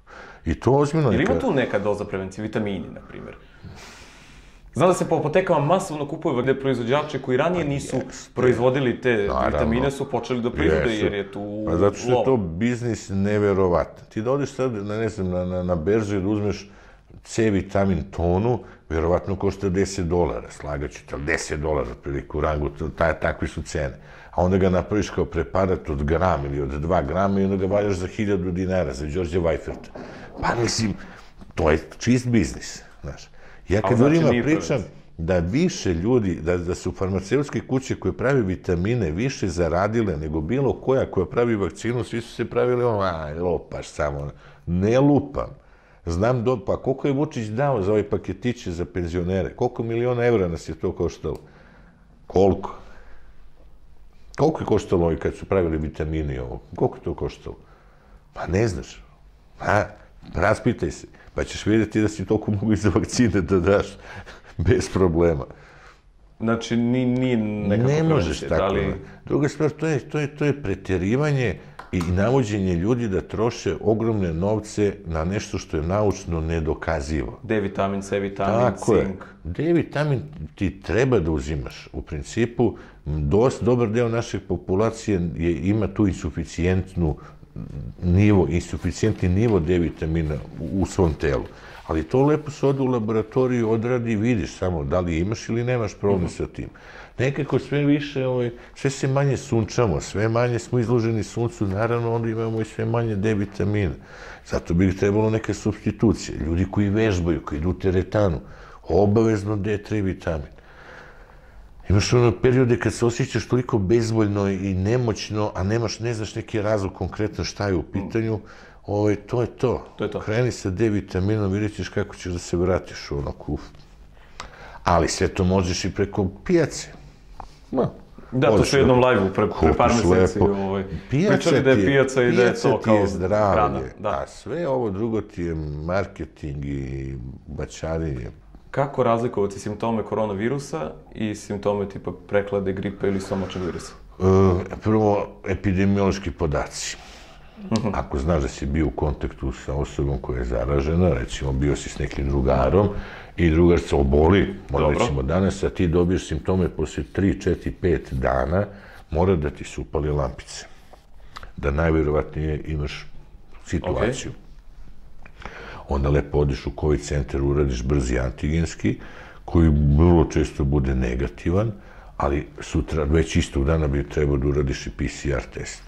I to ozbiljno... Ili ima tu neka doza prevencije, vitamini, na primjer? Znam da se po apotekama masovno kupuju gde proizvođači koji ranije nisu proizvodili te vitamine su počeli da proizvode jer je tu lov. Zato što je to biznis neverovatan. Ti da odeš sad, ne znam, na berzu i da uzmeš C vitamin tonu, verovatno košta $10, slagaću te, $10 otprilike u rangu, takve su cene. A onda ga napraviš kao preparat od gram ili od 2 grama i onda ga valjaš za $1000 za Đorđe Vajferta. Pa mislim, to je čist biznis, znaš. Ja kad ljudima pričam da više ljudi, da su farmaceutske kuće koje pravi vitamine više zaradile nego bilo koja pravi vakcinu, svi su se pravili lopaš samo. Ne lupam. Znam, pa koliko je Vučić dao za ove paketiće za penzionere? Koliko miliona evra nas je to koštalo? Koliko? Koliko je koštalo kad su pravili vitamine i ovo? Koliko je to koštalo? Pa ne znaš. Raspitaj se, pa ćeš vidjeti da si toliko mogu i za vakcine da daš bez problema. Znači, nije nekako... Ne možeš tako. Druga stvar, to je preterivanje i navođenje ljudi da troše ogromne novce na nešto što je naučno nedokazivo. D vitamin, C vitamin, cink. D vitamin ti treba da uzimaš. U principu, dobar deo naše populacije ima tu insuficijentni nivo D vitamina u svom telu. Ali to lepo se ode u laboratoriju, odradi i vidiš samo da li imaš ili nemaš problem sa tim. Nekako sve više, sve se manje sunčamo, sve manje smo izloženi suncu, naravno onda imamo i sve manje D vitamina. Zato bi trebalo neke supstitucije. Ljudi koji vežbaju, koji idu u teretanu, obavezno D3 vitamin. Imaš periode kad se osjećaš toliko bezvoljno i nemoćno, a ne znaš neki razlog konkretno šta je u pitanju, to je to. Kreni sa D vitaminom, vidjet ćeš kako ćeš da se vratiš u kuf. Ali sve to možeš i preko pijace. Da, to su u jednom live-u pre par meseci. Pričali da je pijaca i da je to kao hrana. A sve ovo drugo ti je marketing i bačarinje. Kako razlikovati simptome koronavirusa i simptome tipa preklade, gripe ili stomačnog virusa? Prvo, epidemiološki podaci. Ako znaš da si bio u kontaktu sa osobom koja je zaražena, recimo bio si s nekim drugarom i drugar se oboli, možda recimo danas, a ti dobiješ simptome posle 3, 4, 5 dana, mora da ti se upali lampice. Da najvjerovatnije imaš situaciju. Onda lepo odeš u COVID centar, uradiš brzi antigenski, koji vrlo često bude negativan, ali sutra, već istog dana bi trebao da uradiš i PCR test.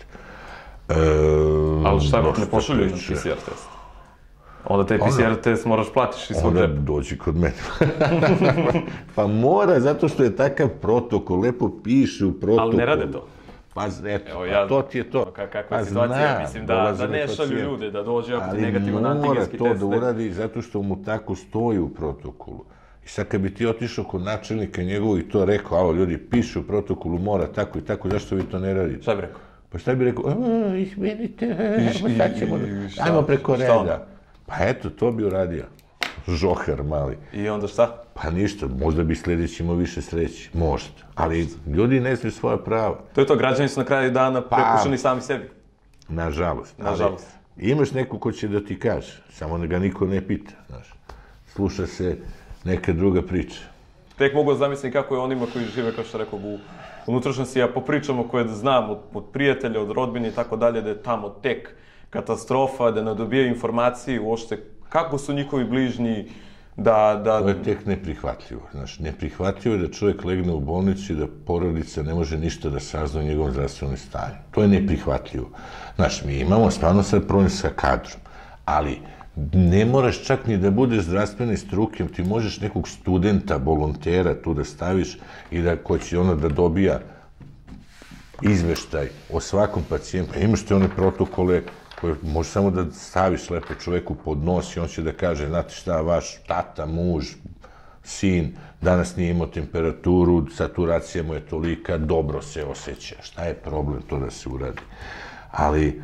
Ali šta ako ne pošalju na PCR test? Onda taj PCR test moraš platiš iz svog džepa. Onda dođi kod mene. Pa mora, zato što je takav protokol, lepo piše u protokolu. Ali ne rade to? Pa eto, to ti je to. Kakva je situacija, mislim da ne šalju ljude, da dođe ako ti negativan antigenski test. Ali mora to da uradi zato što mu tako stoji u protokolu. I sad kad bi ti otišao kod načelnika njegovog i to rekao, alo ljudi, piše u protokolu, mora tako i tako, zašto vi to ne radite? Šta bi rekao? Pa šta bi rekao, izvinite, sad ćemo, ajmo preko reda. Pa eto, to bi uradio. Žohar mali. I onda šta? Pa ništa, možda bi sljedeći imao više sreće. Možda. Ali ljudi ne znaju svoja prava. To je to, građani su na kraju dana prekušani sami sebi. Nažalost. Nažalost. Imaš neko ko će da ti kaže, samo da ga niko ne pita, znaš. Sluša se neka druga priča. Tek mogu da zamislim kako je onima koji žive, kao što rekao, u unutrašnjosti, a po pričama koje znam od prijatelja, od rodbine i tako dalje, da je tamo tek katastrofa, da ne dobijaju informacije uopšte kako su njihovi bližnji, da... To je tek neprihvatljivo. Znaš, neprihvatljivo je da čovjek legne u bolnicu i da porodica ne može ništa da sazna o njegovom zdravstvenom stanju. To je neprihvatljivo. Znaš, mi imamo stvarno sad problem sa kadrom, ali ne moraš čak ni da budeš zdravstvene struke, ti možeš nekog studenta, volontera tu da staviš i da ko će ono da dobija izveštaj o svakom pacijentu. Imaš te one protokole koje možeš samo da staviš lepo čoveku pod nos i on će da kaže, znate šta, vaš tata, muž, sin, danas nije imao temperaturu, saturacija mu je tolika, dobro se osjeća. Šta je problem to da se uradi? Ali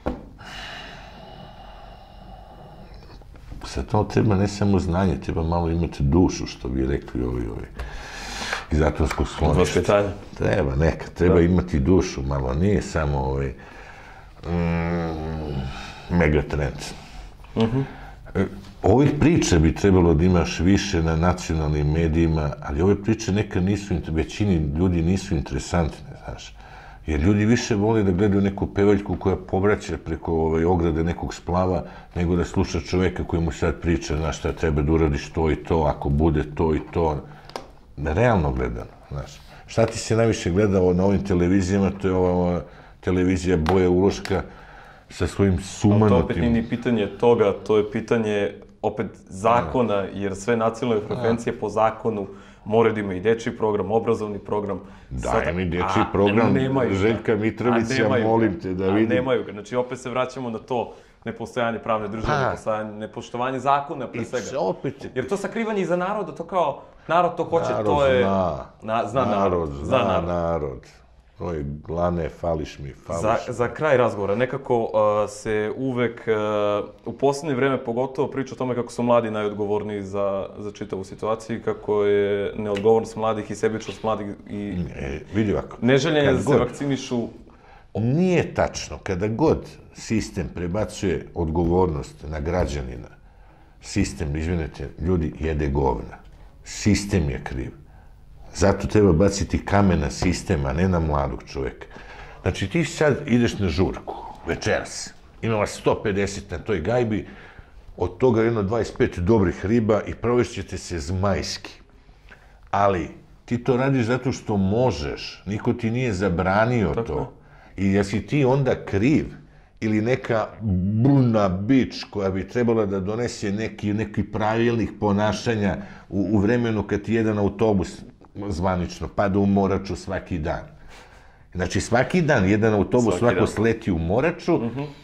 za to treba ne samo znanje, treba malo imati dušu, što bi rekli ovi iz zatvorskog skloništa. Treba, treba imati dušu, malo nije samo megatrend. Ovih priča bi trebalo da imaš više na nacionalnim medijima, ali ove priče nekad nisu, većini ljudi nisu interesantne, znaš. Jer ljudi više vole da gledaju neku pevaljku koja povraća preko ograde nekog splava, nego da sluša čoveka koji mu sad priča, znaš šta treba da uradiš to i to, ako bude to i to. Realno gledano, znaš. Šta ti se najviše gledao na ovim televizijama, to je ova televizija Boje Uloška sa svojim sumanutim... To opet nije ni pitanje toga, to je pitanje opet zakona, jer sve nacionalne frekvencije po zakonu moraju da imaju i dečiji program, obrazovni program. Dajem i dečiji program Željka Mitrovića, molim te da vidim. A nemaju ga, znači opet se vraćamo na to nepostojanje pravne države, nepoštovanje zakona pre svega. Jer to sakrivanje iza naroda, to kao narod to hoće, to je... Zna narod. Oj, Glane, fališ mi. Za kraj razgovora, nekako se uvek, u posljednje vreme pogotovo priča o tome kako su mladi najodgovorniji za čitavu situaciju i kako je neodgovornost mladih i sebičnost mladih i neželjenje da se vakcinišu. Nije tačno. Kada god sistem prebacuje odgovornost na građanina, sistem, izvinite, ljudi, jede govna. Sistem je kriv. Zato treba baciti kamen na sistem, a ne na mladog čovjeka. Znači, ti sad ideš na žurku, večeras, ima vas 150 na toj gajbi, od toga jedno 25 dobrih riba i provešćete se zmajski. Ali, ti to radiš zato što možeš, niko ti nije zabranio to. I jesi ti onda kriv ili neka bruna bič koja bi trebala da donese neki pravilnik ponašanja u vremenu kad ti jedan autobus zvanično pada u Moraču svaki dan. Znači, svaki dan jedan autobus svako sleti u Moraču,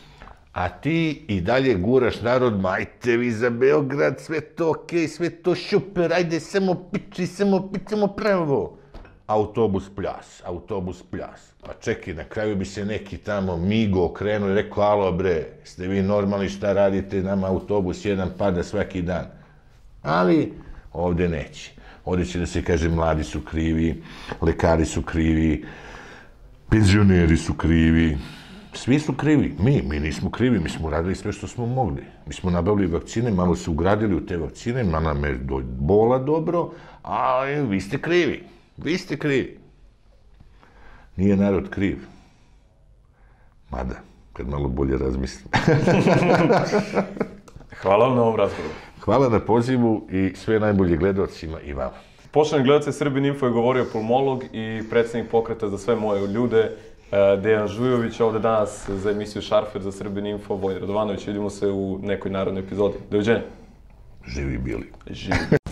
a ti i dalje guraš narod, majte vi za Beograd, sve to okej, sve to šuper, ajde, samo piči, samo pravo. Autobus pljas. Pa čekaj, na kraju bi se neki tamo migo okrenuo i rekao, alo bre, ste vi normalni, šta radite, nama autobus jedan pada svaki dan. Ali ovde neće. Ovde će da se kaže, mladi su krivi, lekari su krivi, penzioneri su krivi, svi su krivi. Mi nismo krivi, mi smo radili sve što smo mogli. Mi smo nabavili vakcine, malo se ugradili u te vakcine, malo nam je do bola dobro, a vi ste krivi. Vi ste krivi. Nije narod kriv. Mada, kad malo bolje razmislim. Hvala vam na ovom razgovoru. Hvala na pozivu i sve najbolje gledalcima i vama. Poštovani gledalci, Srbin Info je govorio pulmolog i predsjednik pokreta za sve moje ljude, Dejan Žujović, ovde danas za emisiju Šarfer za Srbin Info, Vojin Radovanović. Vidimo se u nekoj narednoj epizodi. Doviđenja. Živi bili. Živi.